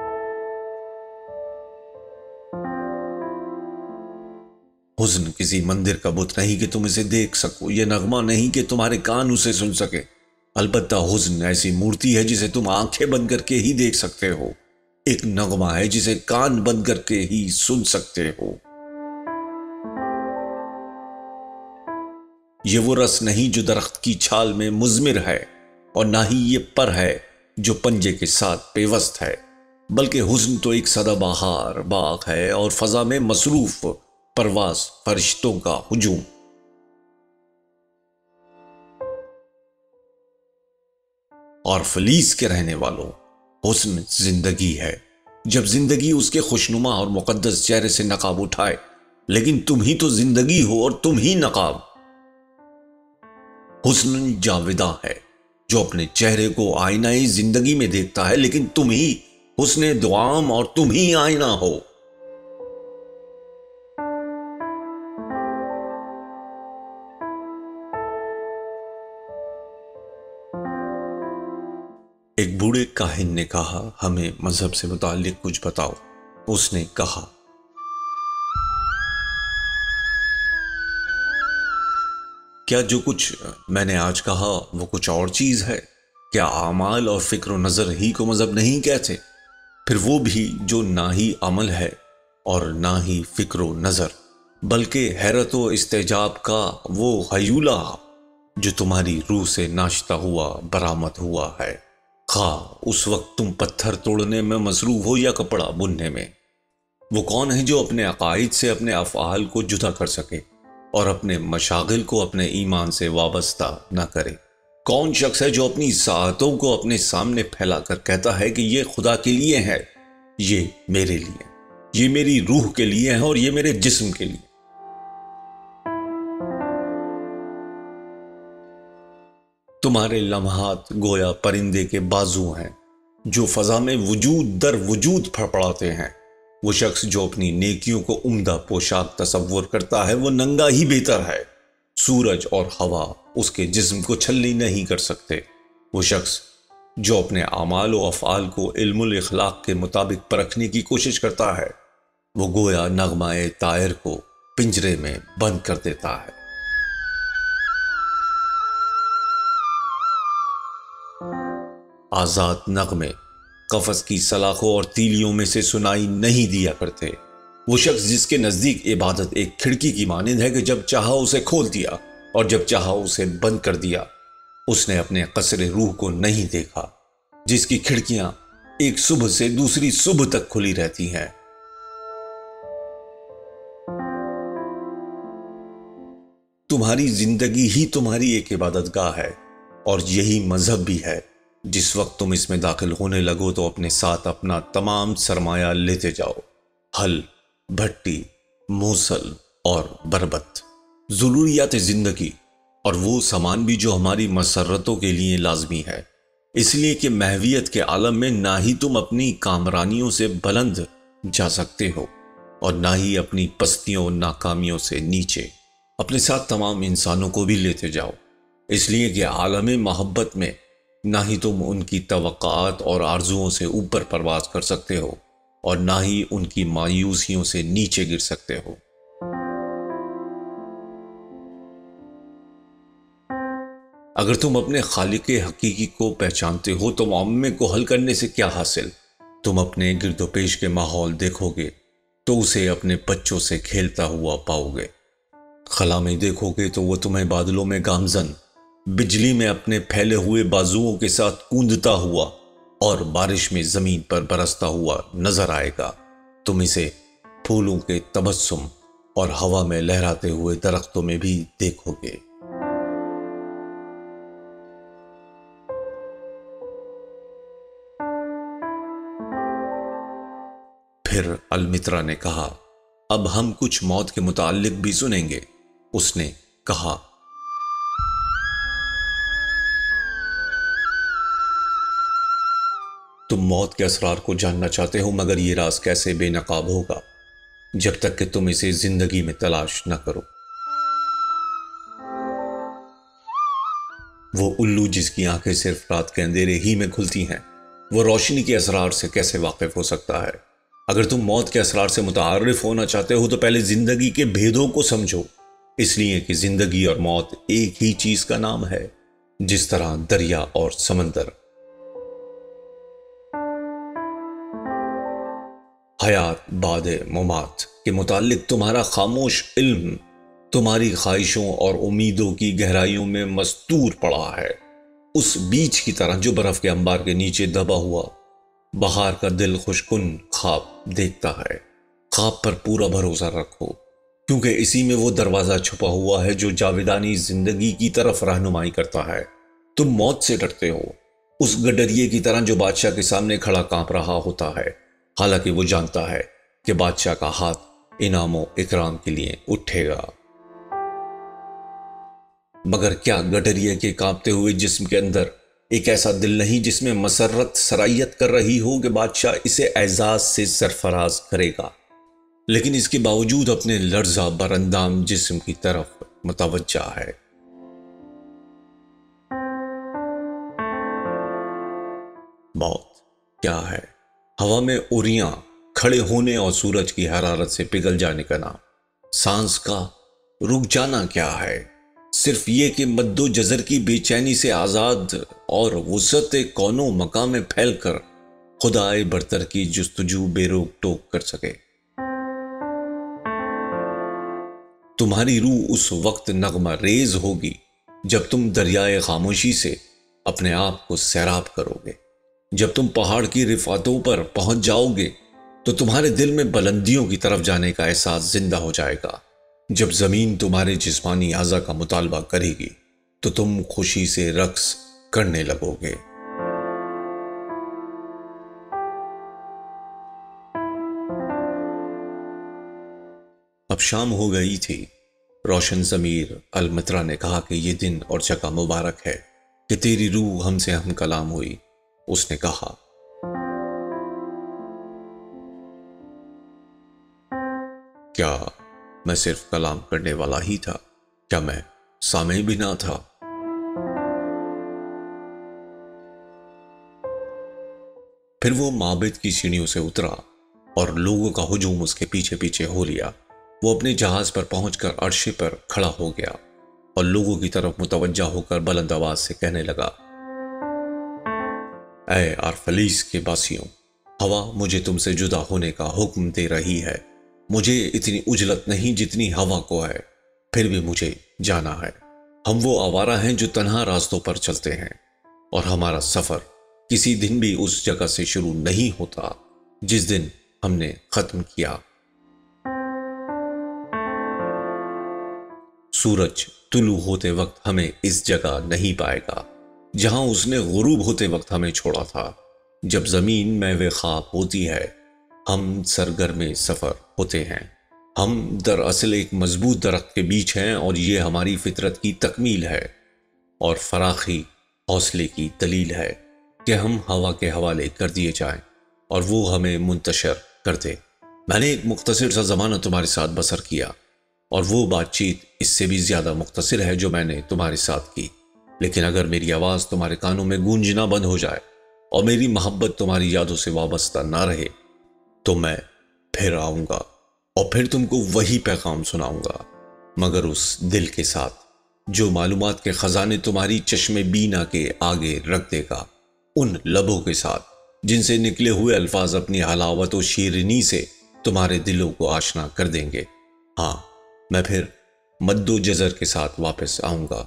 حسن کسی مندر کا بت نہیں کہ تم اسے دیکھ سکو، یہ نغمہ نہیں کہ تمہارے کان اسے سن سکے، البتہ حسن ایسی مورتی ہے جسے تم آنکھیں بند کر کے ہی دیکھ سکتے ہو، ایک نغمہ ہے جسے کان بند کر کے ہی سن سکتے ہو۔ یہ وہ رس نہیں جو درخت کی چھال میں مضمر ہے، اور نہ ہی یہ پر ہے جو پنجے کے ساتھ پیوست ہے، بلکہ حسن تو ایک سدا بہار باغ ہے اور فضا میں مصروف پرواز فرشتوں کا ہجوم۔ اور فلیس کے رہنے والوں، حسن زندگی ہے، جب زندگی اس کے خوشنما اور مقدس چہرے سے نقاب اٹھائے، لیکن تم ہی تو زندگی ہو اور تم ہی نقاب۔ حسن جاوداں ہے جو اپنے چہرے کو آئینہ زندگی میں دیکھتا ہے، لیکن تم ہی حسن دعام اور تم ہی آئینہ ہو۔ ایک بوڑھے کاہن نے کہا، ہمیں مذہب سے متعلق کچھ بتاؤ۔ اس نے کہا، کیا جو کچھ میں نے آج کہا وہ کچھ اور چیز ہے؟ کیا اعمال اور فکر و نظر ہی کو مذہب نہیں کہتے؟ پھر وہ بھی جو نہ ہی عمل ہے اور نہ ہی فکر و نظر، بلکہ حیرت و استعجاب کا وہ ہیولہ جو تمہاری روح سے ناشتہ ہوا برآمد ہوا ہے، خواہ اس وقت تم پتھر توڑنے میں مصروف ہو یا کپڑا بننے میں۔ وہ کون ہے جو اپنے عقائد سے اپنے افعال کو جدا کر سکے اور اپنے مشاغل کو اپنے ایمان سے وابستہ نہ کرے؟ کون شخص ہے جو اپنی ساعتوں کو اپنے سامنے پھیلا کر کہتا ہے کہ یہ خدا کے لیے ہے، یہ میرے لیے، یہ میری روح کے لیے ہے اور یہ میرے جسم کے لیے؟ تمہارے لمحات گویا پرندے کے بازو ہیں جو فضا میں وجود در وجود پھڑپڑاتے ہیں۔ وہ شخص جو اپنی نیکیوں کو عمدہ پوشاک تصور کرتا ہے وہ ننگا ہی بہتر ہے۔ سورج اور ہوا اس کے جسم کو چھلنی نہیں کر سکتے۔ وہ شخص جو اپنے اعمال و افعال کو علم الاخلاق کے مطابق پرکھنے کی کوشش کرتا ہے وہ گویا نغمہ طائر کو پنجرے میں بند کر دیتا ہے۔ آزاد نغمے قفس کی سلاخوں اور تیلیوں میں سے سنائی نہیں دیا کرتے۔ وہ شخص جس کے نزدیک عبادت ایک کھڑکی کی مانند ہے کہ جب چاہا اسے کھول دیا اور جب چاہا اسے بند کر دیا، اس نے اپنے قصر روح کو نہیں دیکھا جس کی کھڑکیاں ایک صبح سے دوسری صبح تک کھلی رہتی ہیں۔ تمہاری زندگی ہی تمہاری ایک عبادت گاہ ہے اور یہی مذہب بھی ہے۔ جس وقت تم اس میں داخل ہونے لگو تو اپنے ساتھ اپنا تمام سرمایہ لیتے جاؤ، ہل، بھٹی، موصل اور بربت، ضروریات زندگی اور وہ سامان بھی جو ہماری مسرتوں کے لیے لازمی ہے، اس لیے کہ محویت کے عالم میں نہ ہی تم اپنی کامرانیوں سے بلند جا سکتے ہو اور نہ ہی اپنی پستیوں اور ناکامیوں سے نیچے۔ اپنے ساتھ تمام انسانوں کو بھی لیتے جاؤ، اس لیے کہ عالم محبت میں نہ ہی تم ان کی توقعات اور آرزوؤں سے اوپر پرواز کر سکتے ہو اور نہ ہی ان کی مایوسیوں سے نیچے گر سکتے ہو۔ اگر تم اپنے خالق حقیقی کو پہچانتے ہو تو معمے کو حل کرنے سے کیا حاصل؟ تم اپنے گرد و پیش کے ماحول دیکھو گے تو اسے اپنے بچوں سے کھیلتا ہوا پاؤ گے۔ خلا میں دیکھو گے تو وہ تمہیں بادلوں میں گامزن، بجلی میں اپنے پھیلے ہوئے بازوؤں کے ساتھ کوندتا ہوا اور بارش میں زمین پر برستا ہوا نظر آئے گا۔ تم اسے پھولوں کے تبسم اور ہوا میں لہراتے ہوئے درختوں میں بھی دیکھو گے۔ پھر المترا نے کہا، اب ہم کچھ موت کے متعلق بھی سنیں گے۔ اس نے کہا، تم موت کے اسرار کو جاننا چاہتے ہو، مگر یہ راز کیسے بے نقاب ہوگا جب تک کہ تم اسے زندگی میں تلاش نہ کرو۔ وہ الو جس کی آنکھیں صرف رات کے اندھیرے ہی میں کھلتی ہیں، وہ روشنی کے اسرار سے کیسے واقف ہو سکتا ہے؟ اگر تم موت کے اسرار سے متعارف ہونا چاہتے ہو تو پہلے زندگی کے بھیدوں کو سمجھو، اس لیے کہ زندگی اور موت ایک ہی چیز کا نام ہے، جس طرح دریا اور سمندر۔ حیات بعد ممات کے متعلق تمہارا خاموش علم تمہاری خواہشوں اور امیدوں کی گہرائیوں میں مستور پڑا ہے، اس بیج کی طرح جو برف کے انبار کے نیچے دبا ہوا بہار کا دل خوشکن خواب دیکھتا ہے۔ خواب پر پورا بھروسہ رکھو، کیونکہ اسی میں وہ دروازہ چھپا ہوا ہے جو جاویدانی زندگی کی طرف رہنمائی کرتا ہے۔ تم موت سے ڈرتے ہو، اس گڈریے کی طرح جو بادشاہ کے سامنے کھڑا کانپ رہا ہوتا ہے، حالانکہ وہ جانتا ہے کہ بادشاہ کا ہاتھ انعام و اکرام کے لیے اٹھے گا۔ مگر کیا گڈریے کے کانپتے ہوئے جسم کے اندر ایک ایسا دل نہیں جس میں مسرت سرائیت کر رہی ہو کہ بادشاہ اسے اعزاز سے سرفراز کرے گا، لیکن اس کے باوجود اپنے لرزہ براندام جسم کی طرف متوجہ ہے۔ موت کیا ہے؟ ہوا میں اوریاں کھڑے ہونے اور سورج کی حرارت سے پگھل جانے کا نام۔ سانس کا رک جانا کیا ہے؟ صرف یہ کہ مد و جزر کی بے چینی سے آزاد اور وسعت کون و مکان میں پھیل کر خدائے برتر کی جستجو بے روک ٹوک کر سکے۔ تمہاری روح اس وقت نغمہ ریز ہوگی جب تم دریائے خاموشی سے اپنے آپ کو سیراب کرو گے۔ جب تم پہاڑ کی رفعتوں پر پہنچ جاؤ گے تو تمہارے دل میں بلندیوں کی طرف جانے کا احساس زندہ ہو جائے گا۔ جب زمین تمہارے جسمانی اعضاء کا مطالبہ کرے گی تو تم خوشی سے رقص کرنے لگو گے۔ اب شام ہو گئی تھی۔ روشن ضمیر المترا نے کہا کہ یہ دن اور جگہ مبارک ہے کہ تیری روح ہم سے ہم کلام ہوئی۔ اس نے کہا، کیا میں صرف کلام کرنے والا ہی تھا؟ کیا میں سامع بھی نہ تھا؟ پھر وہ معبد کی سیڑھیوں سے اترا اور لوگوں کا ہجوم اس کے پیچھے پیچھے ہو لیا۔ وہ اپنے جہاز پر پہنچ کر عرشے پر کھڑا ہو گیا اور لوگوں کی طرف متوجہ ہو کر بلند آواز سے کہنے لگا، اے ارفلیس کے باسیوں، ہوا مجھے تم سے جدا ہونے کا حکم دے رہی ہے۔ مجھے اتنی اجلت نہیں جتنی ہوا کو ہے، پھر بھی مجھے جانا ہے۔ ہم وہ آوارہ ہیں جو تنہا راستوں پر چلتے ہیں، اور ہمارا سفر کسی دن بھی اس جگہ سے شروع نہیں ہوتا جس دن ہم نے ختم کیا۔ سورج طلوع ہوتے وقت ہمیں اس جگہ نہیں پائے گا جہاں اس نے غروب ہوتے وقت ہمیں چھوڑا تھا۔ جب زمین میوے خواب ہوتی ہے، ہم سرگرم سفر ہوتے ہیں۔ ہم دراصل ایک مضبوط درخت کے بیچ ہیں، اور یہ ہماری فطرت کی تکمیل ہے اور فراخی حوصلے کی دلیل ہے کہ ہم ہوا کے حوالے کر دیے جائیں اور وہ ہمیں منتشر کر دے۔ میں نے ایک مختصر سا زمانہ تمہارے ساتھ بسر کیا، اور وہ بات چیت اس سے بھی زیادہ مختصر ہے جو میں نے تمہارے ساتھ کی، لیکن اگر میری آواز تمہارے کانوں میں گونجنا بند ہو جائے اور میری محبت تمہاری یادوں سے وابستہ نہ رہے تو میں پھر آؤں گا اور پھر تم کو وہی پیغام سناؤں گا، مگر اس دل کے ساتھ جو معلومات کے خزانے تمہاری چشم بینا کے آگے رکھ دے گا، ان لبوں کے ساتھ جن سے نکلے ہوئے الفاظ اپنی حلاوت و شیرینی سے تمہارے دلوں کو آشنا کر دیں گے۔ ہاں، میں پھر مد و جزر کے ساتھ واپس آؤں گا۔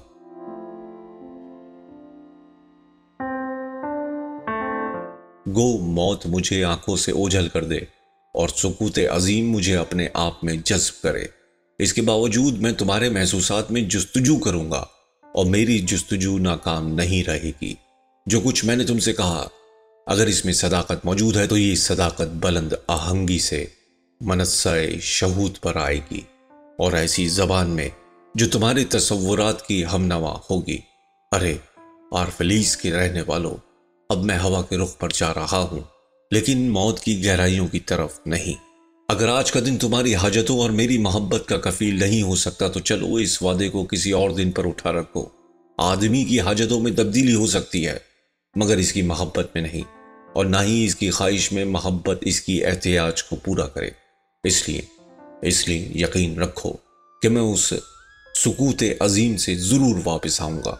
گو موت مجھے آنکھوں سے اوجھل کر دے اور سکوت عظیم مجھے اپنے آپ میں جذب کرے، اس کے باوجود میں تمہارے محسوسات میں جستجو کروں گا اور میری جستجو ناکام نہیں رہے گی۔ جو کچھ میں نے تم سے کہا، اگر اس میں صداقت موجود ہے تو یہ صداقت بلند آہنگی سے منصہ شہود پر آئے گی اور ایسی زبان میں جو تمہارے تصورات کی ہمنوا ہوگی۔ ارے آرفلیس کے رہنے والوں، اب میں ہوا کے رخ پر جا رہا ہوں، لیکن موت کی گہرائیوں کی طرف نہیں۔ اگر آج کا دن تمہاری حاجتوں اور میری محبت کا کفیل نہیں ہو سکتا تو چلو اس وعدے کو کسی اور دن پر اٹھا رکھو۔ آدمی کی حاجتوں میں تبدیلی ہو سکتی ہے مگر اس کی محبت میں نہیں، اور نہ ہی اس کی خواہش میں محبت اس کی احتیاج کو پورا کرے۔ اس لیے اس لیے یقین رکھو کہ میں اس سکوت عظیم سے ضرور واپس آؤں گا۔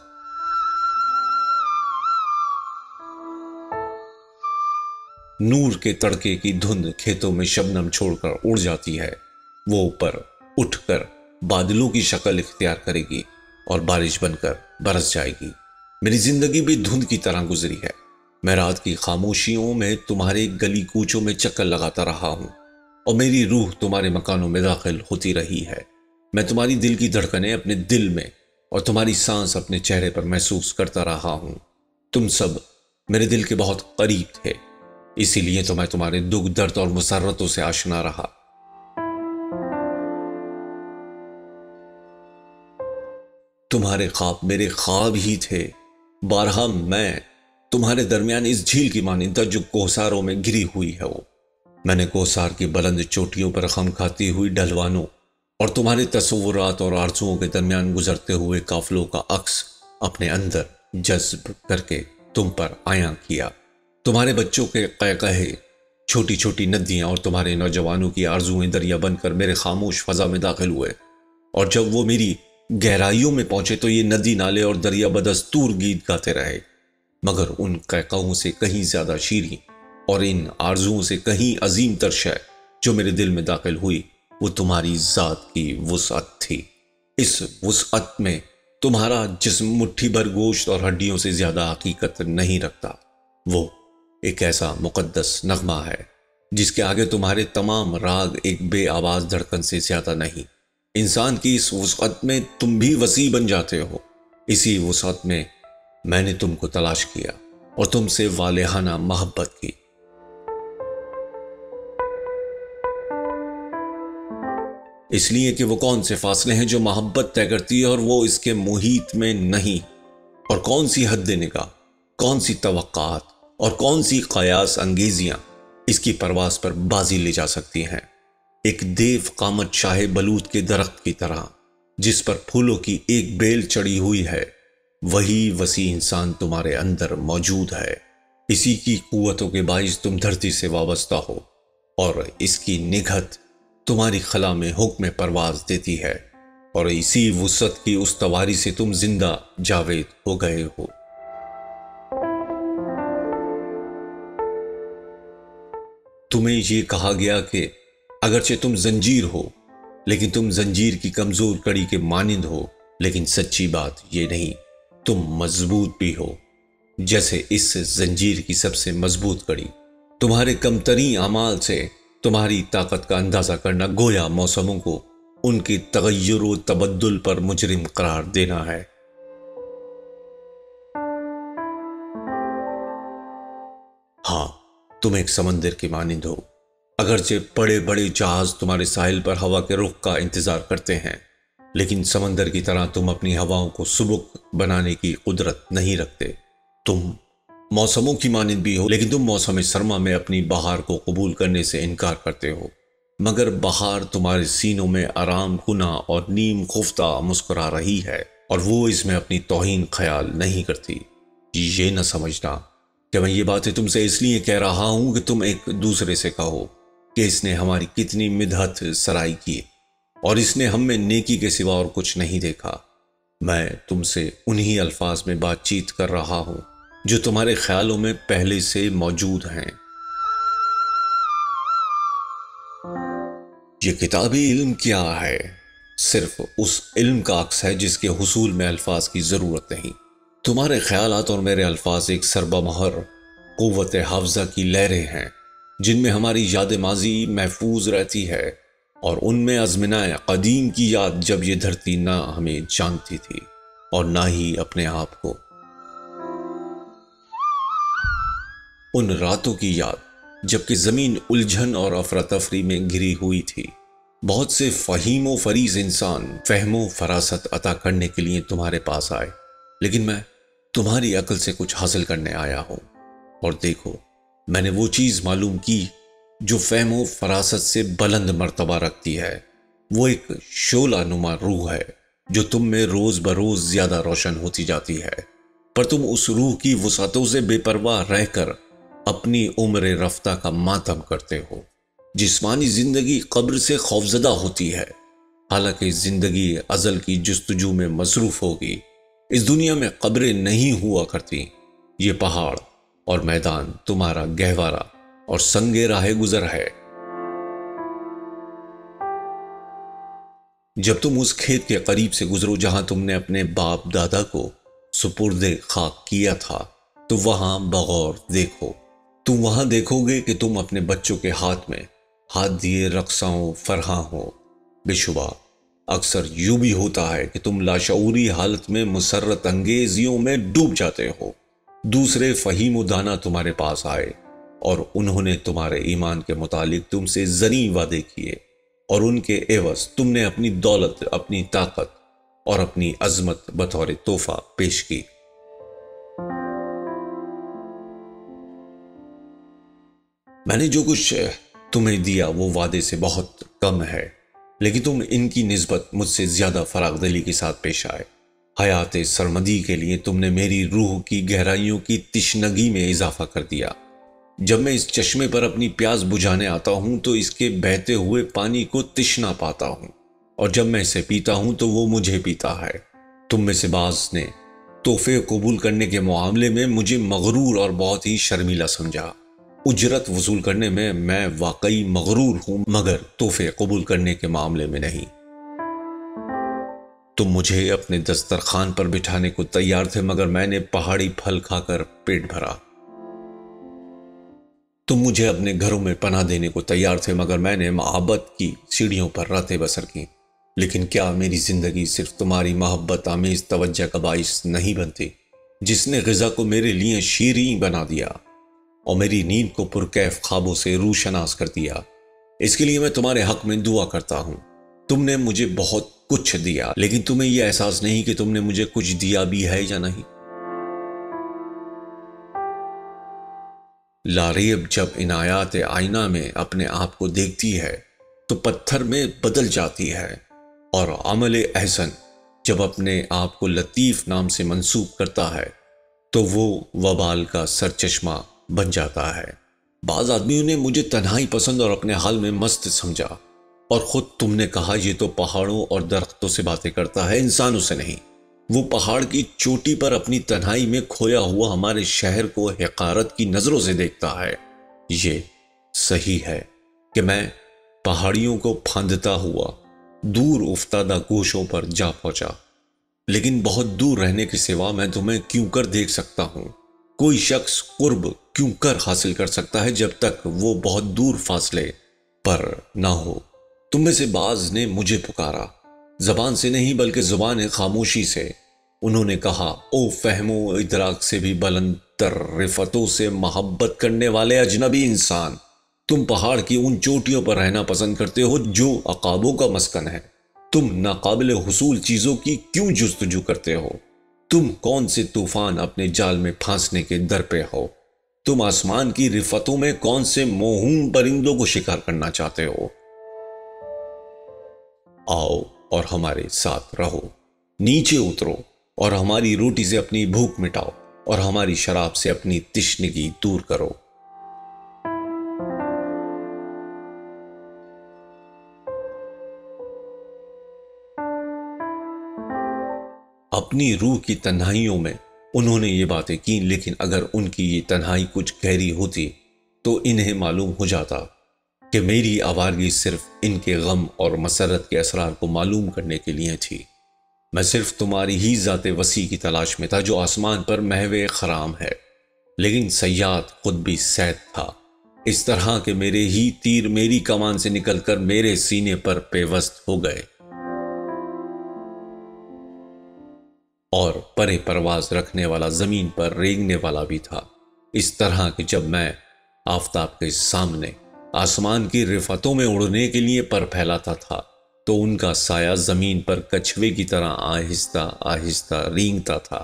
نور کے تڑکے کی دھند کھیتوں میں شبنم چھوڑ کر اڑ جاتی ہے، وہ اوپر اٹھ کر بادلوں کی شکل اختیار کرے گی اور بارش بن کر برس جائے گی۔ میری زندگی بھی دھند کی طرح گزری ہے، میں رات کی خاموشیوں میں تمہارے گلی کوچوں میں چکر لگاتا رہا ہوں اور میری روح تمہارے مکانوں میں داخل ہوتی رہی ہے۔ میں تمہاری دل کی دھڑکنیں اپنے دل میں اور تمہاری سانس اپنے چہرے پر محسوس کرتا رہا ہوں۔ تم سب میرے دل کے بہت قریب تھے، اسی لیے تو میں تمہارے دکھ درد اور مسرتوں سے آشنا رہا۔ تمہارے خواب میرے خواب ہی تھے۔ بارہا میں تمہارے درمیان اس جھیل کی مانند تھا جو کوہساروں میں گری ہوئی ہے۔ وہ میں نے کوہسار کی بلند چوٹیوں پر خم کھاتی ہوئی ڈھلوانوں اور تمہارے تصورات اور آرزوؤں کے درمیان گزرتے ہوئے قافلوں کا عکس اپنے اندر جذب کر کے تم پر عیاں کیا۔ تمہارے بچوں کے قہقہے، چھوٹی چھوٹی ندیاں اور تمہارے نوجوانوں کی آرزوئیں دریا بن کر میرے خاموش فضا میں داخل ہوئے، اور جب وہ میری گہرائیوں میں پہنچے تو یہ ندی نالے اور دریا بدستور گیت گاتے رہے، مگر ان قہقہوں سے کہیں زیادہ شیریں اور ان آرزوؤں سے کہیں عظیم تر شے جو میرے دل میں داخل ہوئی وہ تمہاری ذات کی وسعت تھی۔ اس وسعت میں تمہارا جسم مٹھی بھر گوشت اور ہڈیوں سے زیادہ حقیقت نہیں رکھتا۔ وہ ایک ایسا مقدس نغمہ ہے جس کے آگے تمہارے تمام راگ ایک بے آواز دھڑکن سے زیادہ نہیں۔ انسان کی اس وسعت میں تم بھی وسیع بن جاتے ہو۔ اسی وسعت میں میں نے تم کو تلاش کیا اور تم سے والہانہ محبت کی۔ اس لیے کہ وہ کون سے فاصلے ہیں جو محبت طے کرتی ہے اور وہ اس کے محیط میں نہیں، اور کون سی حد نگاہ، کون سی توقعات اور کون سی قیاس انگیزیاں اس کی پرواز پر بازی لے جا سکتی ہیں۔ ایک دیو قامت شاہ بلوط کے درخت کی طرح جس پر پھولوں کی ایک بیل چڑھی ہوئی ہے، وہی وسیع انسان تمہارے اندر موجود ہے۔ اسی کی قوتوں کے باعث تم دھرتی سے وابستہ ہو اور اس کی نگہت تمہاری خلا میں حکم پرواز دیتی ہے، اور اسی وسعت کی استواری سے تم زندہ جاوید ہو گئے ہو۔ تمہیں یہ کہا گیا کہ اگرچہ تم زنجیر ہو لیکن تم زنجیر کی کمزور کڑی کے مانند ہو، لیکن سچی بات یہ نہیں، تم مضبوط بھی ہو، جیسے اس زنجیر کی سب سے مضبوط کڑی۔ تمہارے کم ترین اعمال سے تمہاری طاقت کا اندازہ کرنا گویا موسموں کو ان کے تغیر و تبدل پر مجرم قرار دینا ہے۔ ہاں، تم ایک سمندر کی مانند ہو، اگرچہ بڑے بڑے جہاز تمہارے ساحل پر ہوا کے رخ کا انتظار کرتے ہیں، لیکن سمندر کی طرح تم اپنی ہواؤں کو سبک بنانے کی قدرت نہیں رکھتے۔ تم موسموں کی مانند بھی ہو، لیکن تم موسم سرما میں اپنی بہار کو قبول کرنے سے انکار کرتے ہو، مگر بہار تمہارے سینوں میں آرام کنہ اور نیم خفتہ مسکرا رہی ہے، اور وہ اس میں اپنی توہین خیال نہیں کرتی۔ یہ نہ سمجھنا کہ میں یہ باتیں تم سے اس لیے کہہ رہا ہوں کہ تم ایک دوسرے سے کہو کہ اس نے ہماری کتنی مدحت سرائی کی اور اس نے ہم میں نیکی کے سوا اور کچھ نہیں دیکھا۔ میں تم سے انہی الفاظ میں بات چیت کر رہا ہوں جو تمہارے خیالوں میں پہلے سے موجود ہیں۔ یہ کتابی علم کیا ہے؟ صرف اس علم کا عکس ہے جس کے حصول میں الفاظ کی ضرورت نہیں۔ تمہارے خیالات اور میرے الفاظ ایک سربہ مہر قوت حافظہ کی لہریں ہیں جن میں ہماری یاد ماضی محفوظ رہتی ہے، اور ان میں ازمنۂ قدیم کی یاد جب یہ دھرتی نہ ہمیں جانتی تھی اور نہ ہی اپنے آپ کو، ان راتوں کی یاد جبکہ زمین الجھن اور افراتفری میں گھری ہوئی تھی۔ بہت سے فہیم و فریض انسان فہم و فراست عطا کرنے کے لیے تمہارے پاس آئے، لیکن میں تمہاری عقل سے کچھ حاصل کرنے آیا ہوں، اور دیکھو میں نے وہ چیز معلوم کی جو فہم و فراست سے بلند مرتبہ رکھتی ہے۔ وہ ایک شعلہ نما روح ہے جو تم میں روز بروز زیادہ روشن ہوتی جاتی ہے، پر تم اس روح کی وسعتوں سے بے پرواہ رہ کر اپنی عمر رفتہ کا ماتم کرتے ہو۔ جسمانی زندگی قبر سے خوفزدہ ہوتی ہے، حالانکہ زندگی ازل کی جستجو میں مصروف ہوگی۔ اس دنیا میں قبریں نہیں ہوا کرتی، یہ پہاڑ اور میدان تمہارا گہوارہ اور سنگ راہ گزر ہے۔ جب تم اس کھیت کے قریب سے گزرو جہاں تم نے اپنے باپ دادا کو سپرد خاک کیا تھا، تو وہاں بغور دیکھو۔ تم وہاں دیکھو گے کہ تم اپنے بچوں کے ہاتھ میں ہاتھ دیے رقصاں فرحاں ہو۔ بے شبہ اکثر یوں بھی ہوتا ہے کہ تم لاشعوری حالت میں مسرت انگیزیوں میں ڈوب جاتے ہو۔ دوسرے فہیم و دانا تمہارے پاس آئے اور انہوں نے تمہارے ایمان کے متعلق تم سے زرعی وعدے کیے، اور ان کے عوض تم نے اپنی دولت، اپنی طاقت اور اپنی عظمت بطور تحفہ پیش کی۔ میں نے جو کچھ تمہیں دیا وہ وعدے سے بہت کم ہے، لیکن تم ان کی نسبت مجھ سے زیادہ فراغ دلی کے ساتھ پیش آئے۔ حیات سرمدی کے لیے تم نے میری روح کی گہرائیوں کی تشنگی میں اضافہ کر دیا۔ جب میں اس چشمے پر اپنی پیاس بجھانے آتا ہوں تو اس کے بہتے ہوئے پانی کو تشنا پاتا ہوں، اور جب میں اسے پیتا ہوں تو وہ مجھے پیتا ہے۔ تم میں سے بعض نے تحفے قبول کرنے کے معاملے میں مجھے مغرور اور بہت ہی شرمیلا سمجھا۔ اجرت وصول کرنے میں میں واقعی مغرور ہوں، مگر تحفے قبول کرنے کے معاملے میں نہیں۔ تم مجھے اپنے دسترخوان پر بٹھانے کو تیار تھے، مگر میں نے پہاڑی پھل کھا کر پیٹ بھرا۔ تم مجھے اپنے گھروں میں پناہ دینے کو تیار تھے، مگر میں نے محبت کی سیڑھیوں پر راتیں بسر کی۔ لیکن کیا میری زندگی صرف تمہاری محبت آمیز توجہ کا باعث نہیں بنتی، جس نے غذا کو میرے لیے شیریں بنا دیا اور میری نیند کو پرکیف خوابوں سے روشناس کر دیا؟ اس کے لیے میں تمہارے حق میں دعا کرتا ہوں۔ تم نے مجھے بہت کچھ دیا، لیکن تمہیں یہ احساس نہیں کہ تم نے مجھے کچھ دیا بھی ہے یا نہیں۔ لاریب جب عنایات آئینہ میں اپنے آپ کو دیکھتی ہے تو پتھر میں بدل جاتی ہے، اور عمل احسن جب اپنے آپ کو لطیف نام سے منسوب کرتا ہے تو وہ وبال کا سرچشمہ بن جاتا ہے۔ بعض آدمیوں نے مجھے تنہائی پسند اور اپنے حال میں مست سمجھا، اور خود تم نے کہا یہ تو پہاڑوں اور درختوں سے باتیں کرتا ہے، انسانوں سے نہیں۔ وہ پہاڑ کی چوٹی پر اپنی تنہائی میں کھویا ہوا ہمارے شہر کو حقارت کی نظروں سے دیکھتا ہے۔ یہ صحیح ہے کہ میں پہاڑیوں کو پھاندتا ہوا دور افتادہ گوشوں پر جا پہنچا، لیکن بہت دور رہنے کے سوا میں تمہیں کیوں کر دیکھ سکتا ہوں؟ کوئی شخص قرب کیوں کر حاصل کر سکتا ہے جب تک وہ بہت دور فاصلے پر نہ ہو؟ تم میں سے بعض نے مجھے پکارا، زبان سے نہیں بلکہ زبان خاموشی سے۔ انہوں نے کہا، او فہم و ادراک سے بھی بلند تر رفتوں سے محبت کرنے والے اجنبی انسان، تم پہاڑ کی ان چوٹیوں پر رہنا پسند کرتے ہو جو عقابوں کا مسکن ہے۔ تم ناقابل حصول چیزوں کی کیوں جستجو کرتے ہو؟ تم کون سے طوفان اپنے جال میں پھانسنے کے در پہ ہو؟ تم آسمان کی رفتوں میں کون سے موہوم پرندوں کو شکار کرنا چاہتے ہو؟ آؤ اور ہمارے ساتھ رہو، نیچے اترو اور ہماری روٹی سے اپنی بھوک مٹاؤ اور ہماری شراب سے اپنی تشنگی دور کرو۔ اپنی روح کی تنہائیوں میں انہوں نے یہ باتیں کی، لیکن اگر ان کی یہ تنہائی کچھ گہری ہوتی تو انہیں معلوم ہو جاتا کہ میری آوارگی صرف ان کے غم اور مسرت کے اسرار کو معلوم کرنے کے لیے تھی۔ میں صرف تمہاری ہی ذات وسیع کی تلاش میں تھا جو آسمان پر محو خرام ہے۔ لیکن صیاد خود بھی صید تھا، اس طرح کہ میرے ہی تیر میری کمان سے نکل کر میرے سینے پر پیوست ہو گئے اور پرے پرواز رکھنے والا زمین پر رینگنے والا بھی تھا، اس طرح کہ جب میں آفتاب کے سامنے آسمان کی رفتوں میں اڑنے کے لیے پر پھیلاتا تھا تو ان کا سایہ زمین پر کچھوے کی طرح آہستہ آہستہ رینگتا تھا۔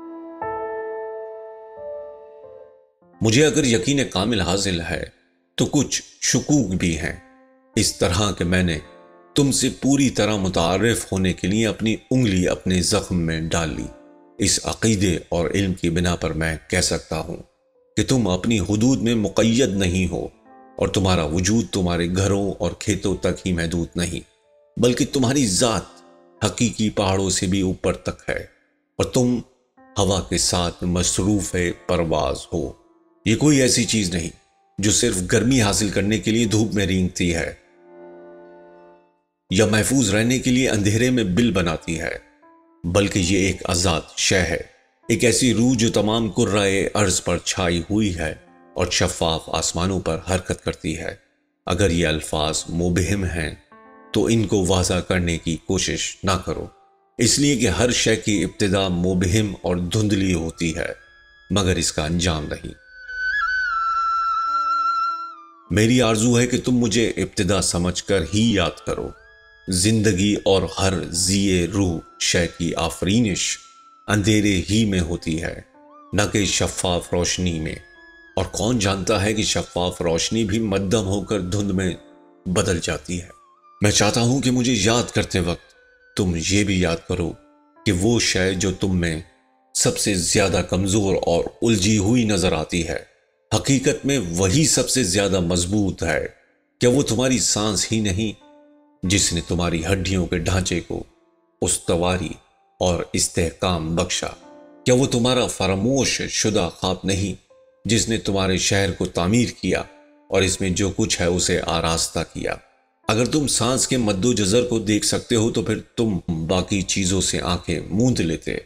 مجھے اگر یقین کامل حاصل ہے تو کچھ شکوک بھی ہیں، اس طرح کہ میں نے تم سے پوری طرح متعارف ہونے کے لیے اپنی انگلی اپنے زخم میں ڈال لی۔ اس عقیدے اور علم کی بنا پر میں کہہ سکتا ہوں کہ تم اپنی حدود میں مقید نہیں ہو اور تمہارا وجود تمہارے گھروں اور کھیتوں تک ہی محدود نہیں، بلکہ تمہاری ذات حقیقی پہاڑوں سے بھی اوپر تک ہے اور تم ہوا کے ساتھ مصروف پرواز ہو۔ یہ کوئی ایسی چیز نہیں جو صرف گرمی حاصل کرنے کے لیے دھوپ میں رینگتی ہے یا محفوظ رہنے کے لیے اندھیرے میں بل بناتی ہے، بلکہ یہ ایک آزاد شے ہے، ایک ایسی روح جو تمام کرۂ ارض پر چھائی ہوئی ہے اور شفاف آسمانوں پر حرکت کرتی ہے۔ اگر یہ الفاظ مبہم ہیں تو ان کو واضح کرنے کی کوشش نہ کرو، اس لیے کہ ہر شے کی ابتدا مبہم اور دھندلی ہوتی ہے مگر اس کا انجام نہیں۔ میری آرزو ہے کہ تم مجھے ابتدا سمجھ کر ہی یاد کرو۔ زندگی اور ہر ذی روح شے کی آفرینش اندھیرے ہی میں ہوتی ہے، نہ کہ شفاف روشنی میں، اور کون جانتا ہے کہ شفاف روشنی بھی مدھم ہو کر دھند میں بدل جاتی ہے۔ میں چاہتا ہوں کہ مجھے یاد کرتے وقت تم یہ بھی یاد کرو کہ وہ شے جو تم میں سب سے زیادہ کمزور اور الجھی ہوئی نظر آتی ہے حقیقت میں وہی سب سے زیادہ مضبوط ہے۔ کیا وہ تمہاری سانس ہی نہیں جس نے تمہاری ہڈیوں کے ڈھانچے کو استواری اور استحکام بخشا؟ کیا وہ تمہارا فراموش شدہ خواب نہیں جس نے تمہارے شہر کو تعمیر کیا اور اس میں جو کچھ ہے اسے آراستہ کیا؟ اگر تم سانس کے مد و جزر کو دیکھ سکتے ہو تو پھر تم باقی چیزوں سے آنکھیں موند لیتے۔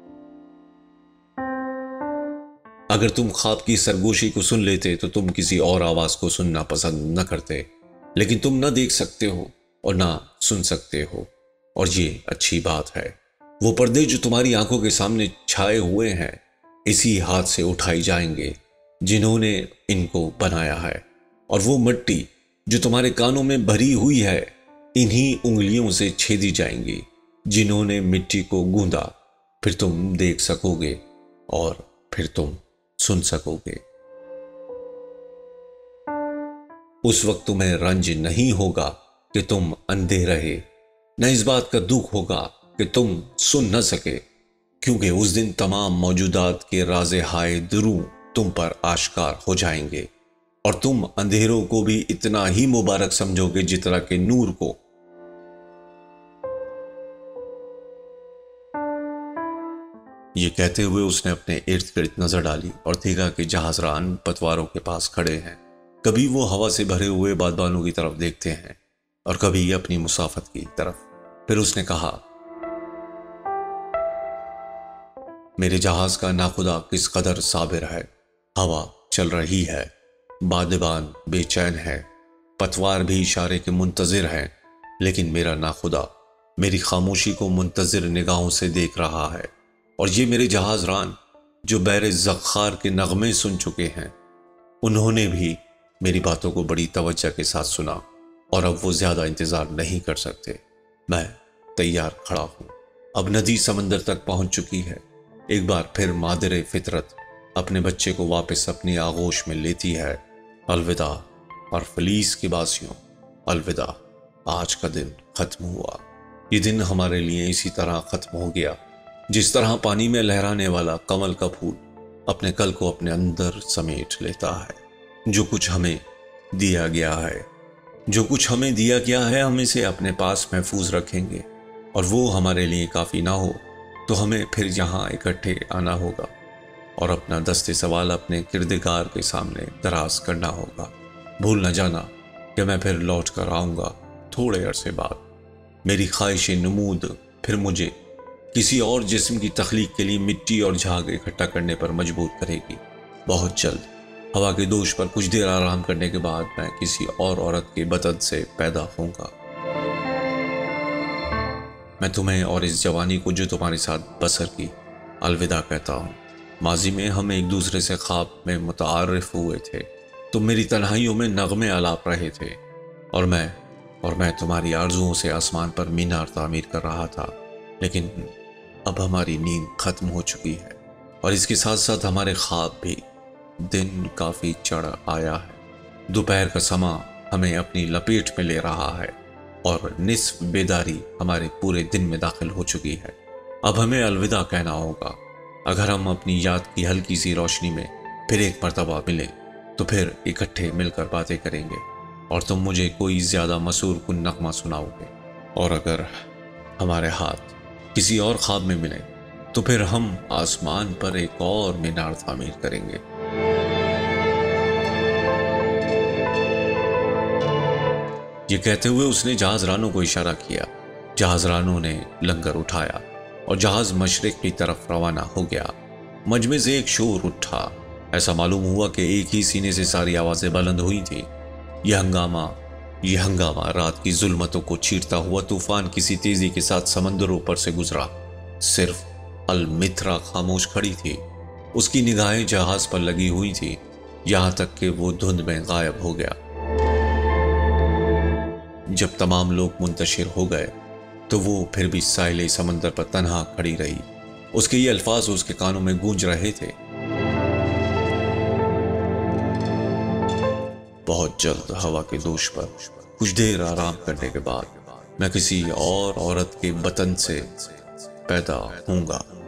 اگر تم خواب کی سرگوشی کو سن لیتے تو تم کسی اور آواز کو سننا پسند نہ کرتے، لیکن تم نہ دیکھ سکتے ہو اور نہ سن سکتے ہو، اور یہ اچھی بات ہے۔ وہ پردے جو تمہاری آنکھوں کے سامنے چھائے ہوئے ہیں اسی ہاتھ سے اٹھائی جائیں گے جنہوں نے ان کو بنایا ہے، اور وہ مٹی جو تمہارے کانوں میں بھری ہوئی ہے انہی انگلیوں سے چھیدی جائیں گی جنہوں نے مٹی کو گوندا۔ پھر تم دیکھ سکو گے اور پھر تم سن سکو گے۔ اس وقت تمہیں رنج نہیں ہوگا کہ تم اندھے رہے، نہ اس بات کا دکھ ہوگا کہ تم سن نہ سکے، کیونکہ اس دن تمام موجودات کے راز ہائے دروں تم پر آشکار ہو جائیں گے، اور تم اندھیروں کو بھی اتنا ہی مبارک سمجھو گے جتنا کہ نور کو۔ یہ کہتے ہوئے اس نے اپنے ارد گرد نظر ڈالی اور دیکھا کہ جہاز ران پتواروں کے پاس کھڑے ہیں، کبھی وہ ہوا سے بھرے ہوئے بادبانوں کی طرف دیکھتے ہیں اور کبھی اپنی مسافت کی طرف۔ پھر اس نے کہا، میرے جہاز کا ناخدا کس قدر صابر ہے، ہوا چل رہی ہے، بادبان بے چین ہے، پتوار بھی اشارے کے منتظر ہیں، لیکن میرا ناخدا میری خاموشی کو منتظر نگاہوں سے دیکھ رہا ہے، اور یہ میرے جہاز ران جو بیر زخار کے نغمے سن چکے ہیں انہوں نے بھی میری باتوں کو بڑی توجہ کے ساتھ سنا، اور اب وہ زیادہ انتظار نہیں کر سکتے۔ میں تیار کھڑا ہوں۔ اب ندی سمندر تک پہنچ چکی ہے۔ ایک بار پھر مادر فطرت اپنے بچے کو واپس اپنی آغوش میں لیتی ہے۔ الوداع اور فلیس کی باسیوں، الوداع۔ آج کا دن ختم ہوا۔ یہ دن ہمارے لیے اسی طرح ختم ہو گیا جس طرح پانی میں لہرانے والا کمل کا پھول اپنے کل کو اپنے اندر سمیٹ لیتا ہے۔ جو کچھ ہمیں دیا گیا ہے جو کچھ ہمیں دیا گیا ہے ہم اسے اپنے پاس محفوظ رکھیں گے، اور وہ ہمارے لیے کافی نہ ہو تو ہمیں پھر یہاں اکٹھے آنا ہوگا اور اپنا دست سوال اپنے کردگار کے سامنے دراز کرنا ہوگا۔ بھول نہ جانا کہ میں پھر لوٹ کر آؤں گا تھوڑے عرصے بعد۔ میری خواہش نمود پھر مجھے کسی اور جسم کی تخلیق کے لیے مٹی اور جھاگ اکٹھا کرنے پر مجبور کرے گی۔ بہت جلد ہوا کے دوش پر کچھ دیر آرام کرنے کے بعد میں کسی اور عورت کے بدن سے پیدا ہوں گا۔ میں تمہیں اور اس جوانی کو جو تمہارے ساتھ بسر کی الوداع کہتا ہوں۔ ماضی میں ہم ایک دوسرے سے خواب میں متعارف ہوئے تھے، تم میری تنہائیوں میں نغمے الاپ رہے تھے اور میں اور میں تمہاری آرزوؤں سے آسمان پر مینار تعمیر کر رہا تھا، لیکن اب ہماری نیند ختم ہو چکی ہے اور اس کے ساتھ ساتھ ہمارے خواب بھی۔ دن کافی چڑھ آیا ہے، دوپہر کا سماں ہمیں اپنی لپیٹ میں لے رہا ہے اور نصف بیداری ہمارے پورے دن میں داخل ہو چکی ہے۔ اب ہمیں الوداع کہنا ہوگا۔ اگر ہم اپنی یاد کی ہلکی سی روشنی میں پھر ایک مرتبہ ملیں تو پھر اکٹھے مل کر باتیں کریں گے اور تم مجھے کوئی زیادہ مسحور کن نغمہ سناؤ گے، اور اگر ہمارے ہاتھ کسی اور خواب میں ملیں تو پھر ہم آسمان پر ایک اور مینار تعمیر کریں گے۔ یہ کہتے ہوئے اس نے جہاز رانوں کو اشارہ کیا۔ جہاز رانوں نے لنگر اٹھایا اور جہاز مشرق کی طرف روانہ ہو گیا۔ مجمع سے ایک شور اٹھا، ایسا معلوم ہوا کہ ایک ہی سینے سے ساری آوازیں بلند ہوئی تھیں۔ یہ ہنگامہ یہ ہنگامہ رات کی ظلمتوں کو چیرتا ہوا طوفان کسی تیزی کے ساتھ سمندروں پر سے گزرا۔ صرف المترا خاموش کھڑی تھی، اس کی نگاہیں جہاز پر لگی ہوئی تھی، یہاں تک کہ وہ دھند میں غائب ہو گیا۔ جب تمام لوگ منتشر ہو گئے تو وہ پھر بھی ساحل سمندر پر تنہا کھڑی رہی۔ اس کے یہ الفاظ اس کے کانوں میں گونج رہے تھے، بہت جلد ہوا کے دوش پر کچھ دیر آرام کرنے کے بعد میں کسی اور عورت کے بطن سے پیدا ہوں گا۔